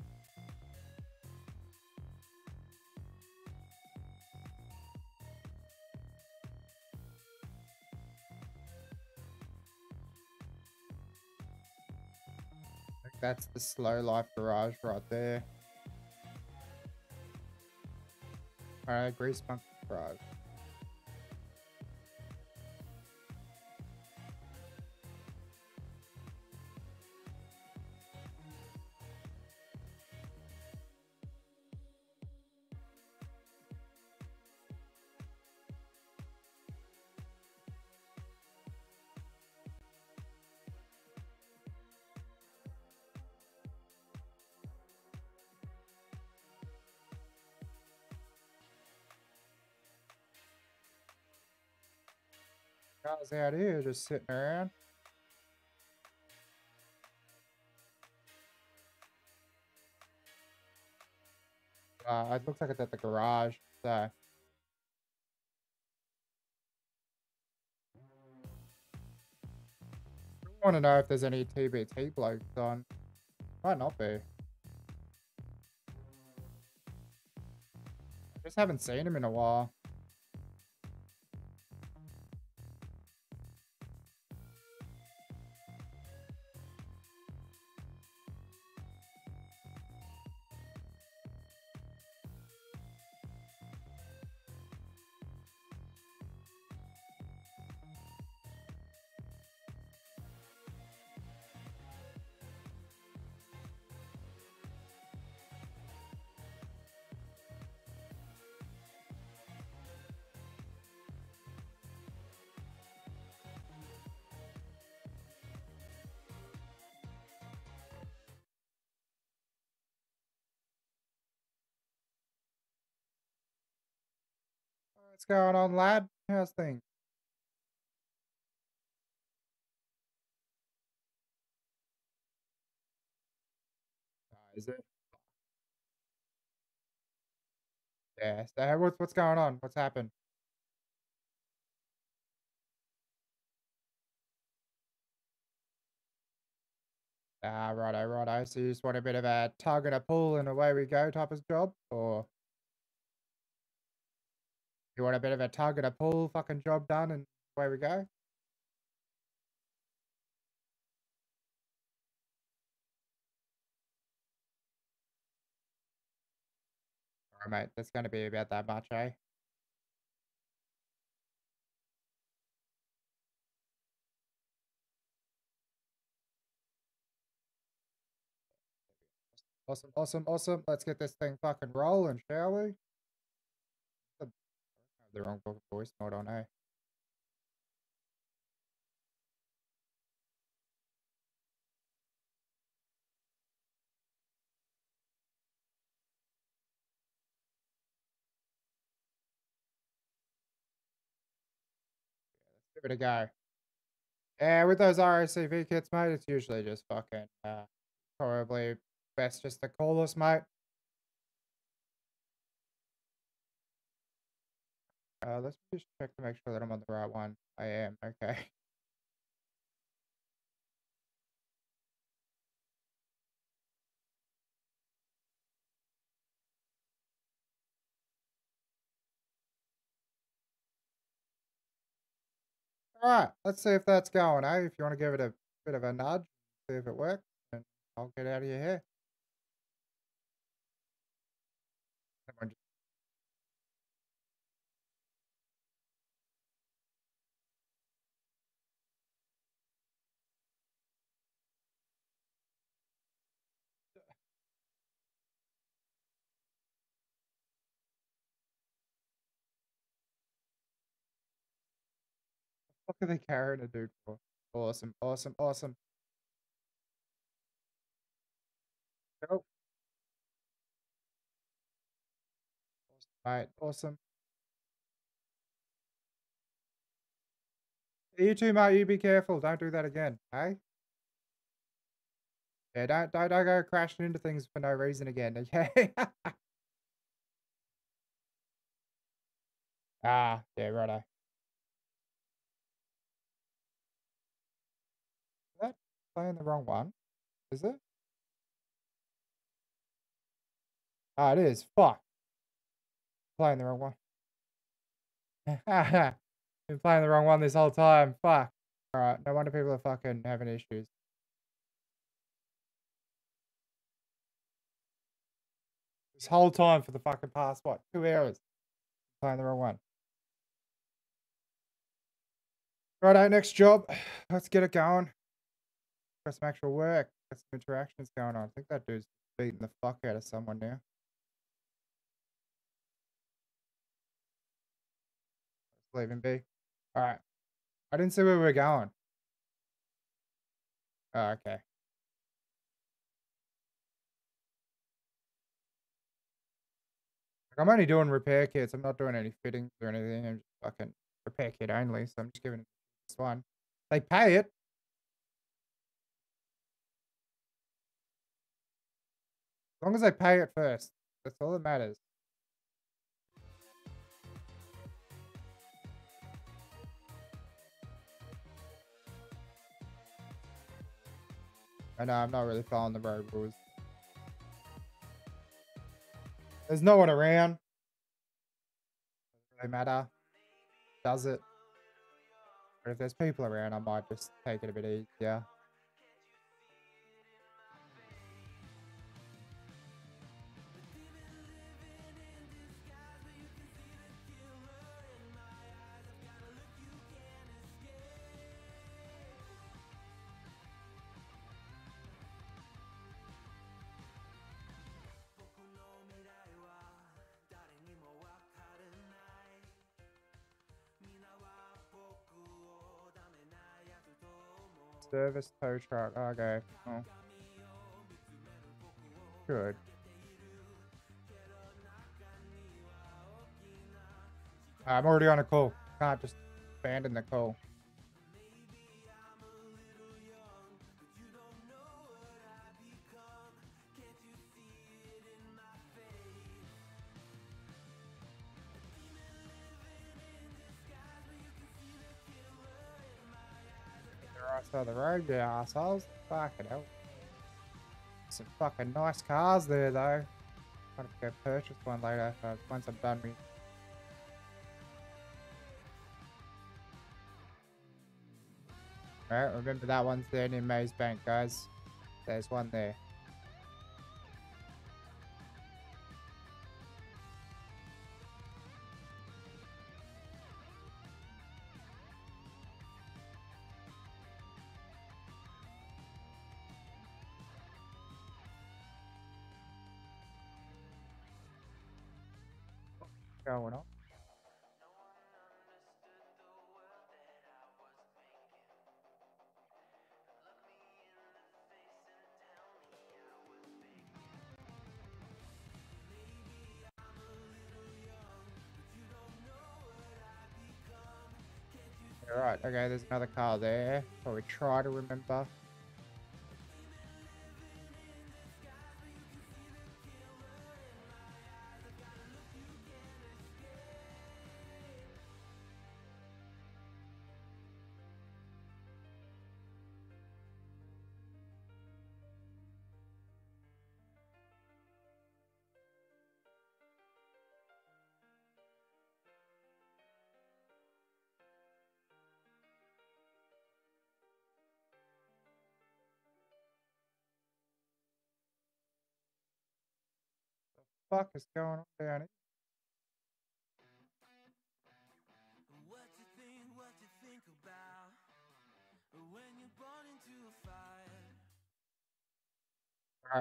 Speaker 1: That's the slow life garage right there. Alright, Grease Punk garage. Guys out here just sitting around. It looks like it's at the garage, so. I want to know if there's any TBT blokes on. Might not be. I just haven't seen him in a while. What's going on, lad? How's things? Is it? Yeah. So what's going on? What's happened? Ah, righto, righto. So you just want a bit of a tug and a pull and away we go type of job? Or you want a bit of a tug and a pull fucking job done and away we go? Alright, mate. That's going to be about that much, eh? Awesome, awesome, awesome. Let's get this thing fucking rolling, shall we? The wrong voice mode on, eh? Give it a go. Yeah, with those ROCV kits, mate, it's usually just fucking, probably best just to call us, mate. Let's just check to make sure that I'm on the right one. I am, okay. Alright, let's see if that's going, eh? If you want to give it a bit of a nudge, see if it works, and I'll get out of your hair. Someone just- What are they carrying a dude for? Awesome, awesome, awesome. Go. Mate, awesome. You too, mate. You be careful. Don't do that again, eh? Yeah, don't go crashing into things for no reason again, okay? Ah, yeah, righto. Is that playing the wrong one? Is it? Ah, it is. Fuck. Playing the wrong one. Been playing the wrong one this whole time. Fuck. Alright, no wonder people are fucking having issues. This whole time for the fucking past, what, 2 hours? Playing the wrong one. Righto, next job. Let's get it going. Got some actual work. Got some interactions going on. I think that dude's beating the fuck out of someone now. Let's leave him be. Alright. I didn't see where we were going. Oh, okay. I'm only doing repair kits. I'm not doing any fittings or anything. I'm just fucking repair kit only. So I'm just giving it this one. They pay it. As long as they pay it first. That's all that matters. I know, I'm not really following the road rules. There's no one around. Doesn't really matter. Does it? But if there's people around, I might just take it a bit easier. Service tow truck. Okay. Oh. Good. I'm already on a call. Can't just abandon the call. The right side of the road, you assholes. Fucking hell. Some fucking nice cars there, though. Gotta go purchase one later once I'm done with. Alright, remember that one's there near Maze Bank, guys. There's one there. What's going on? Alright, okay, there's another car there. Probably try to remember. What the fuck is going on down here? Alright.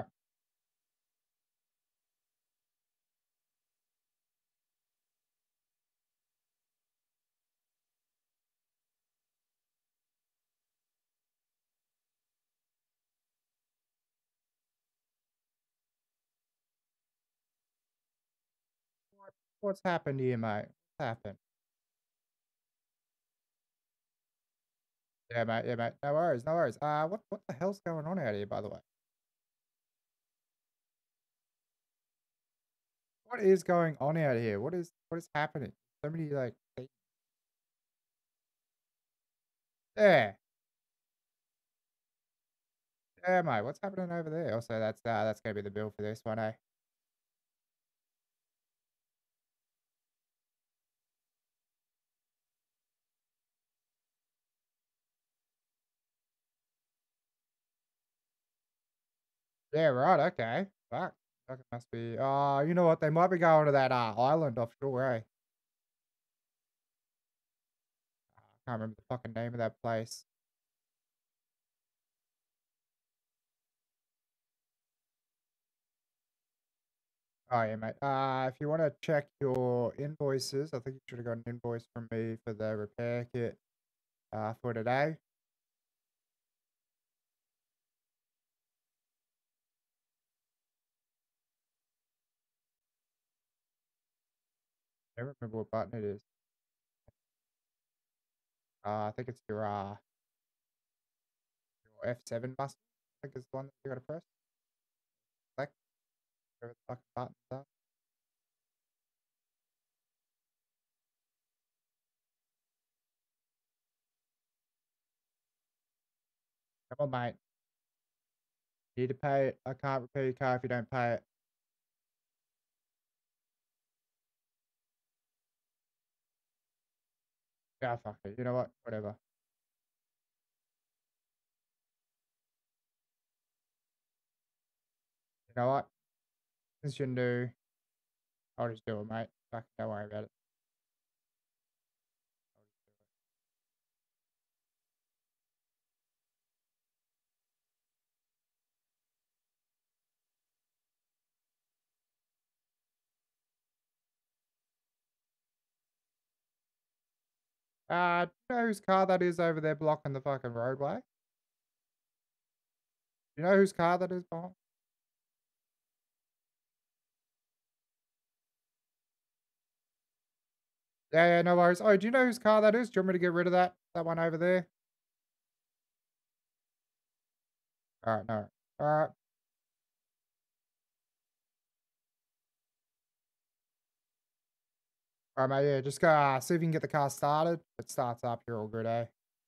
Speaker 1: What's happened here, mate? What's happened? Yeah, mate. Yeah, mate. No worries. No worries. What the hell's going on out here, by the way? What is going on out here? What is happening? So many like things. Yeah. Yeah, mate. What's happening over there? Also, that's gonna be the bill for this one, eh? Yeah, right. Okay. Fuck. Fuck, it must be. Oh, you know what? They might be going to that island offshore, eh? I can't remember the fucking name of that place. Oh yeah, mate. If you want to check your invoices, I think you should have got an invoice from me for the repair kit for today. I don't remember what button it is. I think it's your F7 button. I think it's the one that you gotta press. Select whatever the fucking buttons are. Come on, mate. You need to pay it. I can't repair your car if you don't pay it. Yeah, fuck it. You know what? Whatever. You know what? Since you're new, I'll just do it, mate. Fuck, don't worry about it. Do you know whose car that is over there blocking the fucking roadway? You know whose car that is behind? Yeah, no worries. Oh, do you know whose car that is? Do you want me to get rid of that one over there? All right, no. All right. All right, mate. Yeah, just go see if you can get the car started. If it starts up, you're all good, eh?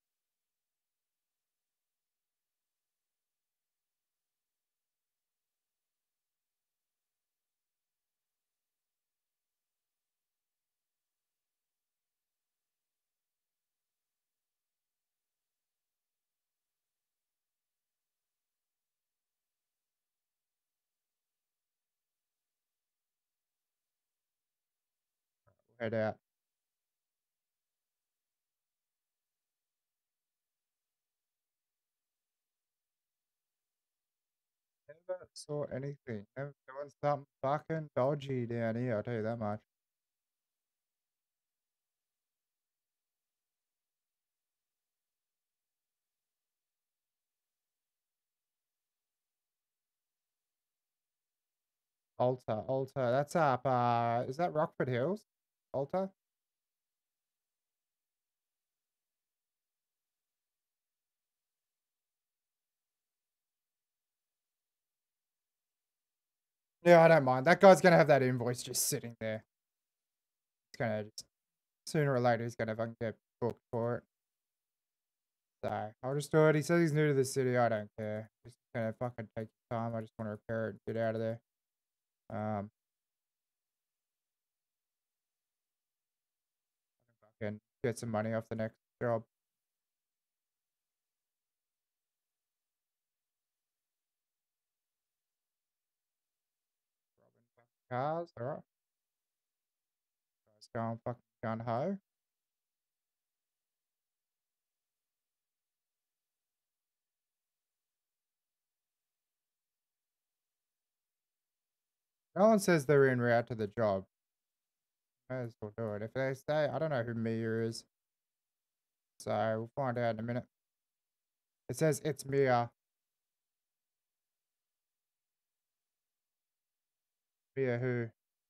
Speaker 1: Head out. Never saw anything. Never doing something fucking dodgy down here, I'll tell you that much. Alta. That's up, is that Rockford Hills? Alta? Yeah, I don't mind. That guy's gonna have that invoice just sitting there. It's gonna just, sooner or later, he's gonna fucking get booked for it. So, I'll just do it. He says he's new to the city. I don't care. Just gonna fucking take your time. I just want to repair it and get out of there. Fucking get some money off the next job. Cars, alright. Guys going fucking gun ho. No one says they're en route to the job. May as well do it. If they stay, I don't know who Mia is. So we'll find out in a minute. It says it's Mia. Mia who?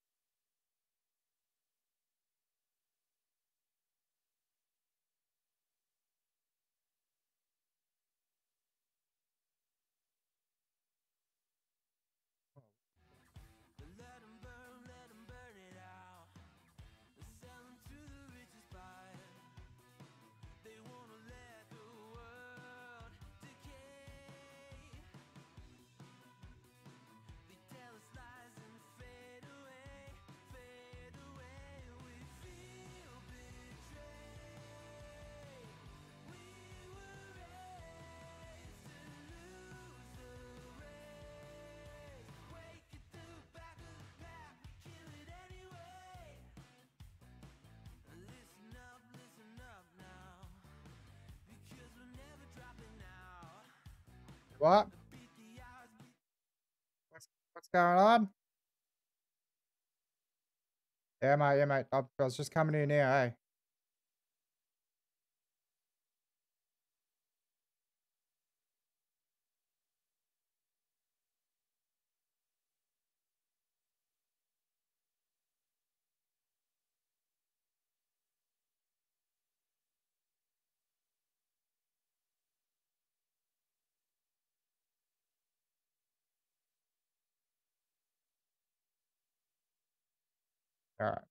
Speaker 1: What? What's going on? Yeah, mate. I was just coming in here, hey. Alright.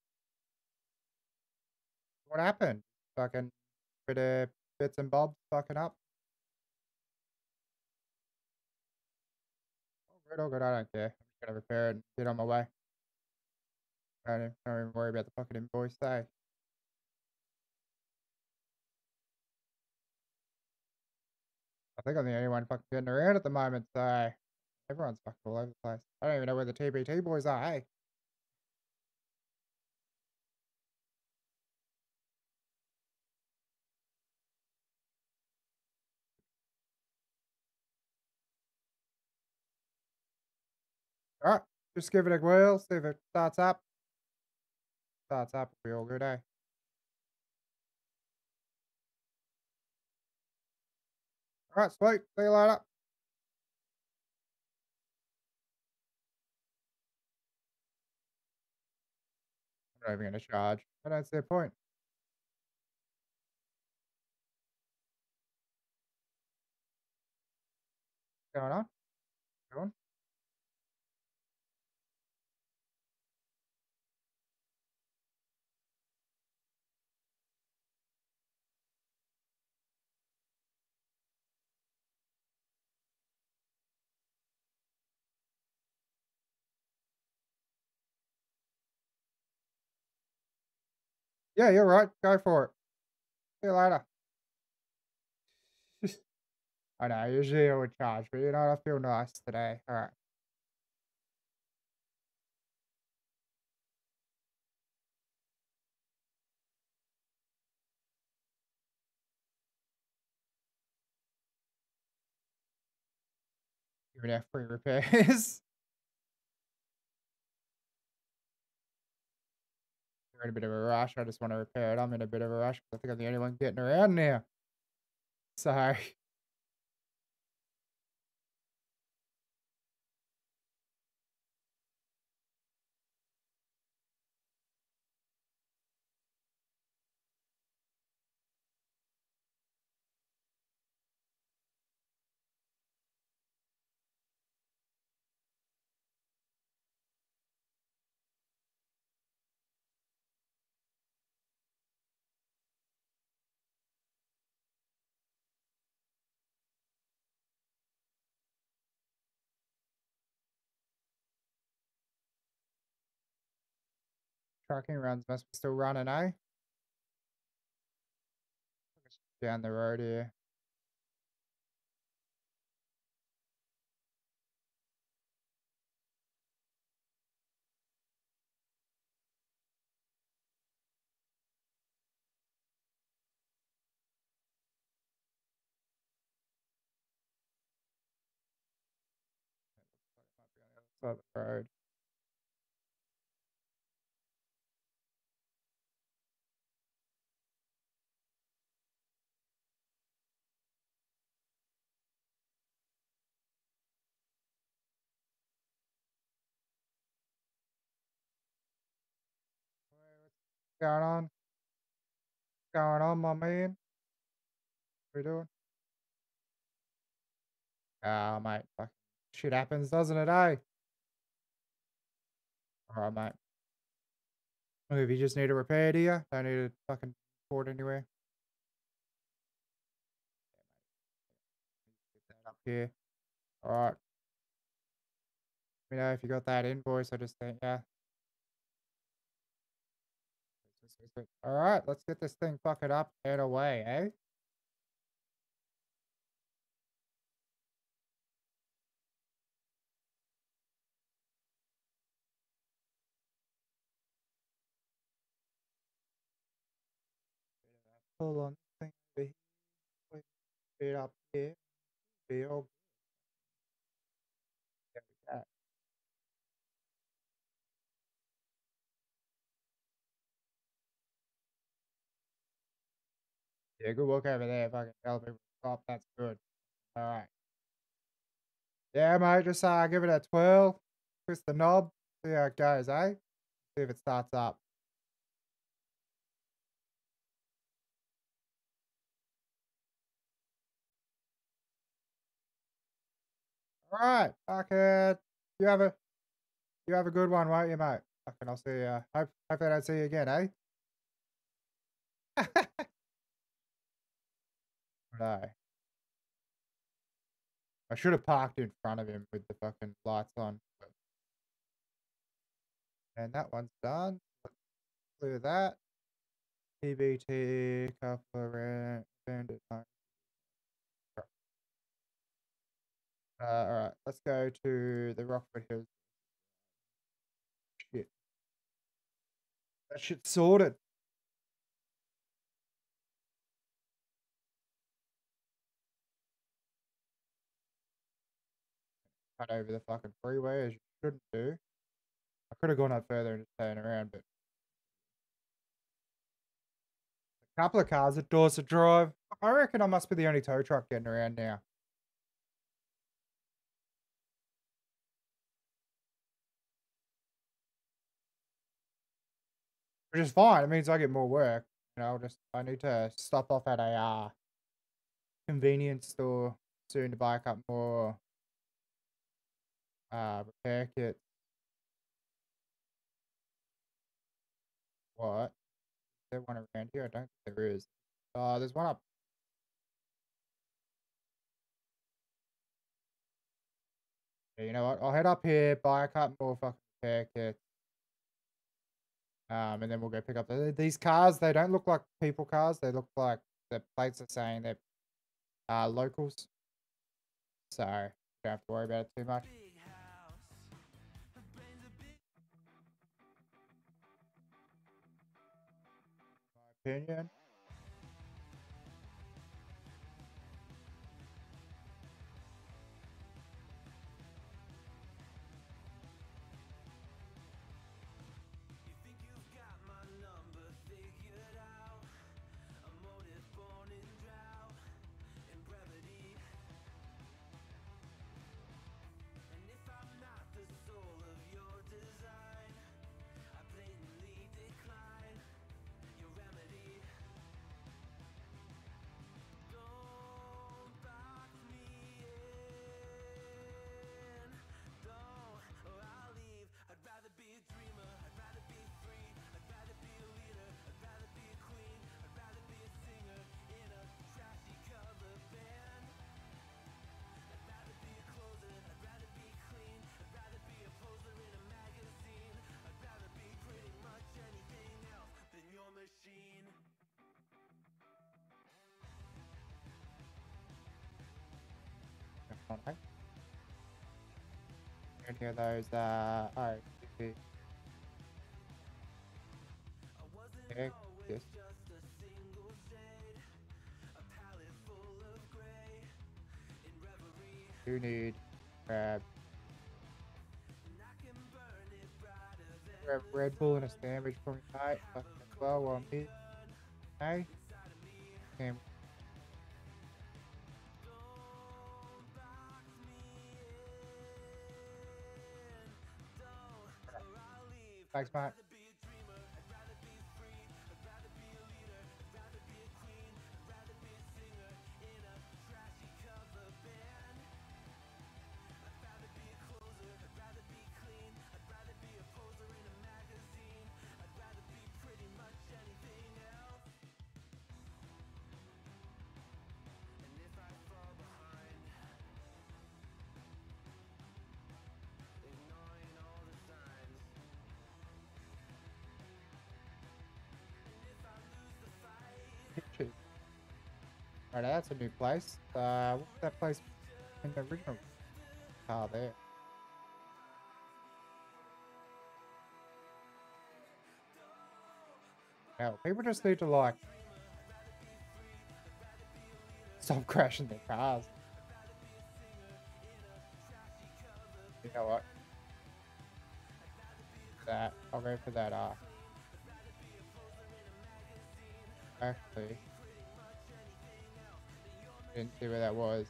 Speaker 1: What happened? Fucking bit of bits and bobs fucking up. All good, I don't care. I'm just gonna repair it and get on my way. Don't even worry about the fucking invoice, eh? I think I'm the only one fucking getting around at the moment, so everyone's fucking all over the place. I don't even know where the TBT boys are, hey? Alright, just give it a whirl, see if it starts up. Starts up, it'll be all good, eh? Alright, sweet. See you later. I'm Not even gonna charge. I don't see a point. What's going on? Go on. Yeah, you're right. Go for it. See you later. I know, usually I would charge, but you know what? I feel nice today. Alright. You're gonna have free repairs. You're in a bit of a rush. I just want to repair it. I'm in a bit of a rush because I think I'm the only one getting around now. So, trucking runs must be still running, eh? Down the road here. Side of the road. What's going on? What's going on, my man? What are you doing? Ah, mate. Fuck. Shit happens, doesn't it, eh? Alright, mate. Well, if you just need a repair, do you? Don't need to fucking port anywhere. Get that up here. Alright. Let me know if you got that invoice. I just think, yeah. Alright, let's get this thing fucking up and away, eh? Hold on. Thing over here. Wait, it up here. Be all good. There we go. Yeah, good work over there. Fucking tell people to stop. That's good. Alright. Yeah, mate, just give it a twirl. Twist the knob. See how it goes, eh? See if it starts up. Alright, fucking you have a good one, won't you, mate? Fucking I'll see you. Hopefully I don't see you again, eh? No. I should have parked in front of him with the fucking lights on. And that one's done. Let's clear that. PBT, couple around, bandit. Alright, let's go to the Rockford Hills. Shit. That shit's sorted. Cut over the fucking freeway as you shouldn't do. I could have gone up further and just staying around, but a couple of cars at Dorset Drive. I reckon I must be the only tow truck getting around now. Which is fine. It means I get more work. You know, I need to stop off at a convenience store soon to buy up more repair kits. What? Is there one around here? I don't think there is. There's one up. Yeah, you know what? I'll head up here, buy a couple more fucking repair kits. And then we'll go pick up these cars. They don't look like people cars. They look like the plates are saying they're locals. So don't have to worry about it too much. My opinion. Okay. Any of those alright. Okay, yes. You need grab Red Bull and a sandwich for me tonight. Fucking well on me. Okay. And thanks, mate. Alright, that's a new place. What's that place in the original car there? Hell, people just need to like stop crashing their cars. You know what? I'll go for that actually didn't see where that was.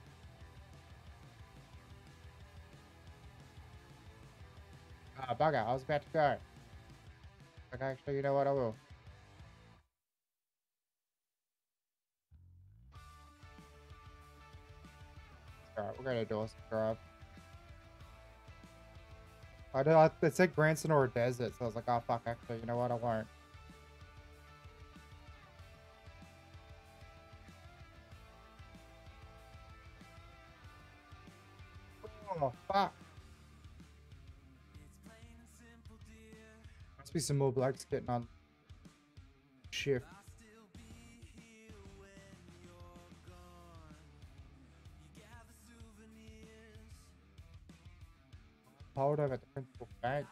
Speaker 1: Bugger, I was about to go. Okay, actually, you know what, I will. Alright, we're gonna Dawson Drive. It said Branson or a desert, so I was like, oh fuck, actually, you know what, I won't. Oh fuck. Must be some more blokes getting on shift. Hold over at the principal bank.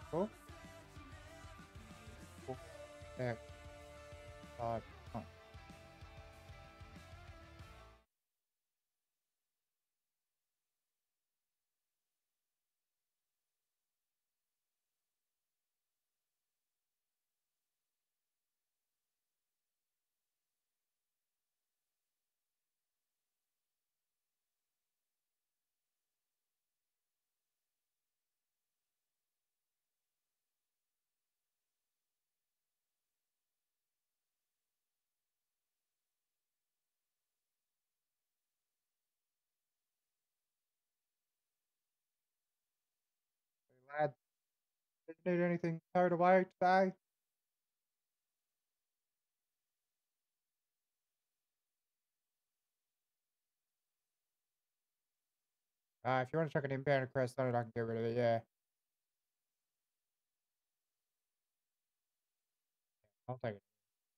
Speaker 1: Cool. Cool. X 5. Oh. Hey, lad, didn't need anything towed away today. If you want to chuck an inbound request on it, I can get rid of it. Yeah, I'll take it.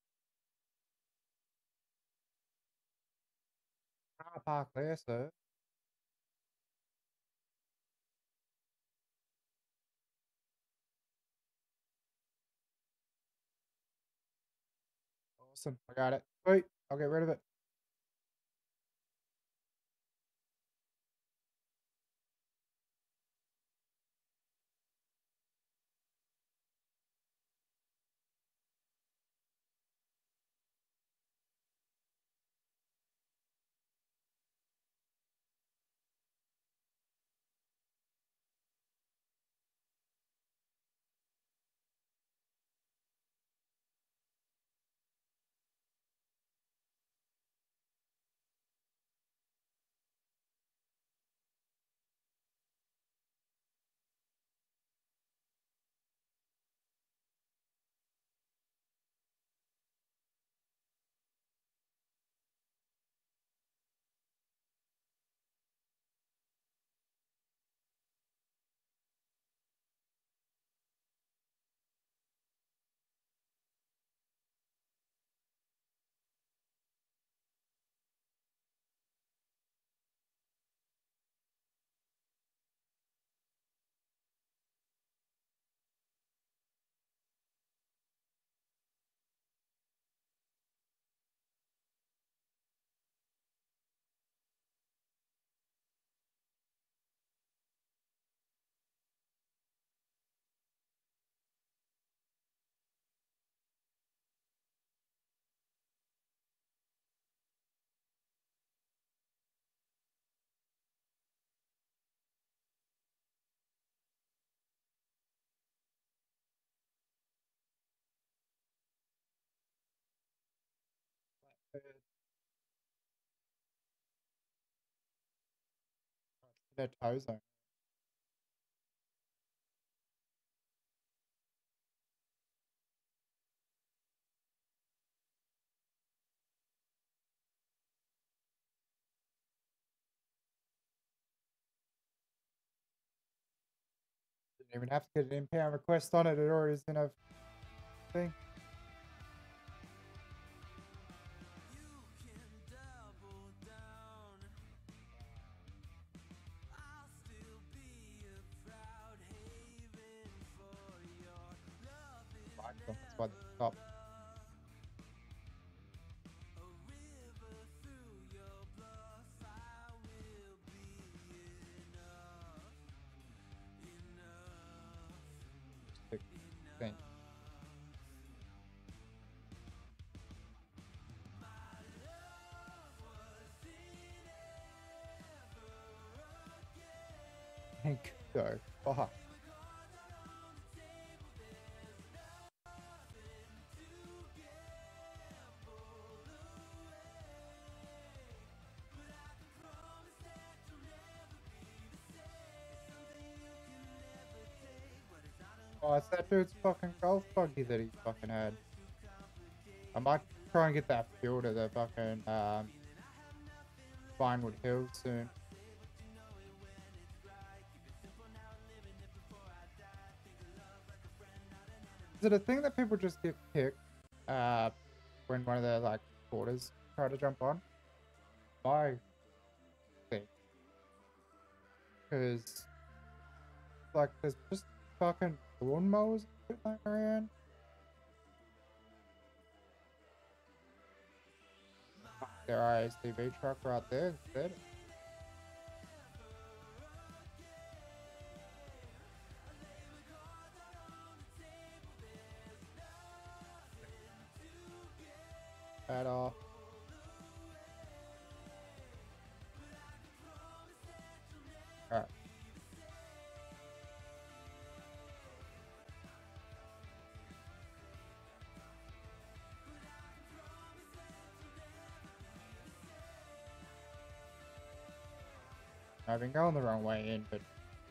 Speaker 1: Car park there, sir. Awesome. I got it. Sweet. I'll get rid of it. Their toe zone. Didn't even have to get an impound request on it. It already is in a thing. That's why the top. Thing. Thank go. Fuck. Oh, it's that dude's fucking golf buggy that he fucking had. I might try and get that fuel to the fucking Vinewood Hills soon. Is it a thing that people just get kicked when one of their like supporters try to jump on? I think. Because like there's just fucking lawnmowers lying around. Their ISTV truck right there instead. At all. Alright. I've been going the wrong way in, but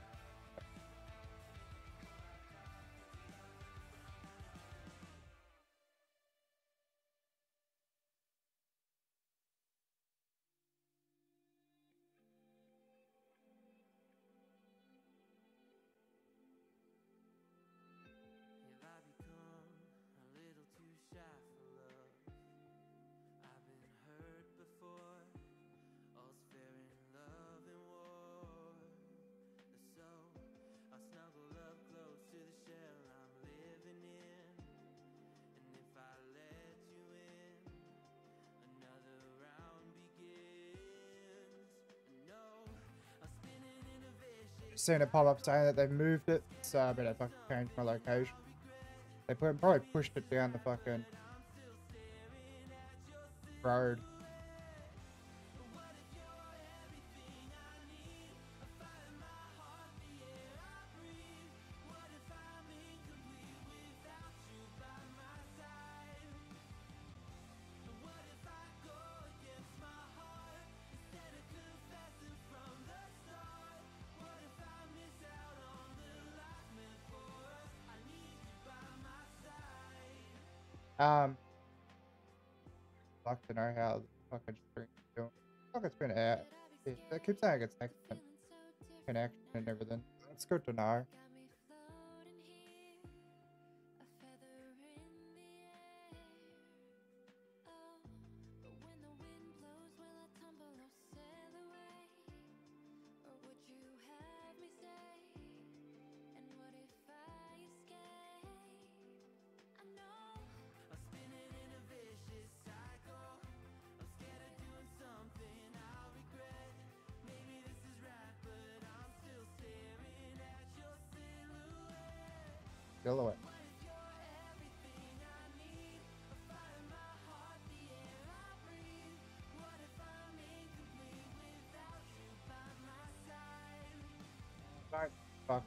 Speaker 1: seen it pop up saying that they've moved it, so I better fucking change my location. They probably pushed it down the fucking road. Like to know how the fucking string is doing. Like it's been out. It keeps saying it's excellent connection and everything. It's good to know. Silhouette. Don't fuck.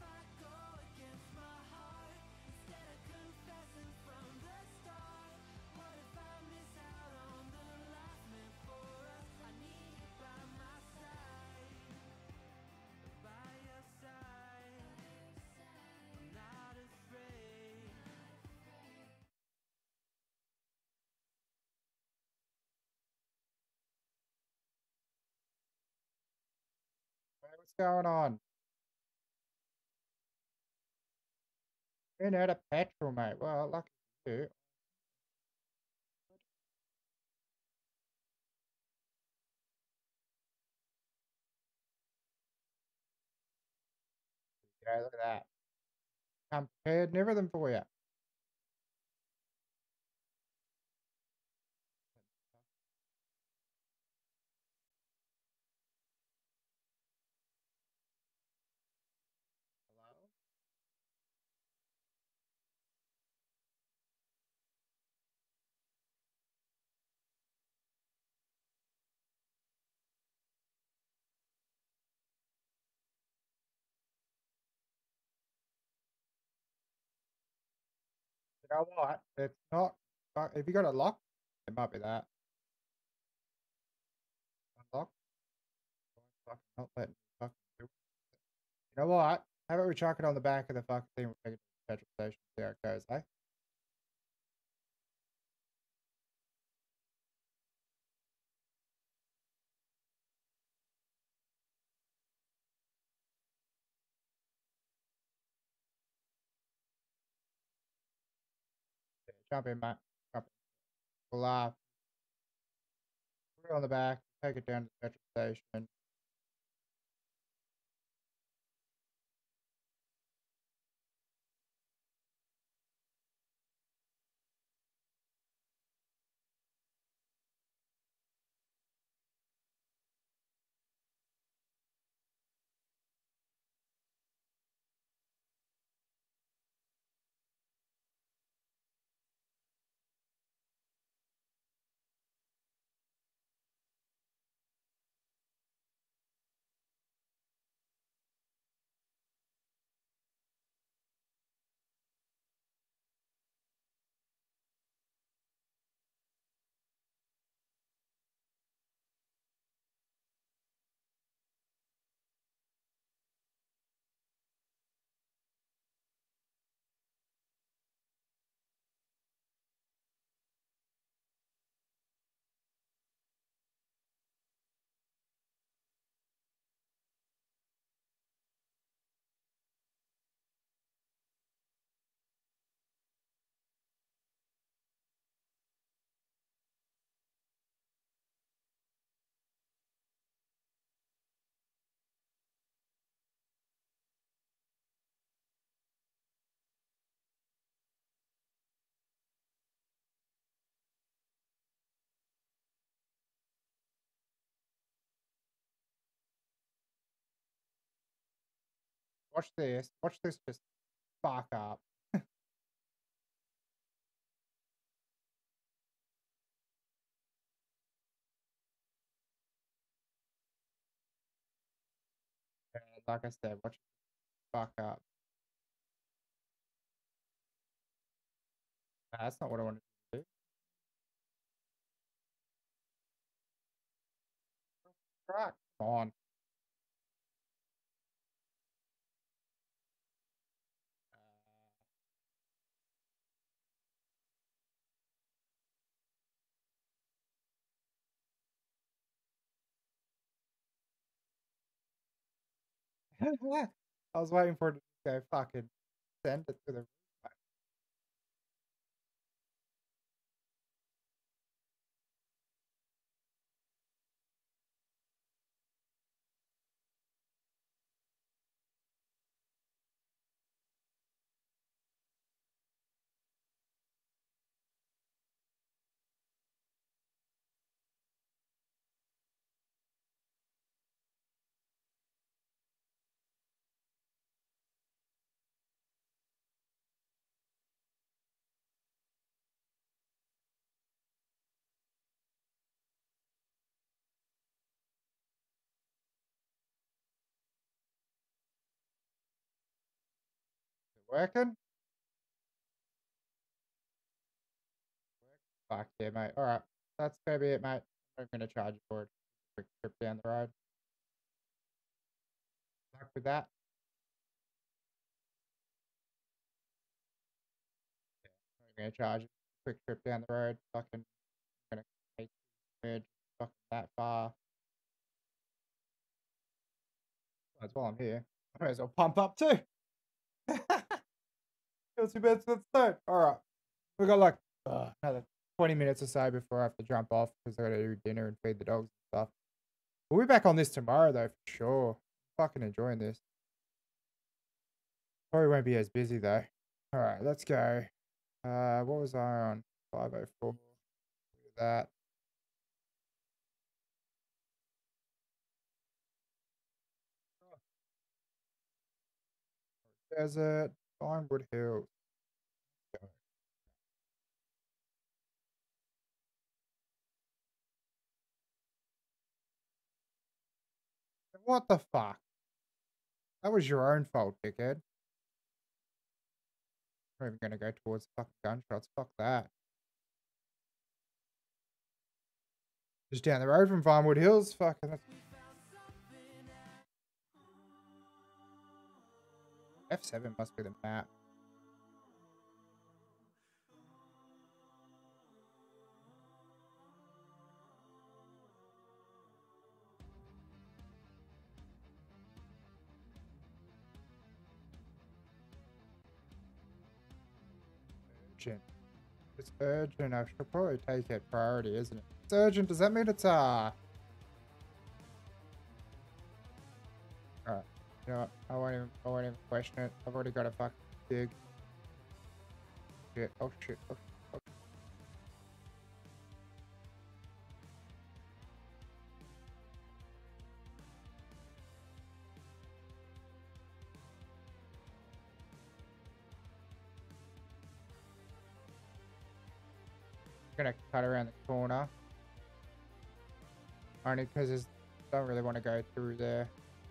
Speaker 1: What's going on? Ran out of petrol, mate. Well, lucky you. Yeah, look at that. I'm prepared and everything for you. You know what? It's not. If you got it locked, it might be that. Unlocked. Fucking not letting me fucking do it. You know what? How about we chuck it on the back of the fucking thing? We'll take it to the petrol station. See how it goes, eh? Yeah, jump in, mate. Jump in. We'll put it on the back. Take it down to the petrol station. Watch this. Watch this just spark up. And like I said, watch it spark up. Nah, that's not what I wanted to do. Right. Come on. I was waiting for it to go fucking send it to the. Working? Fuck yeah, mate. Alright. That's gonna be it, mate. I'm gonna charge you for it. Quick trip down the road. Luck with that. I'm gonna charge you. Quick trip down the road. Fucking gonna take merge fucking that far. That's while I'm here. I might as well pump up too. Kill two birds with a stone. Alright. We got like another 20 minutes or so before I have to jump off because I gotta do dinner and feed the dogs and stuff. We'll be back on this tomorrow though, for sure. I'm fucking enjoying this. Probably won't be as busy though. Alright, let's go. What was I on? 504. Look at that. Desert, Vinewood Hills. What the fuck? That was your own fault, dickhead. I'm not even gonna go towards fucking gunshots. Fuck that. Just down the road from Vinewood Hills. Fucking. F7 must be the map. Urgent. It's urgent. I should probably take it priority, isn't it? It's urgent. Does that mean it's Alright. You know what? I won't even question it. I've already got a fucking dig. Shit. Oh shit. Oh, oh. Gonna cut around the corner. Only because I don't really want to go through there.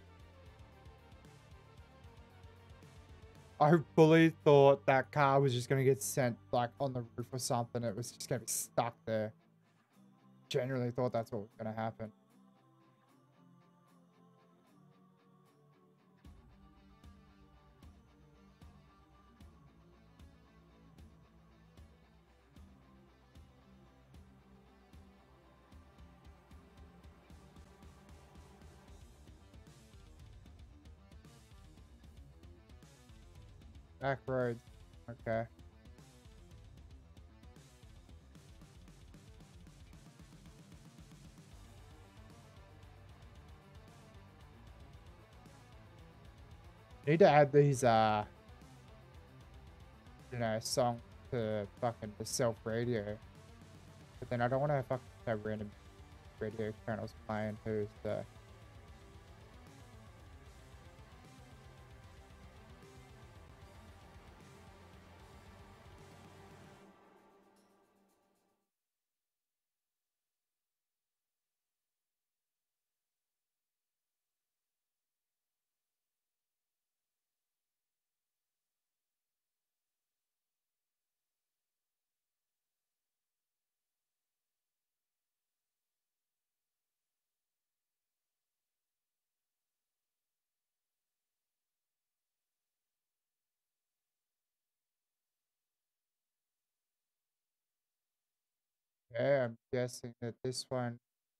Speaker 1: I fully thought that car was just gonna get sent like on the roof or something. It was just gonna be stuck there. Genuinely thought that's what was gonna happen. Back roads. Okay. Need to add these you know, song to fucking the self radio. But then I don't want to fucking have random radio channels playing too, so Yeah, I'm guessing that this one.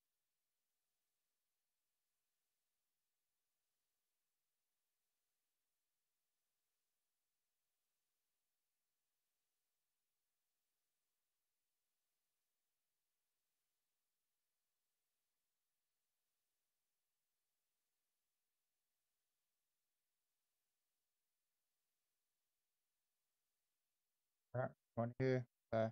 Speaker 1: Right, one here. There.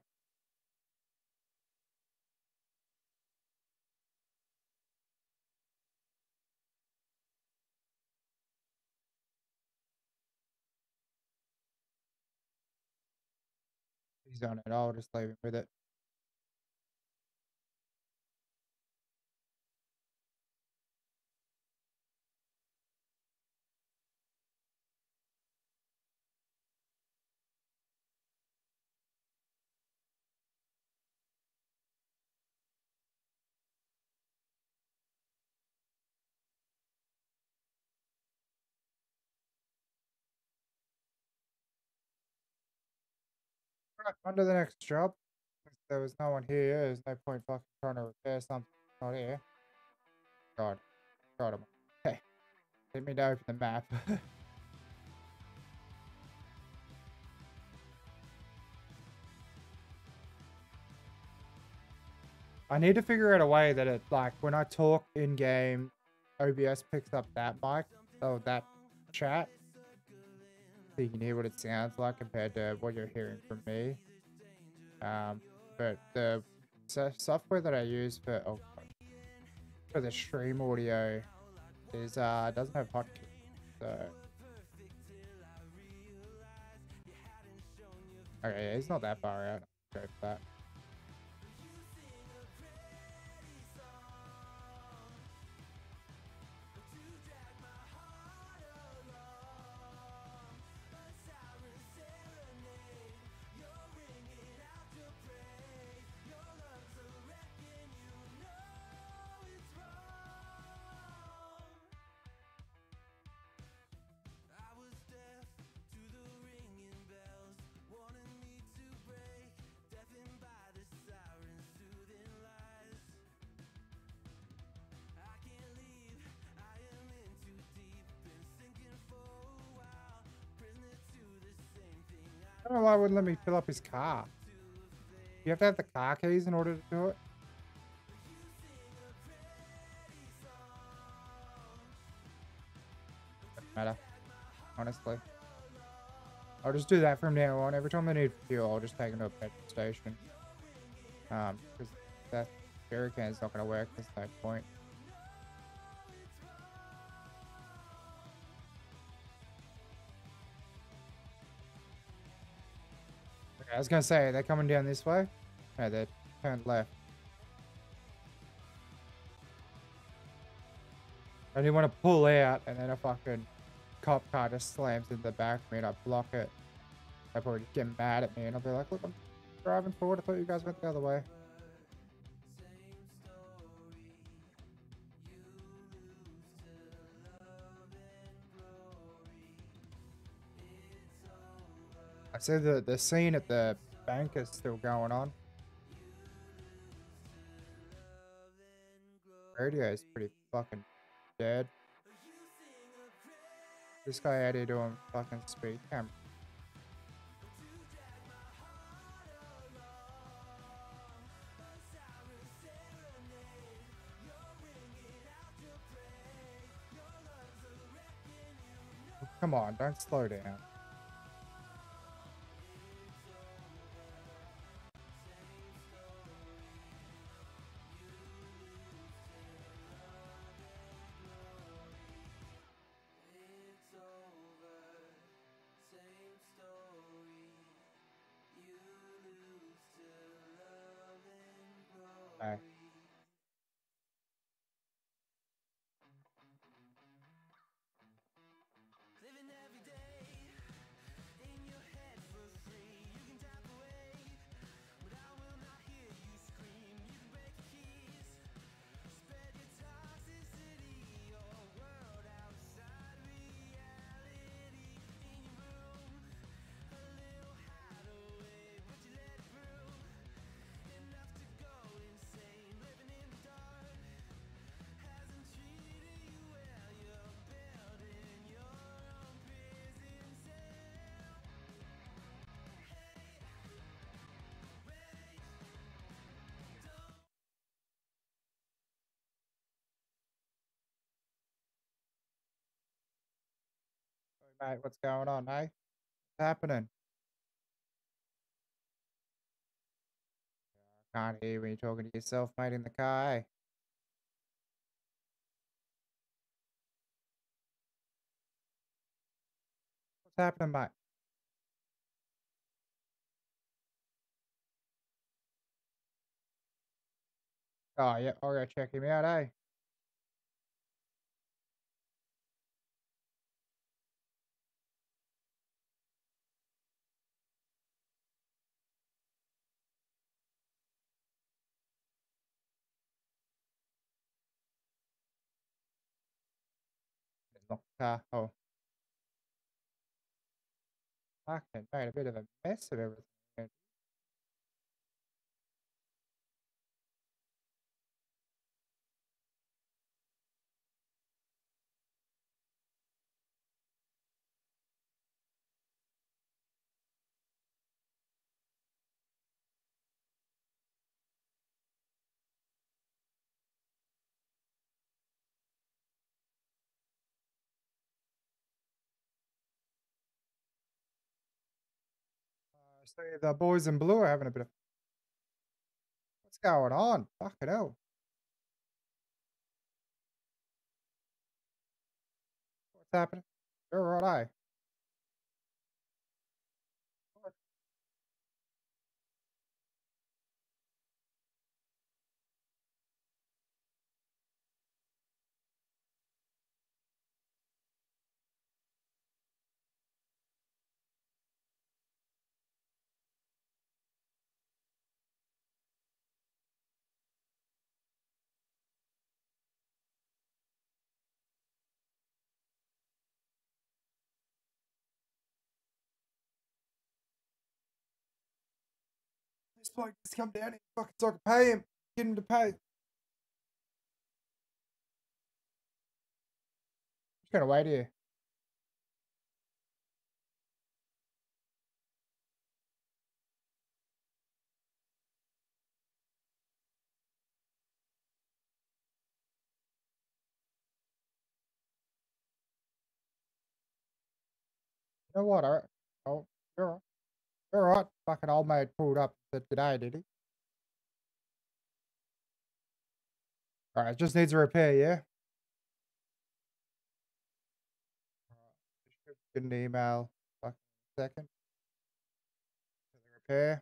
Speaker 1: He's on it. I'll just leave him with it. Right, on to the next job. Since there was no one here, there's no point fucking trying to repair something not here. God. God, hey. Let me to open the map. I need to figure out a way that it, like, when I talk in-game, OBS picks up that mic, or that chat, so you can hear what it sounds like compared to what you're hearing from me. But the software that I use for the stream audio is doesn't have hotkeys, so okay, yeah, it's not that far out. I'll go for that. I don't know why it wouldn't let me fill up his car. You have to have the car keys in order to do it. Doesn't matter, honestly. I'll just do that from now on. Every time I need fuel, I'll just take him to a petrol station. Because that jerrycan's not going to work. There's no point. Okay, I was going to say, they're coming down this way. No, they turned left. I didn't want to pull out, and then a fucking cop car just slams into the back of me, and I block it. They'll probably just get mad at me, and I'll be like, look, I'm driving forward. I thought you guys went the other way. I see the scene at the bank is still going on. Radio is pretty fucking dead. This guy out here doing fucking speed camera. Come on, don't slow down. Okay. Mate, what's going on, eh? What's happening? Can't hear you when you're talking to yourself, mate, in the car, eh? What's happening, mate? Oh, yeah, I'll go check him out, eh? Lock the car. Oh, fucking made a bit of a mess of everything. So the boys in blue are having a bit of... What's going on? Fucking hell. What's happening? You're right, eh? This bloke just come down here fucking so I can pay him. Get him to pay. Just gonna wait here. You know what? Oh, you're right. You're right. Fucking old mate pulled up today, did he? Alright, just needs a repair, yeah? Get an email. Fucking second. For the repair.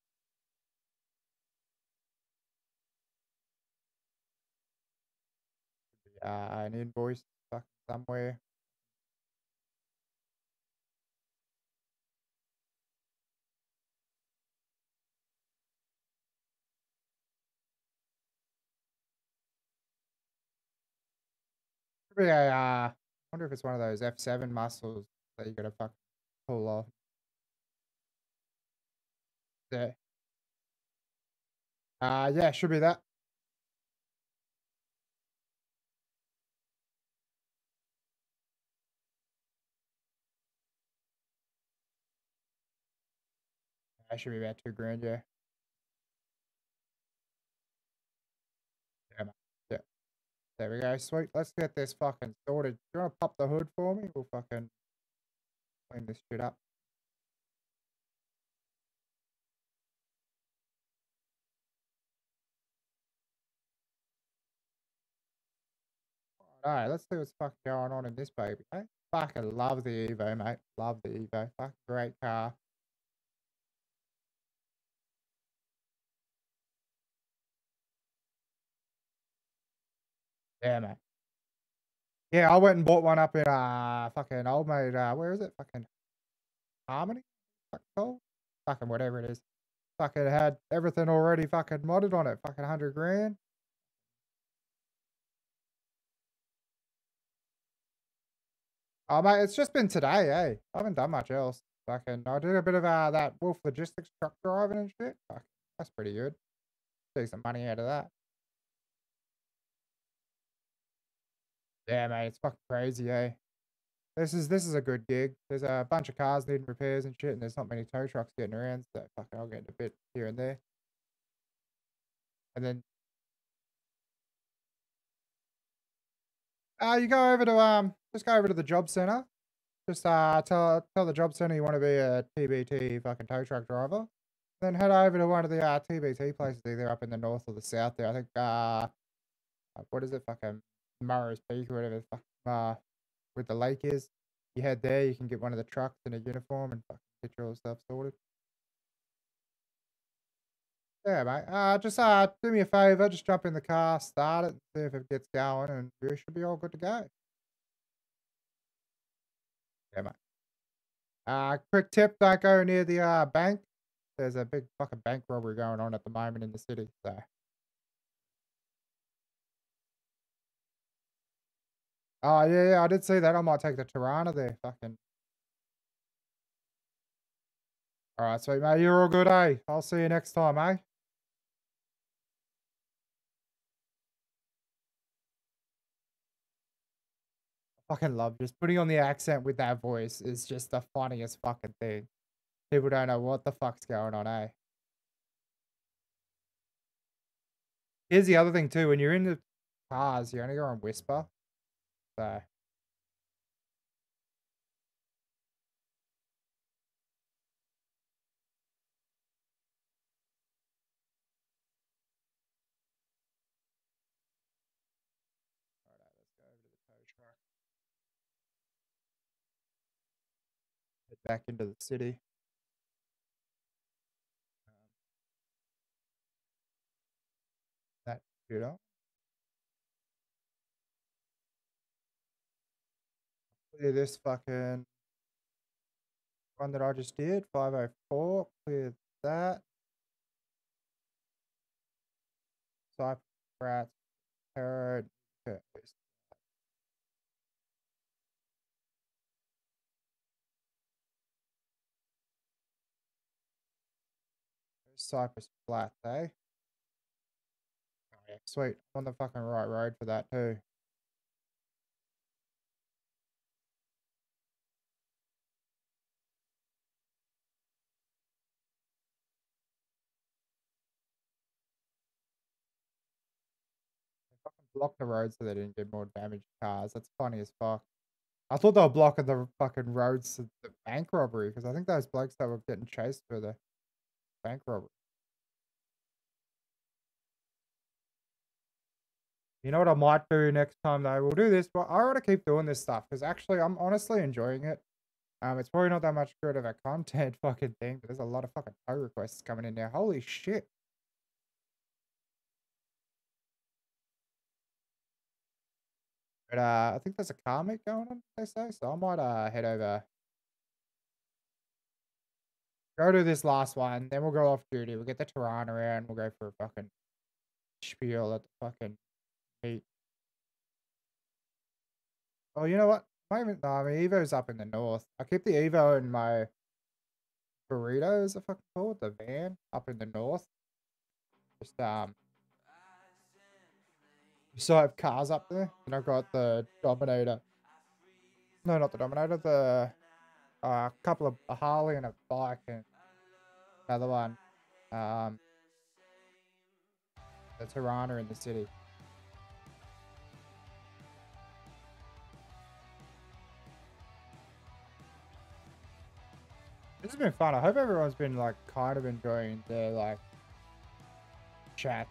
Speaker 1: An invoice fucking somewhere. Could be a, wonder if it's one of those F7 muscles that you gotta fucking pull off. Yeah. Yeah, should be that. That should be about 2 grand, yeah. Yeah, mate. Yeah. There we go. Sweet. Let's get this fucking sorted. Do you wanna pop the hood for me? We'll fucking clean this shit up. Alright, let's see what's fucking going on in this baby, eh? Fucking love the Evo, mate. Love the Evo. Fucking great car. Yeah, mate. Yeah, I went and bought one up in fucking old mate, where is it? Fucking Harmony? Fucking cool. Fucking whatever it is. Fucking had everything already fucking modded on it. Fucking 100 grand. Oh mate, it's just been today, eh? I haven't done much else. Fucking I did a bit of that Wolf Logistics truck driving and shit. Fuck, that's pretty good. Decent money out of that. Yeah, mate, it's fucking crazy, eh? This is a good gig. There's a bunch of cars needing repairs and shit, and there's not many tow trucks getting around, so fucking I'll get a bit here and there. And then you go over to just go over to the job center Just tell the job center you want to be a TBT fucking tow truck driver. Then head over to one of the TBT places either up in the north or the south there. I think what is it, fucking Murray's Peak or whatever the fuck with the lake is. You head there, you can get one of the trucks in a uniform and fucking get your all stuff sorted. Yeah, mate. Just do me a favor, just jump in the car, start it, see if it gets going, and you should be all good to go. Yeah, mate. Quick tip, don't go near the bank. There's a big fucking bank robbery going on at the moment in the city, so. Oh, yeah, I did see that. I might take the Tirana there, fucking. Alright, sweet, mate. You're all good, eh? I'll see you next time, eh? Fucking love just putting on the accent with that voice is just the funniest fucking thing. People don't know what the fuck's going on, eh? Here's the other thing too, when you're in the cars, you only go on whisper. So head back into the city. That computer. Clear this fucking one that I just did, 504. Clear that. Cypress, Parrot, Cypress Flat, eh? Oh, yeah, sweet. I'm on the fucking right road for that too. Block the road so they didn't get more damaged cars. That's funny as fuck. I thought they were blocking the fucking roads to the bank robbery because I think those blokes that were getting chased for the bank robbery. You know what I might do next time though? We'll do this, but I want to keep doing this stuff because actually I'm honestly enjoying it. It's probably not that much good of a content fucking thing, but there's a lot of fucking tow requests coming in now. Holy shit. But I think there's a car meet going on, they say, so I might head over. Go to this last one, then we'll go off duty. We'll get the Tirana around, we'll go for a fucking spiel at the fucking meet. Oh, you know what? No, my Evo's up in the north. I keep the Evo in my burrito, is it fucking called? The van up in the north. Just so I have cars up there, and I've got the Dominator. No, not the Dominator. The couple of a Harley and a bike, and another one. The Tirana in the city. This has been fun. I hope everyone's been like kind of enjoying their like chat.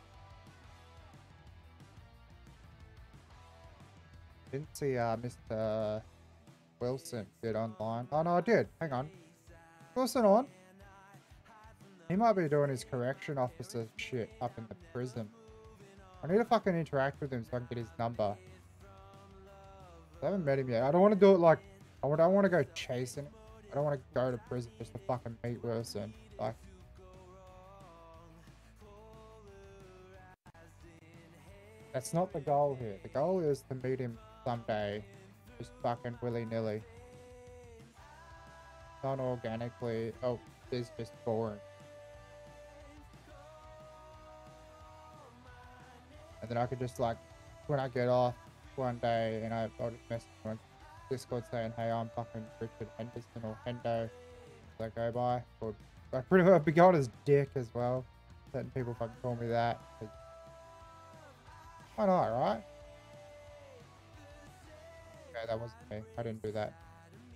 Speaker 1: Didn't see Mr. Wilson get online. Oh no, I did. Hang on. Wilson on? He might be doing his correction officer shit up in the prison. I need to fucking interact with him so I can get his number. I haven't met him yet. I don't want to do it like I don't want to go chasing. I don't want to go to prison just to fucking meet Wilson. Like, that's not the goal here. The goal is to meet him someday, just fucking willy-nilly. Not organically. Oh, it's just boring. And then I could just like, when I get off one day and I'll just message him on Discord saying, hey, I'm fucking Richard Henderson or Hendo, as I go by. Or I pretty much be going as Dick as well. Certain people fucking call me that. Why not, right? Okay, that wasn't me. I didn't do that.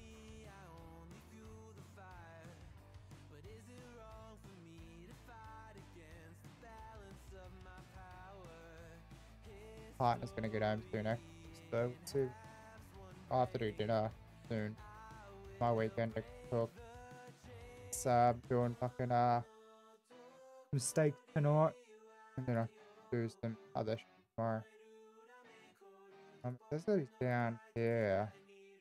Speaker 1: partner's gonna get home soon, actually. So we'll see. I'll have to do dinner soon. My weekend to cook. So I'm doing fucking some steak tonight, and then I'll do some other shit tomorrow. This is down here.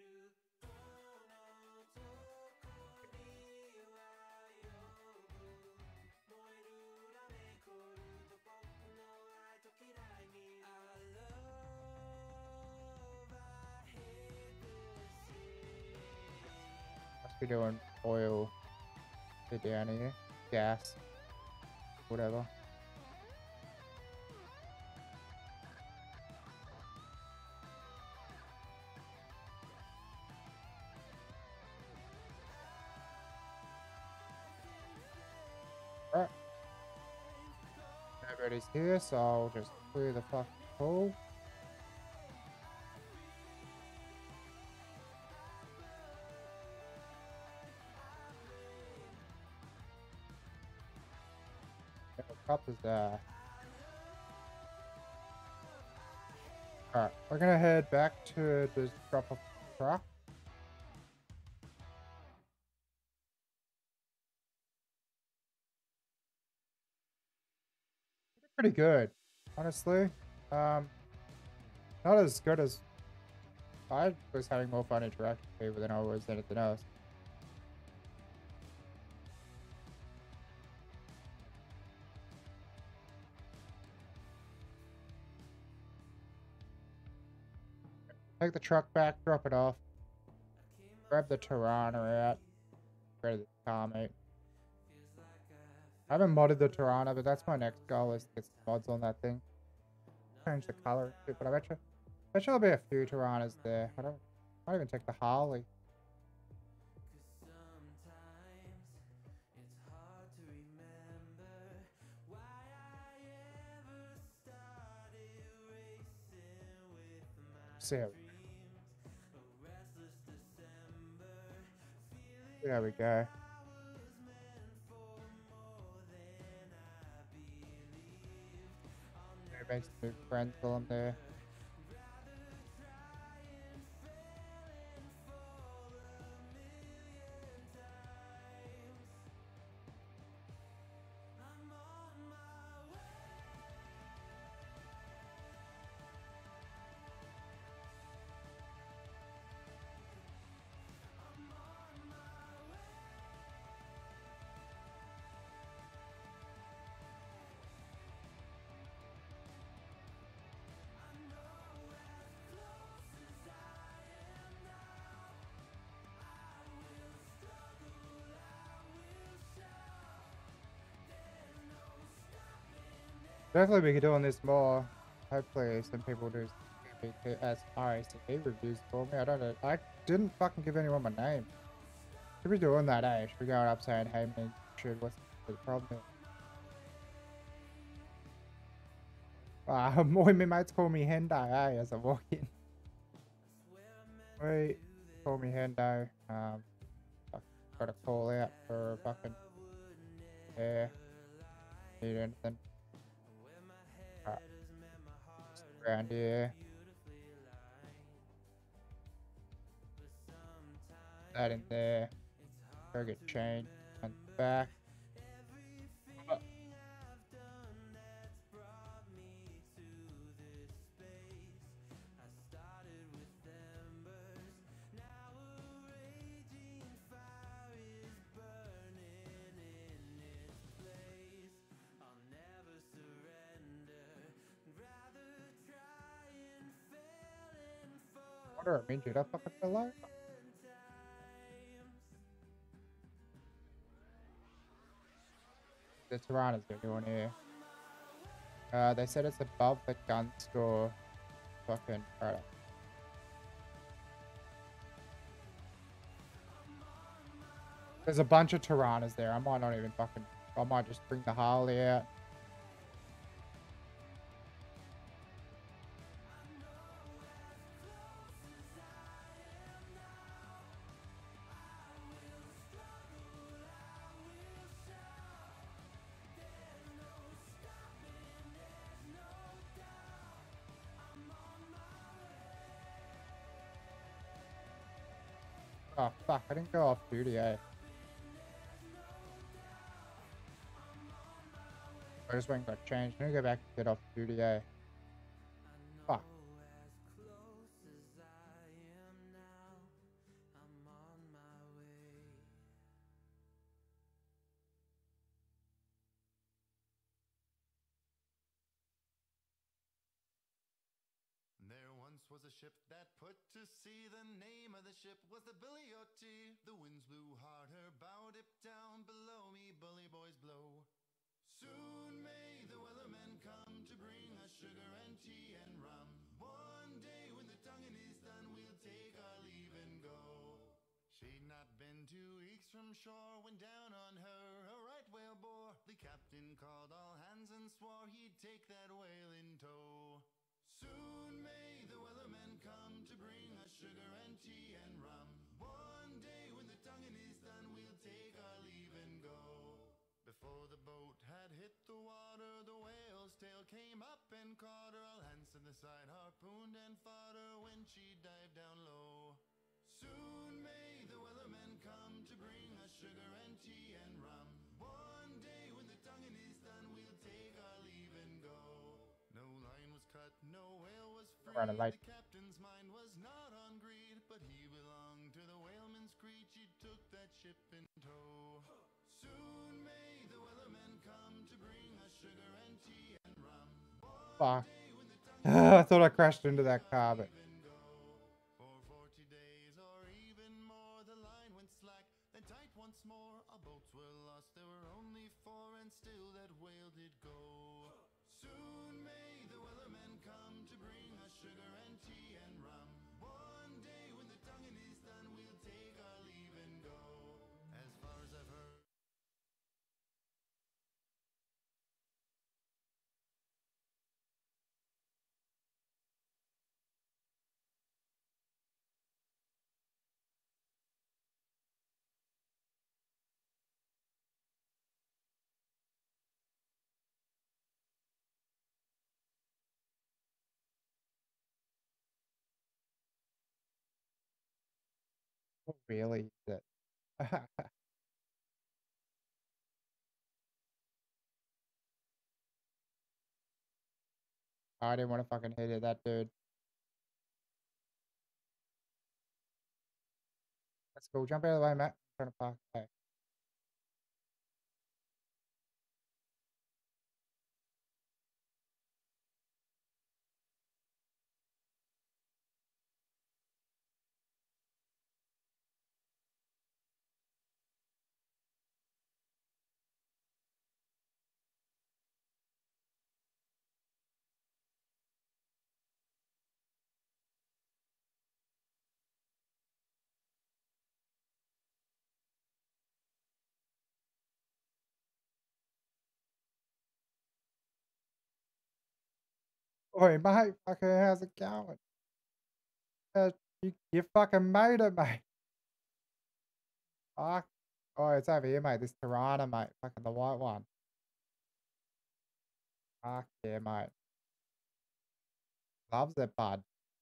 Speaker 1: Must be doing oil down here, gas, whatever. Alright. Nobody's here, so I'll just clear the fucking pool. Cup is there. Alright, we're gonna head back to the drop off the truck. Pretty good, honestly. Not as good as I was having more fun interacting with people than I was anything else. Take the truck back, drop it off. Grab the Tirana out. Ready to the car, mate. I haven't modded the Tirana, but that's my next goal is to get some mods on that thing. Change the color, but I bet you there'll be a few Tiranas there. I might even take the Harley. So there we go. Make some new friends while I'm there. Definitely we could do on this more. Hopefully some people do RACP reviews for me. I don't know. I didn't fucking give anyone my name. Should be doing that, eh? Should be going up saying, hey man, what's the problem? More my mates call me Hendo, eh, as I walk in. Wait, call me Hendo. Got a call out for fucking need anything. Around here. That in there. Go get changed. And back. What mean, dude? I fucking fell out. The Tirana's they're doing here. They said it's above the gun score. Fucking right. There's a bunch of Tiranas there. I might not even fucking. I might just bring the Harley out. Oh, fuck. I didn't go off duty, eh? I just went and got changed. I'm gonna go back and get off duty, eh? Fuck.
Speaker 21: There once was a ship that put to sea. The name of the ship was the Billy O.T. The winds blew hard, her bow dipped down. Below me, bully boys blow. Soon may the wellermen come to bring us sugar and tea and rum. One day when the tonguing is done, we'll take our leave and go. She'd not been 2 weeks from shore when down on her a right whale bore. The captain called all hands and swore he'd take that whale in tow. Soon may the wellermen come to bring us sugar and tea and rum. One day when the tonguing is done, we'll take our leave and go. Before the boat had hit the water, the whale's tail came up and caught her. All hands to the side harpooned and fought her when she dived down low. Soon may the wellermen come to bring us sugar and tea and rum. One day when the tonguing is done, we'll take our leave and go. No line was cut, no whale was free.
Speaker 1: Running late.
Speaker 21: The captain's mind was not on greed, but he belonged to the whaleman's creed. She took that ship in tow. Soon may the wellermen come to bring us sugar and tea and rum.
Speaker 1: Fuck. I thought I crashed into that car, but...
Speaker 21: For 40 days or even more, the line went slack, then tight once more. Our boats were lost, there were only 4, and still that whale did go. Soon may the wellermen come to bring us sugar and tea and rum. One day when the tonguing is done, we'll take our leave and go. As far as I've heard.
Speaker 1: Really? That... I didn't want to fucking hit it, that dude. Let's go. Jump out of the way, Matt. I'm trying to park. Okay. Oi, mate. Fucking, how's it going? You fucking made it, mate. Fuck. Oh, it's over here, mate. This Tirana, mate. Fucking the white one. Fuck yeah, mate. Loves it, bud.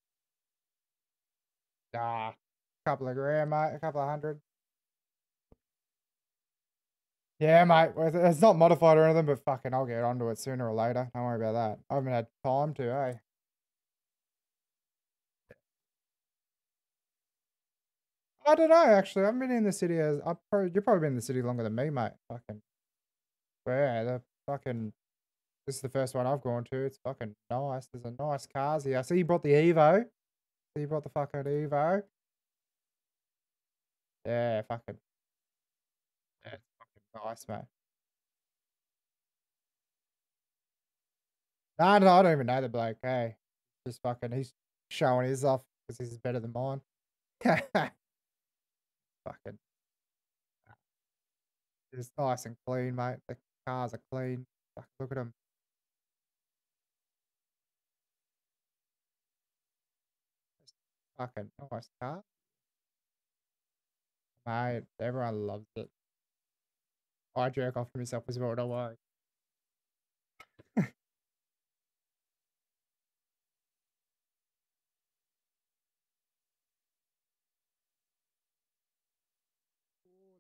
Speaker 1: Ah, couple of grand, mate. A couple of hundred. Yeah, mate. Well, it's not modified or anything, but fucking I'll get onto it sooner or later. Don't worry about that. I haven't had time to, eh? I don't know, actually. I haven't been in the city as... you've probably been in the city longer than me, mate. Fucking... But yeah, the fucking... This is the first one I've gone to. It's fucking nice. There's a nice cars here. I see you brought the Evo. So you brought the fucking Evo. Yeah, fucking... Yeah, it's fucking nice, mate. No, I don't even know the bloke, hey. Just fucking... He's showing his off because he's better than mine. Fucking... It's nice and clean, mate. The cars are clean. Fuck, look at them. Fucking nice car. Mate, everyone loves it. I jerk off to myself as well, don't worry.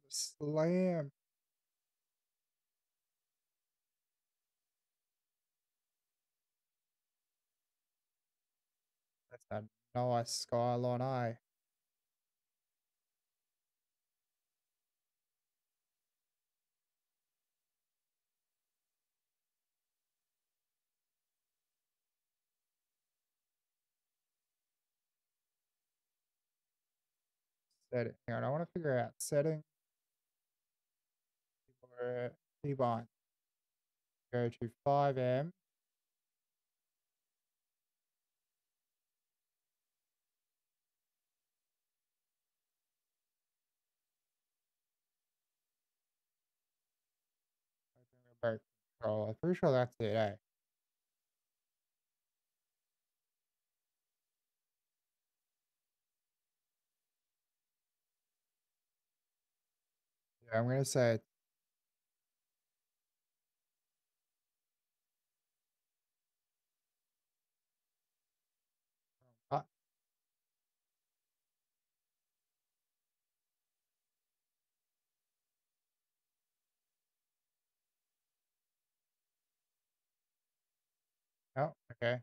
Speaker 1: Slam. That's a nice skyline, eh? Setting. Hang on, I want to figure out setting for T-Bond. Go to 5M. Remote control. I'm pretty sure that's it, eh? Yeah, I'm gonna say it's oh, okay.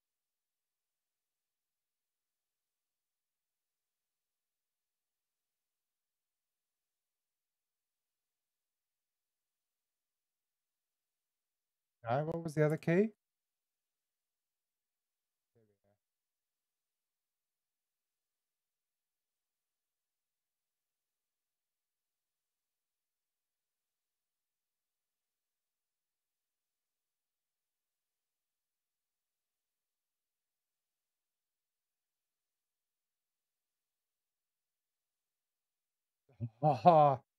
Speaker 1: No, what was the other key? Oh,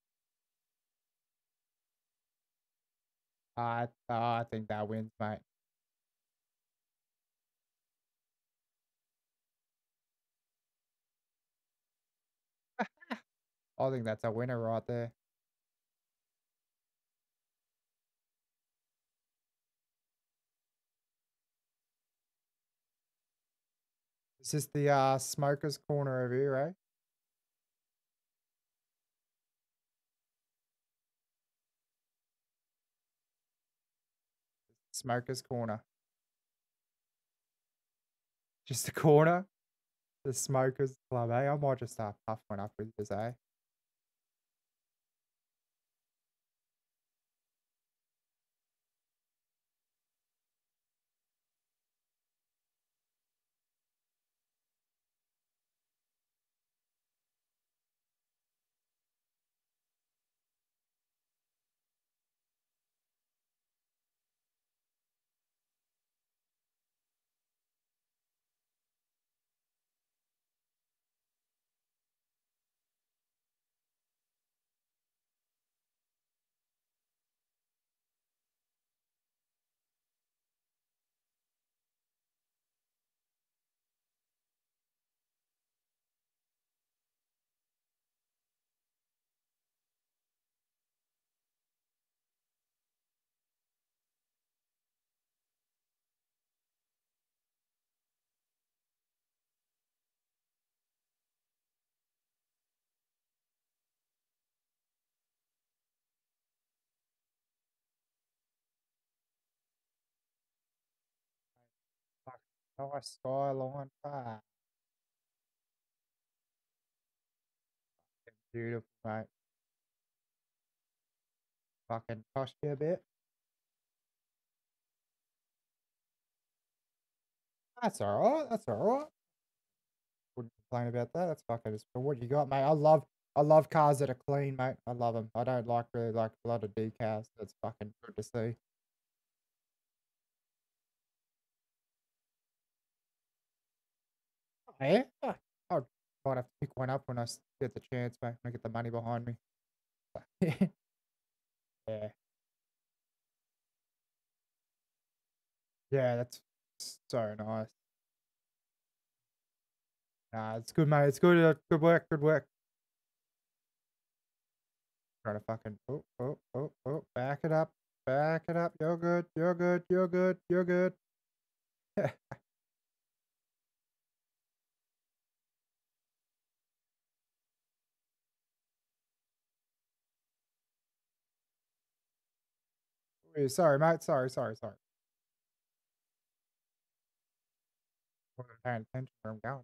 Speaker 1: I think that wins, mate. I think that's a winner right there. This is the smoker's corner over here, eh? Smoker's corner. Just the corner. The smokers club, eh? I might just puff one up with this, eh? Fuck, nice skyline. Ah, beautiful, mate. Fucking cost you a bit. That's alright. That's alright. Wouldn't complain about that. That's fucking just what you got, mate. I love cars that are clean, mate. I love them. I don't really like a lot of decals. That's fucking good to see. Oh, yeah, I might have to pick one up when get the chance, mate. When I get the money behind me. Yeah, yeah, that's so nice. Nah, it's good, mate. It's good. Good work. Good work. Trying to fucking back it up. Back it up. You're good. You're good. You're good. You're good. Sorry, mate. Sorry. Wasn't paying attention where I'm going.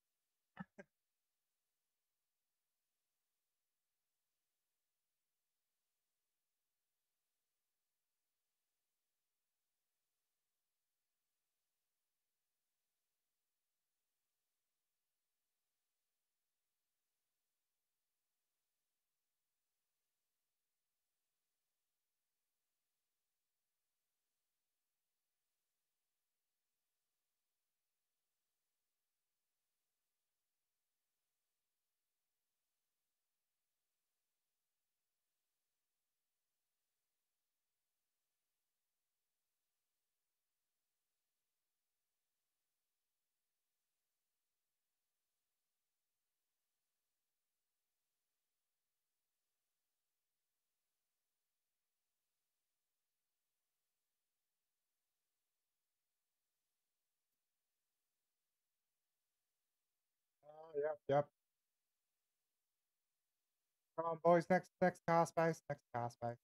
Speaker 1: Yep. Come on, boys. Next car space. Next car space.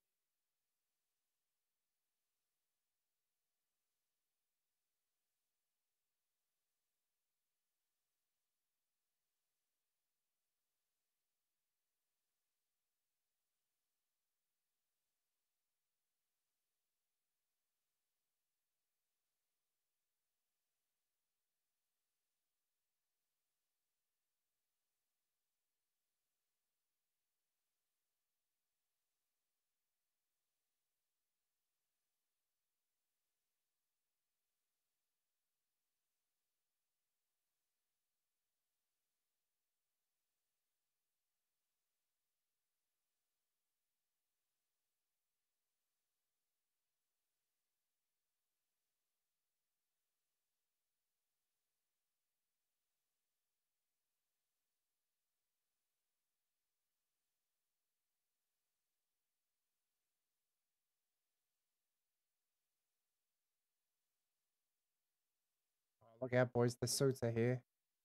Speaker 1: Look out, boys. The suits are here.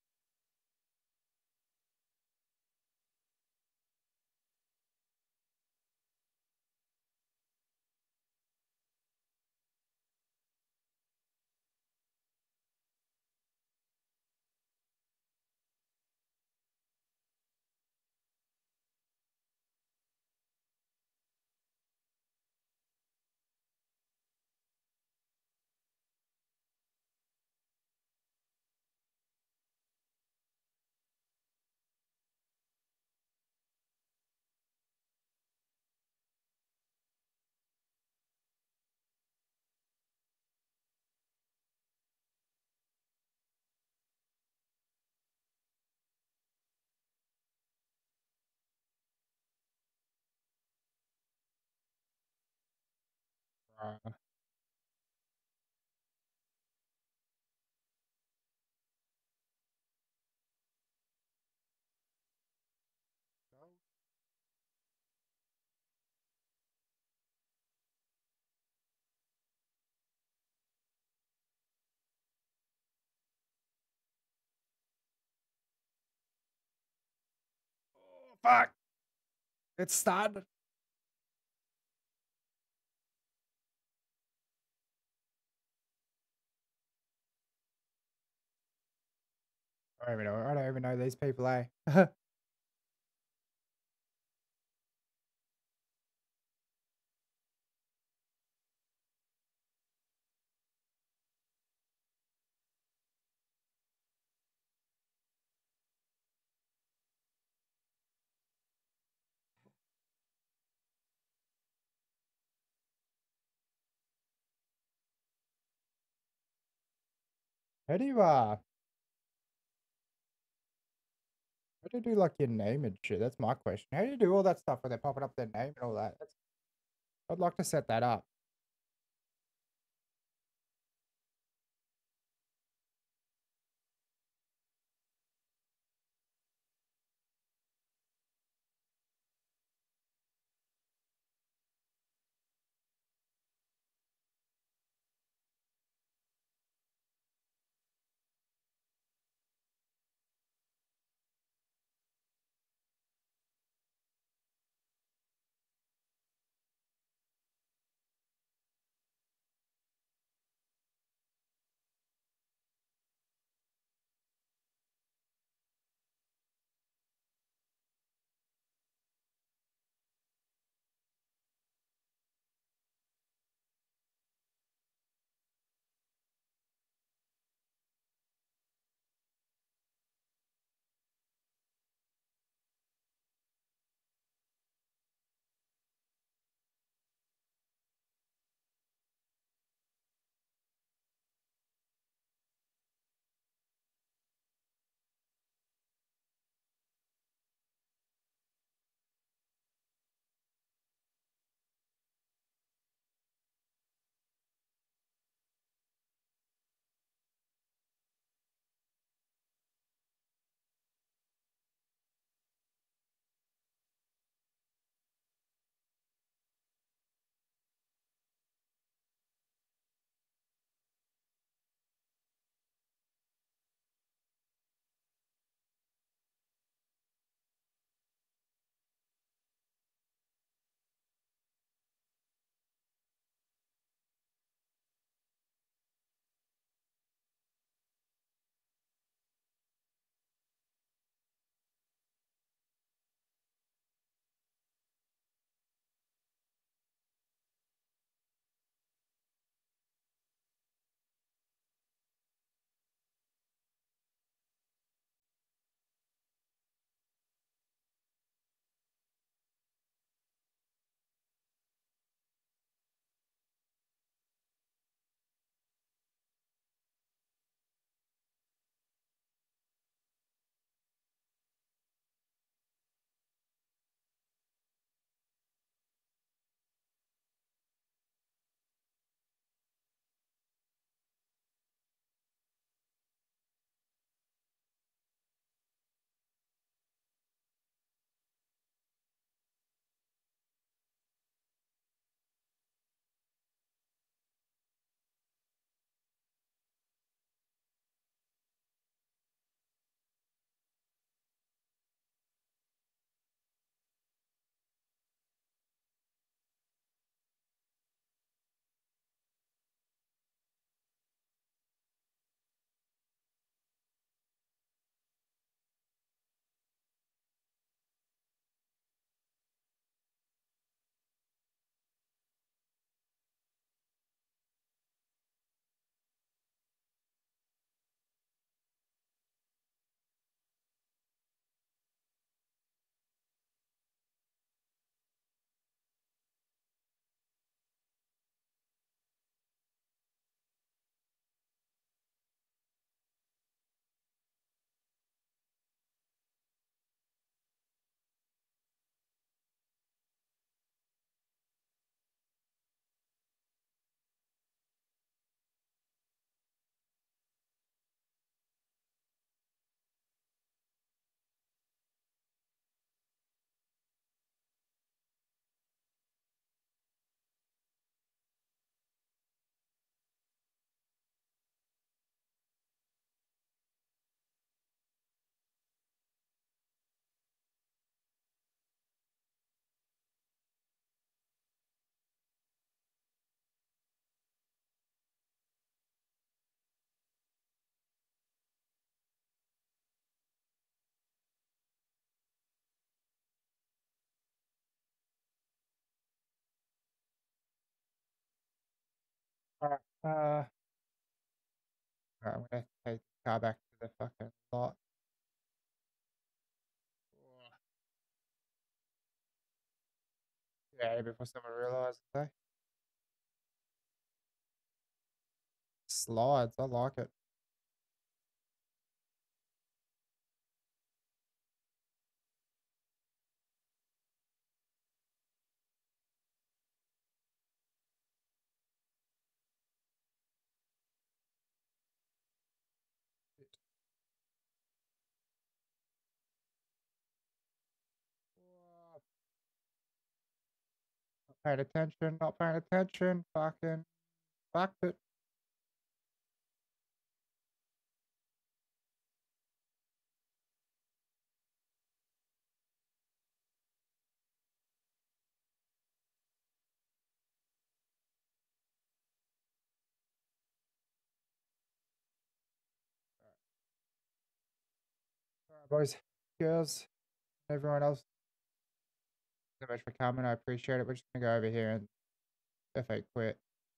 Speaker 1: Fuck! It's started. I don't even know these people, eh? How do you how do you do like your name and shit? That's my question. How do you do all that stuff where they're popping up their name and all that? I'd like to set that up. Alright, I'm gonna take the car back to the fucking lot. Yeah, before someone realizes they slides. I like it. Not paying attention. Not paying attention. Fucking fucked it. Alright, boys, girls, everyone else, so much for coming. I appreciate it. We're just gonna go over here and F8 quit.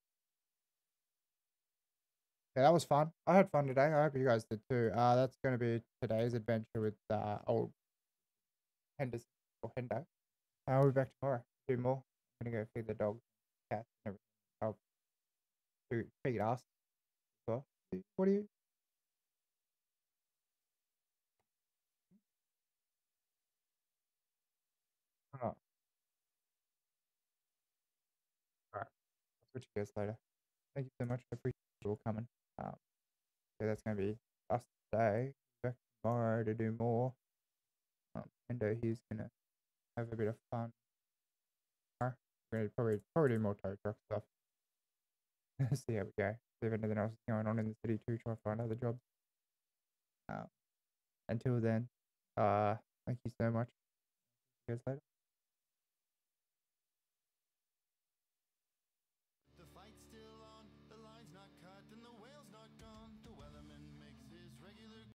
Speaker 1: Yeah, that was fun. I had fun today. I hope you guys did too. That's gonna be today's adventure with old Henderson or Hendo. We'll be back tomorrow. Do more. I'm gonna go feed the dogs, cats, and everything. I'll feed us. Well, what do you? Oh, all right. I'll switch you guys later. Thank you so much. I appreciate you all coming. Yeah, that's gonna be us today. Back tomorrow to do more. Hendo, he's gonna have a bit of fun. We're gonna probably do more tow truck stuff. See how we go. See if anything else is going on in the city too. Try to find other jobs. Until then, thank you so much. See you guys later.